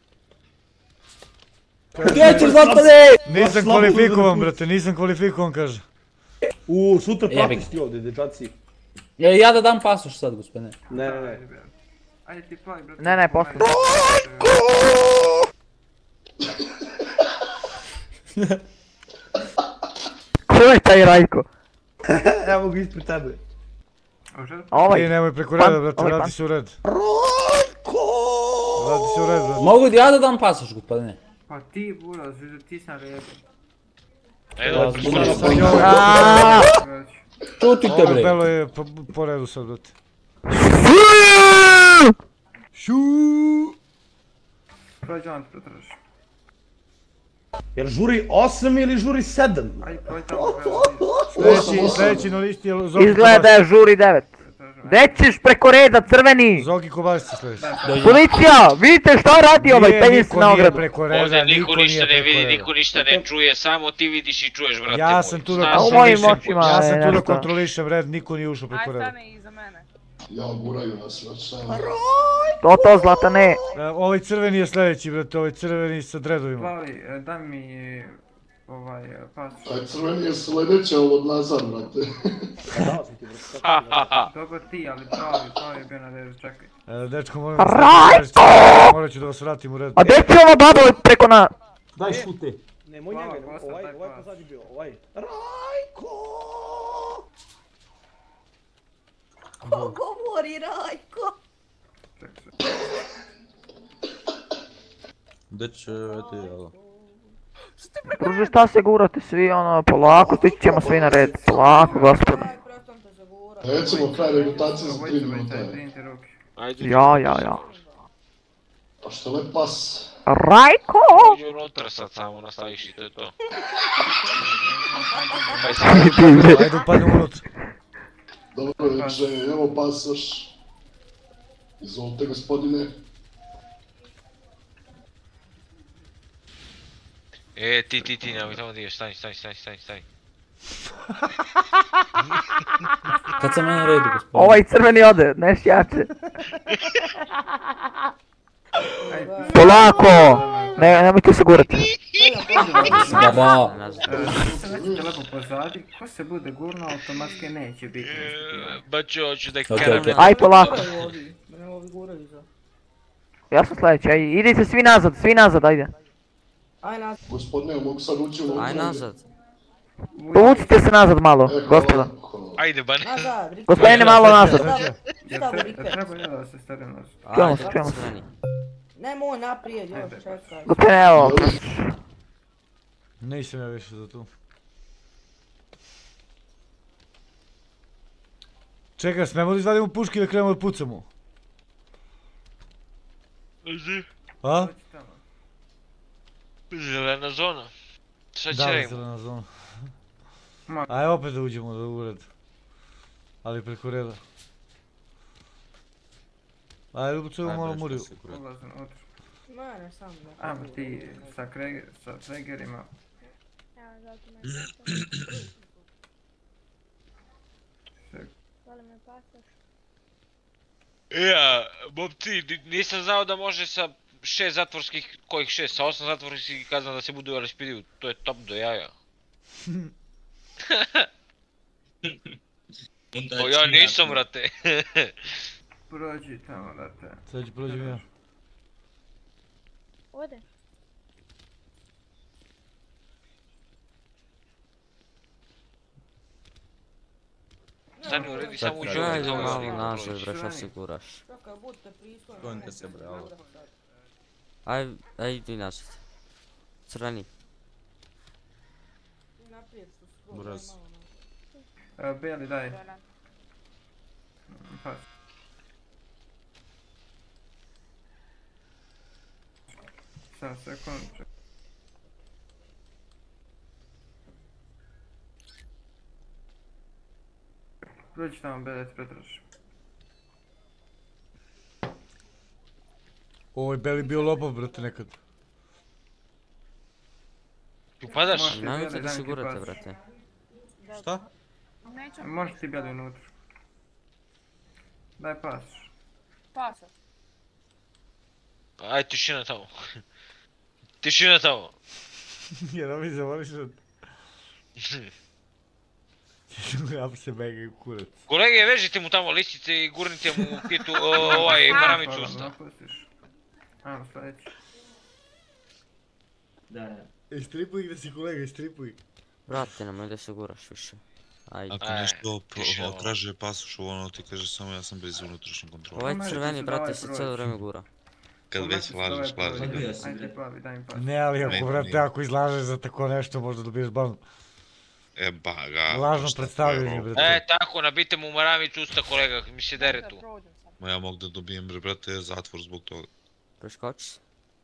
Gdje ćeš, Zlatane? Nisam kvalifikovan, brate, nisam kvalifikovan, kaže. Sutra pratiš ti ovdje, dečaci. Ja da dam pasoš sad, gospodine. Ne. Ajde ti plavi, brate. Ne, posle. Ko je taj Rajko? Evo ga ispred tebe. Ti nemoj preko reda, brate, vrati se u red. Rajko! Vrati se u red, brate. Mogu ja da dam pasoš, gospodine? Pa ti, Buraz, ti sam redu. Čutite, bre. Ovo belo je po redu sad, brate. Prođe on te potraži. Jel žuri 8 ili žuri 7? Ajde, prođe tamo. Sljedeći na listi je Zoki Izgleda da je žuri 9. Gdje ćeš preko reda, crveni? Zoki Kobasić sljedeći. Policija, vidite šta radi ovaj, penji se na ogradu. Ovdje niko ništa ne vidi, niko ništa ne čuje, samo ti vidiš i čuješ, brate. Ja sam tu da kontrolišem red, niko nije ušao preko reda. Aj, stani iza mene. Ja, guraju nas, već To, Zlatane. Ovaj crveni je sljedeći, brate, ovaj crveni sa dredovima. Plavi, daj mi pas. Taj crveni je sljedeći, ali od nazad, brate. Dobro ti, ali pravi je bio na redu, čekaj. Dečko, molim Rajko! morat ću da vas vratim u red. A gdje će ova baba preko na... Daj šute. Nemoj njega, ovaj pozadnji bio, ovaj. Rajko! Ko govori Rajko? Gdje će ti, jel? Druže, šta se gurate svi, ono, polako, stići ćemo svi na red, polako, gospode. Recimo, kraj regutacije za 3 minuta. Ja. A što le pas? Rajko! Uđi unutra sad samo, nastaviš i to je to. Ajde upadnem unutra. Dobro večer, evo pasoš. Izvolite, gospodine. Ti, nemoj tamo da ideš, stani. Kad sam na redu, gospodine. Ovaj crveni ode, neš jače. Polako! Nemojte se gurati. Baba. Nećete lepo pozadi, ko se bude gurno, automatski neće biti. Baču, hoću da karam. Aj, polako. Ja sam sljedeći, aj, idite svi nazad, ajde. Aj nazad. Gospodine, mogu sad ući unutra? Aj nazad. Povucite se nazad malo, gospodo. Ajde, bane. Gospodine, malo nazad. Treba ja da se stavim nazad. Čujemo se. Nemoj naprijed, još čekaj. Gospodine, evo. Nisam ja više za tu. Čekaj, smemo da izvadimo puške i da krenemo da pucamo? A? Zelena zona. Šta će Da, zelena zona. Ajde opet da uđemo u red. Ali preko reda. Ajde, ubucujemo malo muriju. Ne, sam da. Ajmo ti sa Kregerima. Bobci, nisam znao da može sa 6 zatvorskih, kojih 6, sa 8 zatvorskih kazna da se budu u LSPD-u, to je top do jaja. O ja nisam, brate. Prođi tamo, brate. Sad ću prođem ja. Ode. Stani, uredi samo uđe. Ajde malo nazad, bre, šta se guraš? Čekaj, budite pristojni. Gonite se, bre, ovo. Aj, idi nazad. Crveni. Brz. Beli, daj. Pas. Sad, sekund. Prođi tamo, Beli, ti pretraži. Ovo je Beli bio lopov, brate, nekad. Tu padaš? Nemojte da se gurate, brate. Šta? Možeš ti bjeli unutra. Daj pas. Pasa. Aj, tišina tamo. Tišina tamo. Jer mi zavoliš od... Ja se mega kurac. Kolege, vežite mu tamo lisice i gurnite mu u kitu, maramicu usta. Ajmo sljedeći. Da. Istripuj gdje si kolega, istripuj. Brate, nemoj da se guraš više. Ajde. Ako nešto traže pasoš ono ti kaže samo ja sam bez unutrašnje kontrole. Ovaj crveni, brate, se cijelo vrijeme gura. Kad već lažeš. Ajde plavi, daj mi pas. Ne, ali ako, brate, ako izlažeš za tako nešto, možda dobiješ ban. Ba ga. Lažno predstavljanje, brate. Tako, nabite mu maramicu usta, kolega, mi se dere tu. Ma ja mogu da dobijem, brate, zatvor zbog toga. Preskoči se.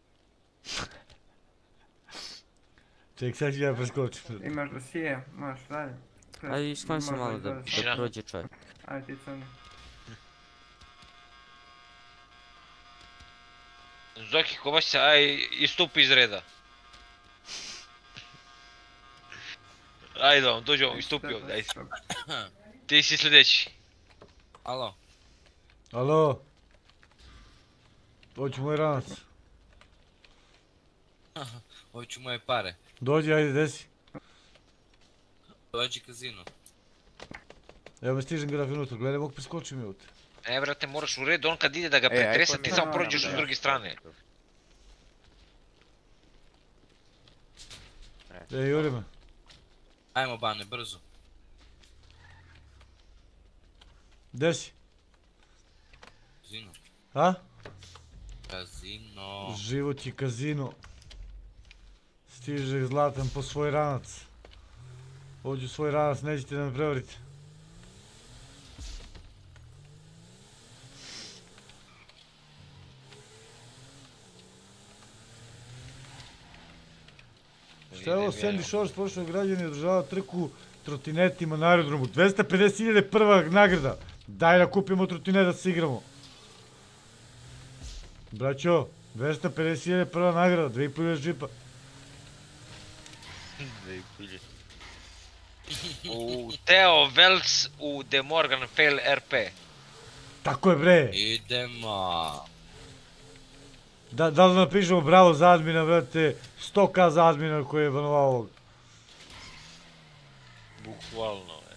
Ček, sad ću ja preskočim. Imaš dosije, možeš dalje. Ajde, iskloni se malo da prođe čovjek. Ajde ti crni. Zoki, Kovačica, aj, istupi iz reda. Ajde vam, dođi vam, istupi ovdje, ajde. Ti si sljedeći. Alo. Alo. Hoću moj ranac. Hoću moje pare. Dođi, ajde, gdje si? Dođi kazino. Evo me stižem graf unutra, gledaj, mogu preskočiti mi ovdje. Ne, brate, moraš u red, on kad ide da ga pretresa, ti samo prođeš s druge strane. Juri me. Ajmo, Bane, brzo. Gdje si? Kazino. A? Kazino. Život je kazino. Stiže Zlatan po svoj ranac. Hoću svoj ranac, nećete da me prevarite. Šta je ovo, Sandy Shores, prošlog građani održava trku trotinetima na aerodromu. 250.000 prva nagrada. Daj da kupimo trotinet da se igramo. Braćo, 250.000 prva nagrada, 2,5 džipa. 2,5. U Theo Wells u De Morgan Fail RP. Tako je, bre. Idemo. Da li napišemo bravo za admina, brate, 100k za admina koji je banovao ovog. Bukvalno, je.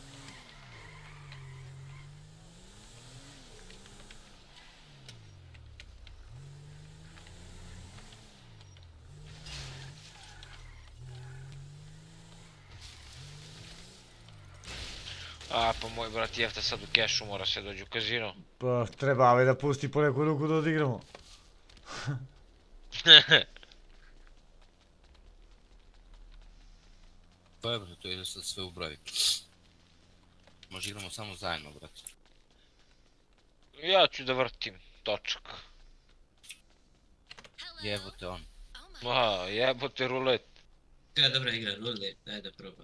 A, pa moj brat Jefta sad u kešu mora se dođi u kazino. Pa treba da pusti po neku ruku da odigramo. Pa je, brate, to ide sad sve u broju. Možda igramo samo zajedno, brate. Ja ću da vrtim točak. Jebote on. Ma, jebote rulet. Koja je dobra igra, rulet, daj da probam.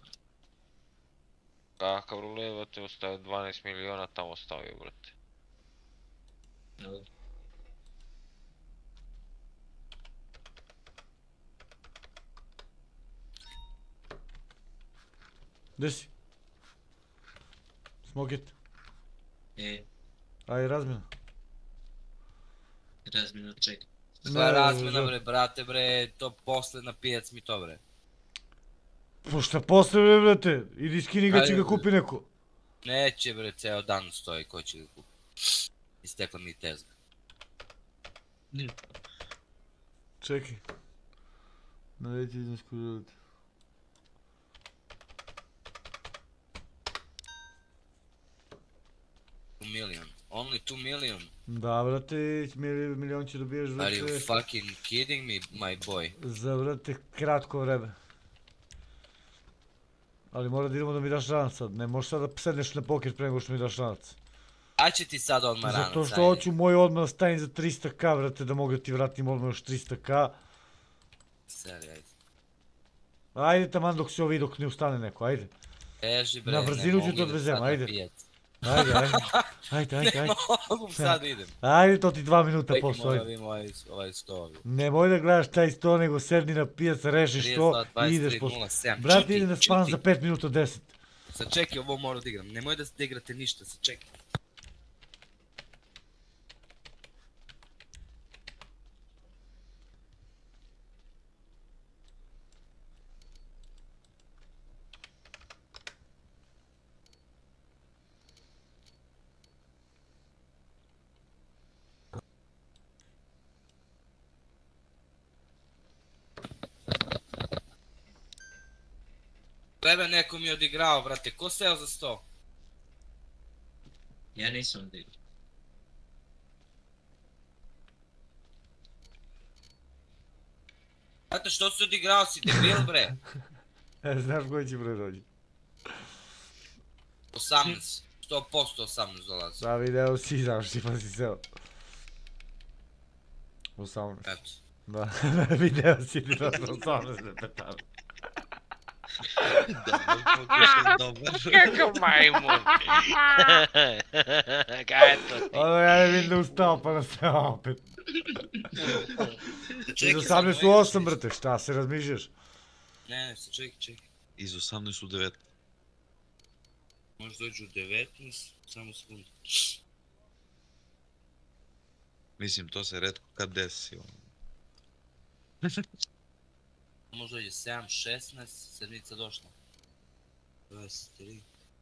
Kakav rulet, brate, ostavio 12 miliona, tamo ostavio, brate. Gdje si? Smoke it. Ajde, razmjena. Razmjena, čekaj. Sva razmjena, bre, brate, bre, to posle na pijac mi to, bre. Pa šta posle, bre, brate? Idi skini ga, će ga kupi neko. Neće, bre, ceo dan stoji, ko će ga kupi. Istekla mi tezga. Čekaj. Navedite iznos koju želite. Million. Only 2 million. Da, brate, milion će dobiješ, brate. Are you fucking kidding me, my boy? Za, brate, kratko vreme. Ali mora da idemo da mi daš ranac sad, ne možeš sad da sedneš na poker pre nego što mi daš ranac. A će ti sad odmah ranac, zato što hoću moj odmah da stavim za 300k, brate, da mogu da ti vratim odmah još 300k. Seri, ajde. Ajde taman dok se ovi, dok ne ustane neko, ajde. Teži, bre, na brzinu ću to odvezem, ajde. Ajde. Ne mogu sad idem. Ajde, to ti 2 minuta posle, ajde. Čekaj, moram ovaj sto. Nemoj da gledaš taj sto, nego sedni na pijac, rešiš to i ideš posle. Brate, ide na span za 5 minuta 10. Sačekaj, ovo moram da igram. Nemoj da igrate ništa, sačekaj. Treba neko mi je odigrao, brate. Ko seo za 100? Ja nisam odigrao. Brate, što si odigrao, si debil, bre? Znaš koji će broj dođi? 18. 100% 18 dolazi. Da, video si, znaš ti pa si seo. 18. Eto. Da, video si ti da 18 ne petali. Kakav majmun. Kaj je to ti? Ono ja ne vidim da ustao pa da se opet. Iz 18 su 8 brate, šta se razmišljaš? Ne, čekaj. Iz 18 su 19. Može dođu u 19, samo sekundu. Mislim, to se retko kad desi. Možda je 7, 16, sedmica došla. 23.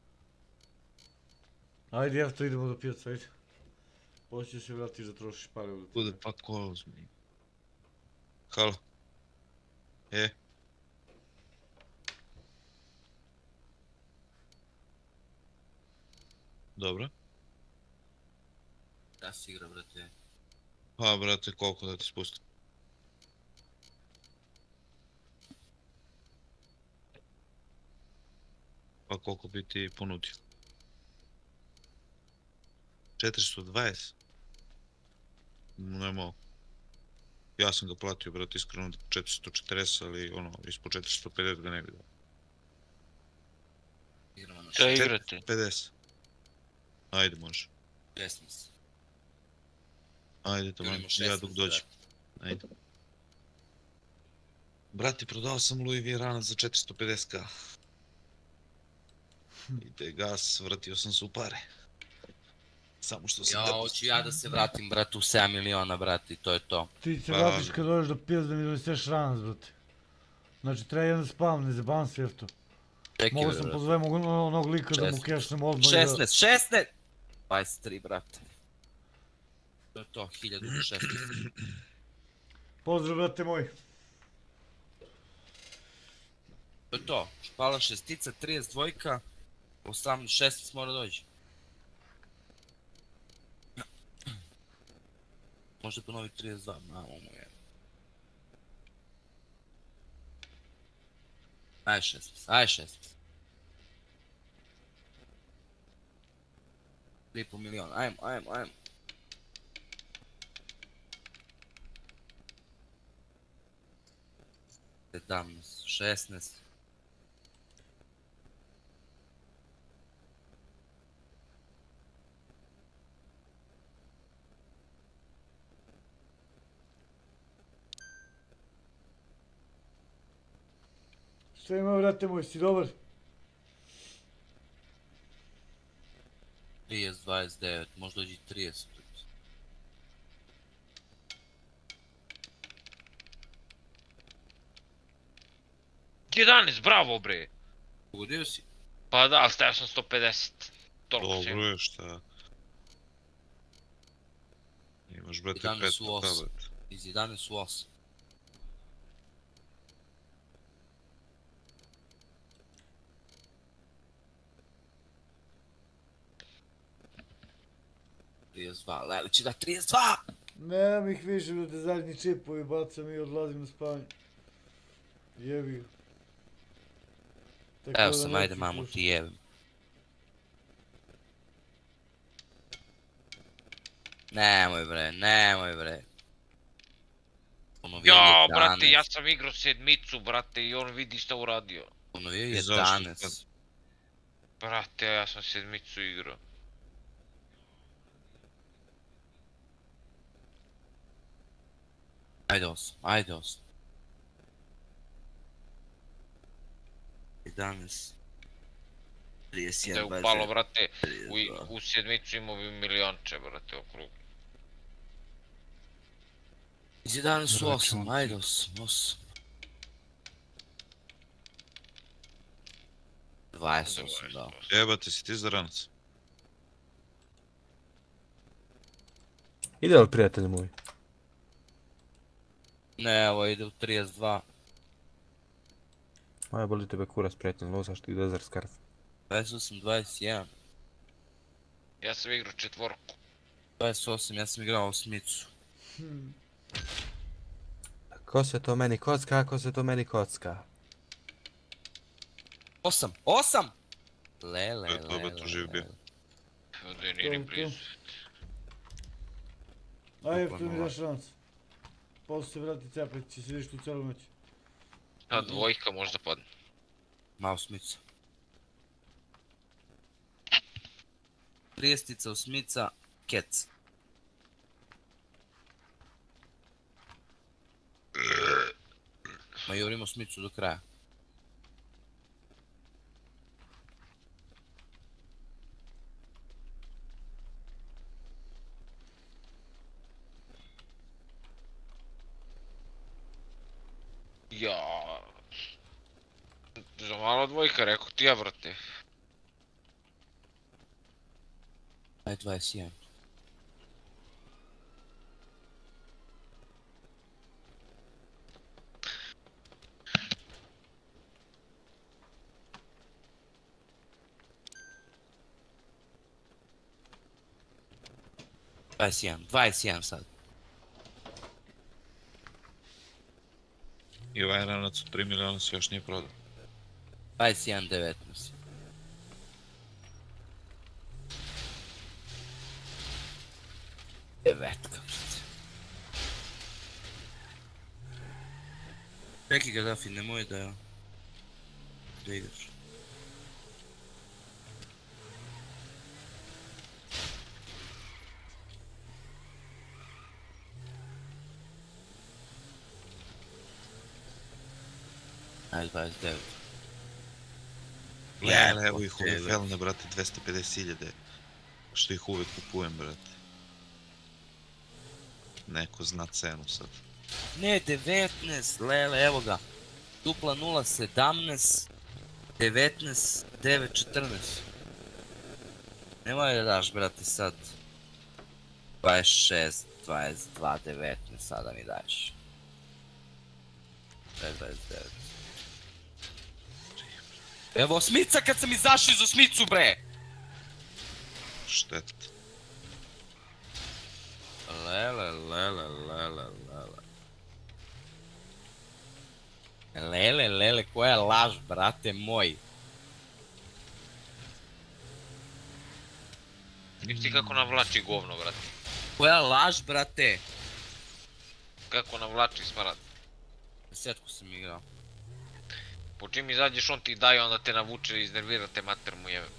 Ajde, jefto idemo do pijaca, ajde. Hoće se vratiš da trošiš pare ovdje. Bude pa ko uzmi. Halo. Dobro. Da si igra, brate. Pa, brate, koliko da ti spustim? Pa koliko bi ti ponudio? 420? Ne mogu. Ja sam ga platio, brate, iskreno 440, ali ono, ispod 450 ga ne bi dao. Šta igrate? 50. Ajde, može. 16. Ajde, to vam, ja dok dođem. Ajde. Brati, prodao sam Louis Vuitton za 450k. Ide gas, vratio sam se u pare. Samo što sam... Ja, hoću ja da se vratim, brate, u 7 miliona, brate, i to je to. Ti se vratiš kad dođeš do pijez da mi doneseš ranac, brate. Znači, treba jedan spam, ne zabam se jefto. Mogu sam pozovem onog lika da mu kešnem odmah i da... 16! 23, brate. To je to, 1016. Pozdrav, brate moj. To je to, špala šestica, 32, 16 mora dođi. Možda ponovi 32, mamo moje. Aj 16, aj 16. 3,5 miliona, ajmo. 17, 16. Šta ima, brate moj, si dobar? 30, 29, možda dođi 30. 11, bravo bre! Ugodio si? Pa da, ali stavio sam 150. Dobro je, šta? Imaš, brate, 5 tablet. Iz 11 su 8. Leli će da 32! Nemam ih više, brate, zadnji čipovi bacam i odlazim na spavanje. Jebi ga. Evo sam, ajde mamu ti jebim. Nemoj bre. Jao, brate, ja sam igrao sedmicu, brate, i on vidi šta uradio. Ponovio 11. Brate, ja sam sedmicu igrao. Ajde 8. 11. 31, Da je upalo, brate, u sedmicu imao bi milionče, brate, okrug. 11 su 8, ajde 8. 28, da. Jebate, si ti zaranac? Ide li prijatelji moji? Ne, ovo ide u 32. Maja, boli tebe kurac prijatelj, lozaš ti Desert Scarf. 28, 21. Ja sam igrao četvorku. 28, ja sam igrao osmicu. Ko se to meni kocka, ko se to meni kocka? 8, 8! Lele. To živ bio. Ovdje nije ni blizu. Ajde, tu mi daš šans. Posle se vrati cepet, će sediš tu celu noć. A dvojka možda padne. Ma osmica. 30, osmica, kec. Ma jurimo osmicu do kraja. Ja. Za malo dvojka, rekao ti ja, brate. Aj 21. Dvadeset jedan sad. I ovaj ranac od 3 miliona se još nije prodao. 21, 19. Devetka, brate. Čekaj ga, Dafi, nemoj da igraš. Ajde, 29. Lele, evo ih ove felne, brate, 250.000. Što ih uvek kupujem, brate. Neko zna cenu sad. Ne, 19, lele, evo ga. Dupla 0, 17, 19, 9, 14. Nemoj da daš, brate, sad 26, 22, 19, sada mi daješ. 29. Evo osmica kad sam izašao iz osmicu, bre! Štet. Lele. Lele, koja laž, brate moj. Vidiš ti kako navlači govno, brate. Koja laž, brate. Kako navlači smrad. Desetku sam igrao. Po čim izađeš on ti daje, onda te navuče i iznervira te mater mu jebe.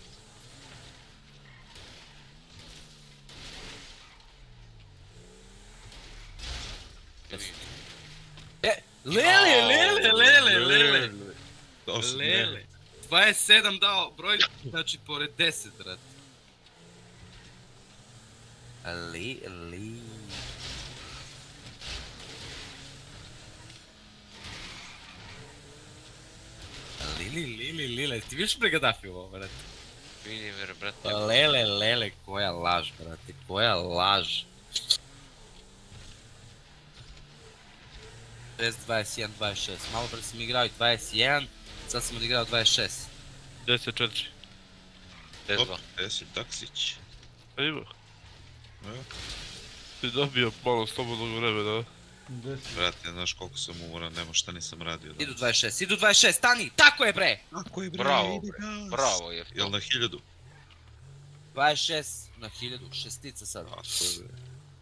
Lele. 27 dao broj, znači pored 10, brate. Ali. Lile, ti vidiš pre Gaddafi ovo, brate? Vidim jer, brate. Lele, koja laž, brate, koja laž. 6, 21, 26, malo pre sam igrao i 21, sad sam odigrao 26. 10-4. 10-2. 10, taksić. Ima. Ti dobio malo slobodnog vremena. Brate, znaš koliko sam umoran, nema šta nisam radio. Idu 26, stani, tako je bre! Tako je bre, bravo, ide gas. Bravo je. Jel na 1000? 26 na 1000, šestica sad. Tako je bre.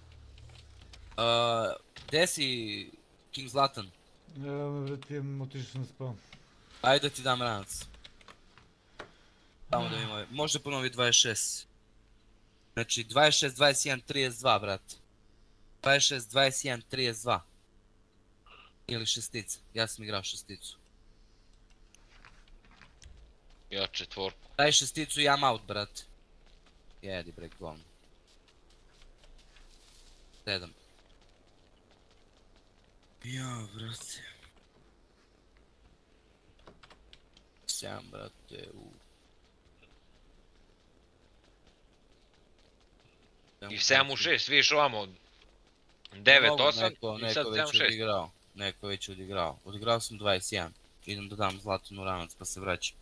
Gde si King Zlatan? Evo me vratim, otišao sam spao. Ajde da ti dam ranac. Samo da vidimo, može ponovi 26. Znači 26, 21, 32, brate. 26, 21, 32. Ili šestica, ja sam igrao šesticu. Ja četvorku. Daj šesticu i I'm out, brat. Jedi bre, govno. 7. Ja, brate. 7, brate, I 7 u 6, vidiš ovamo. 9, 8 i sad 7, 6. Neko već odigrao. Odigrao sam 21. Idem da dam Zlatanu ranac pa se vraćam.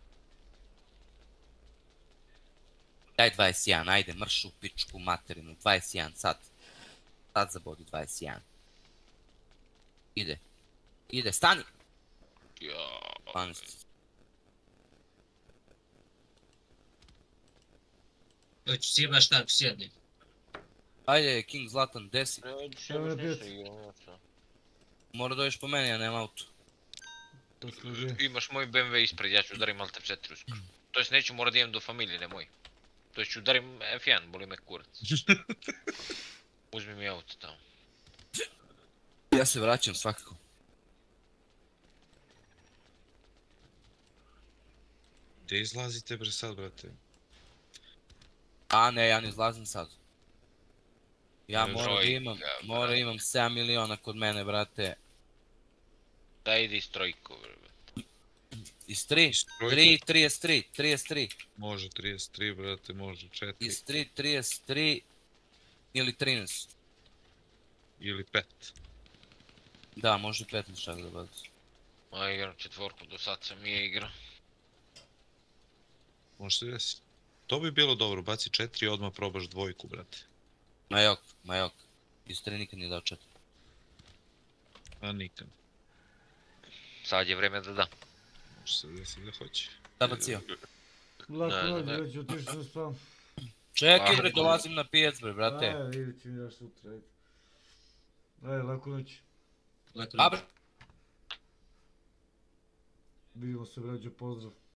Daj 21, ajde, mrš u pičku materinu. 21, sad. Sad zabodi 21. Ide. Ide, stani! 12. Hoću sjebaš tako sjedni. Ajde, King Zlatan, 10. Mora dođeš po meni, ja nemam auto. Imaš moj BMW ispred, ja ću udarim Alta 4 uskoro. To jest neću morat da idem do familije, nemoj. To jest ću udarim F1, boli me kurac. Uzmi mi auto tamo. Ja se vraćam svakako. Gdje izlazite bre sad, brate? A ne, ja ne izlazim sad. Ja moram imam 7 miliona kod mene, brate. Da ide iz trojku, brate. Iz 3? 33. Može 33, brate, može 4. Iz 3, 33 ili 13. Ili 5. Da, može 15 čak da baci. Ma igram četvorku, do sad sam je igrao. Može se desiti. To bi bilo dobro, baci 4 i odmah probaš dvojku, brate. Majok. Iz 3 nikad nije dao 4. A nikad. Sad je vreme da da. Može se desiti da hoće. Da bacio. Lako, već otišao na spavam. Čekaj bre, dolazim na pijac bre, brate. Ajde, vidit ću ja sutra, ajde. Ajde, lako noć. A bre. Vidimo se, brađo, pozdrav.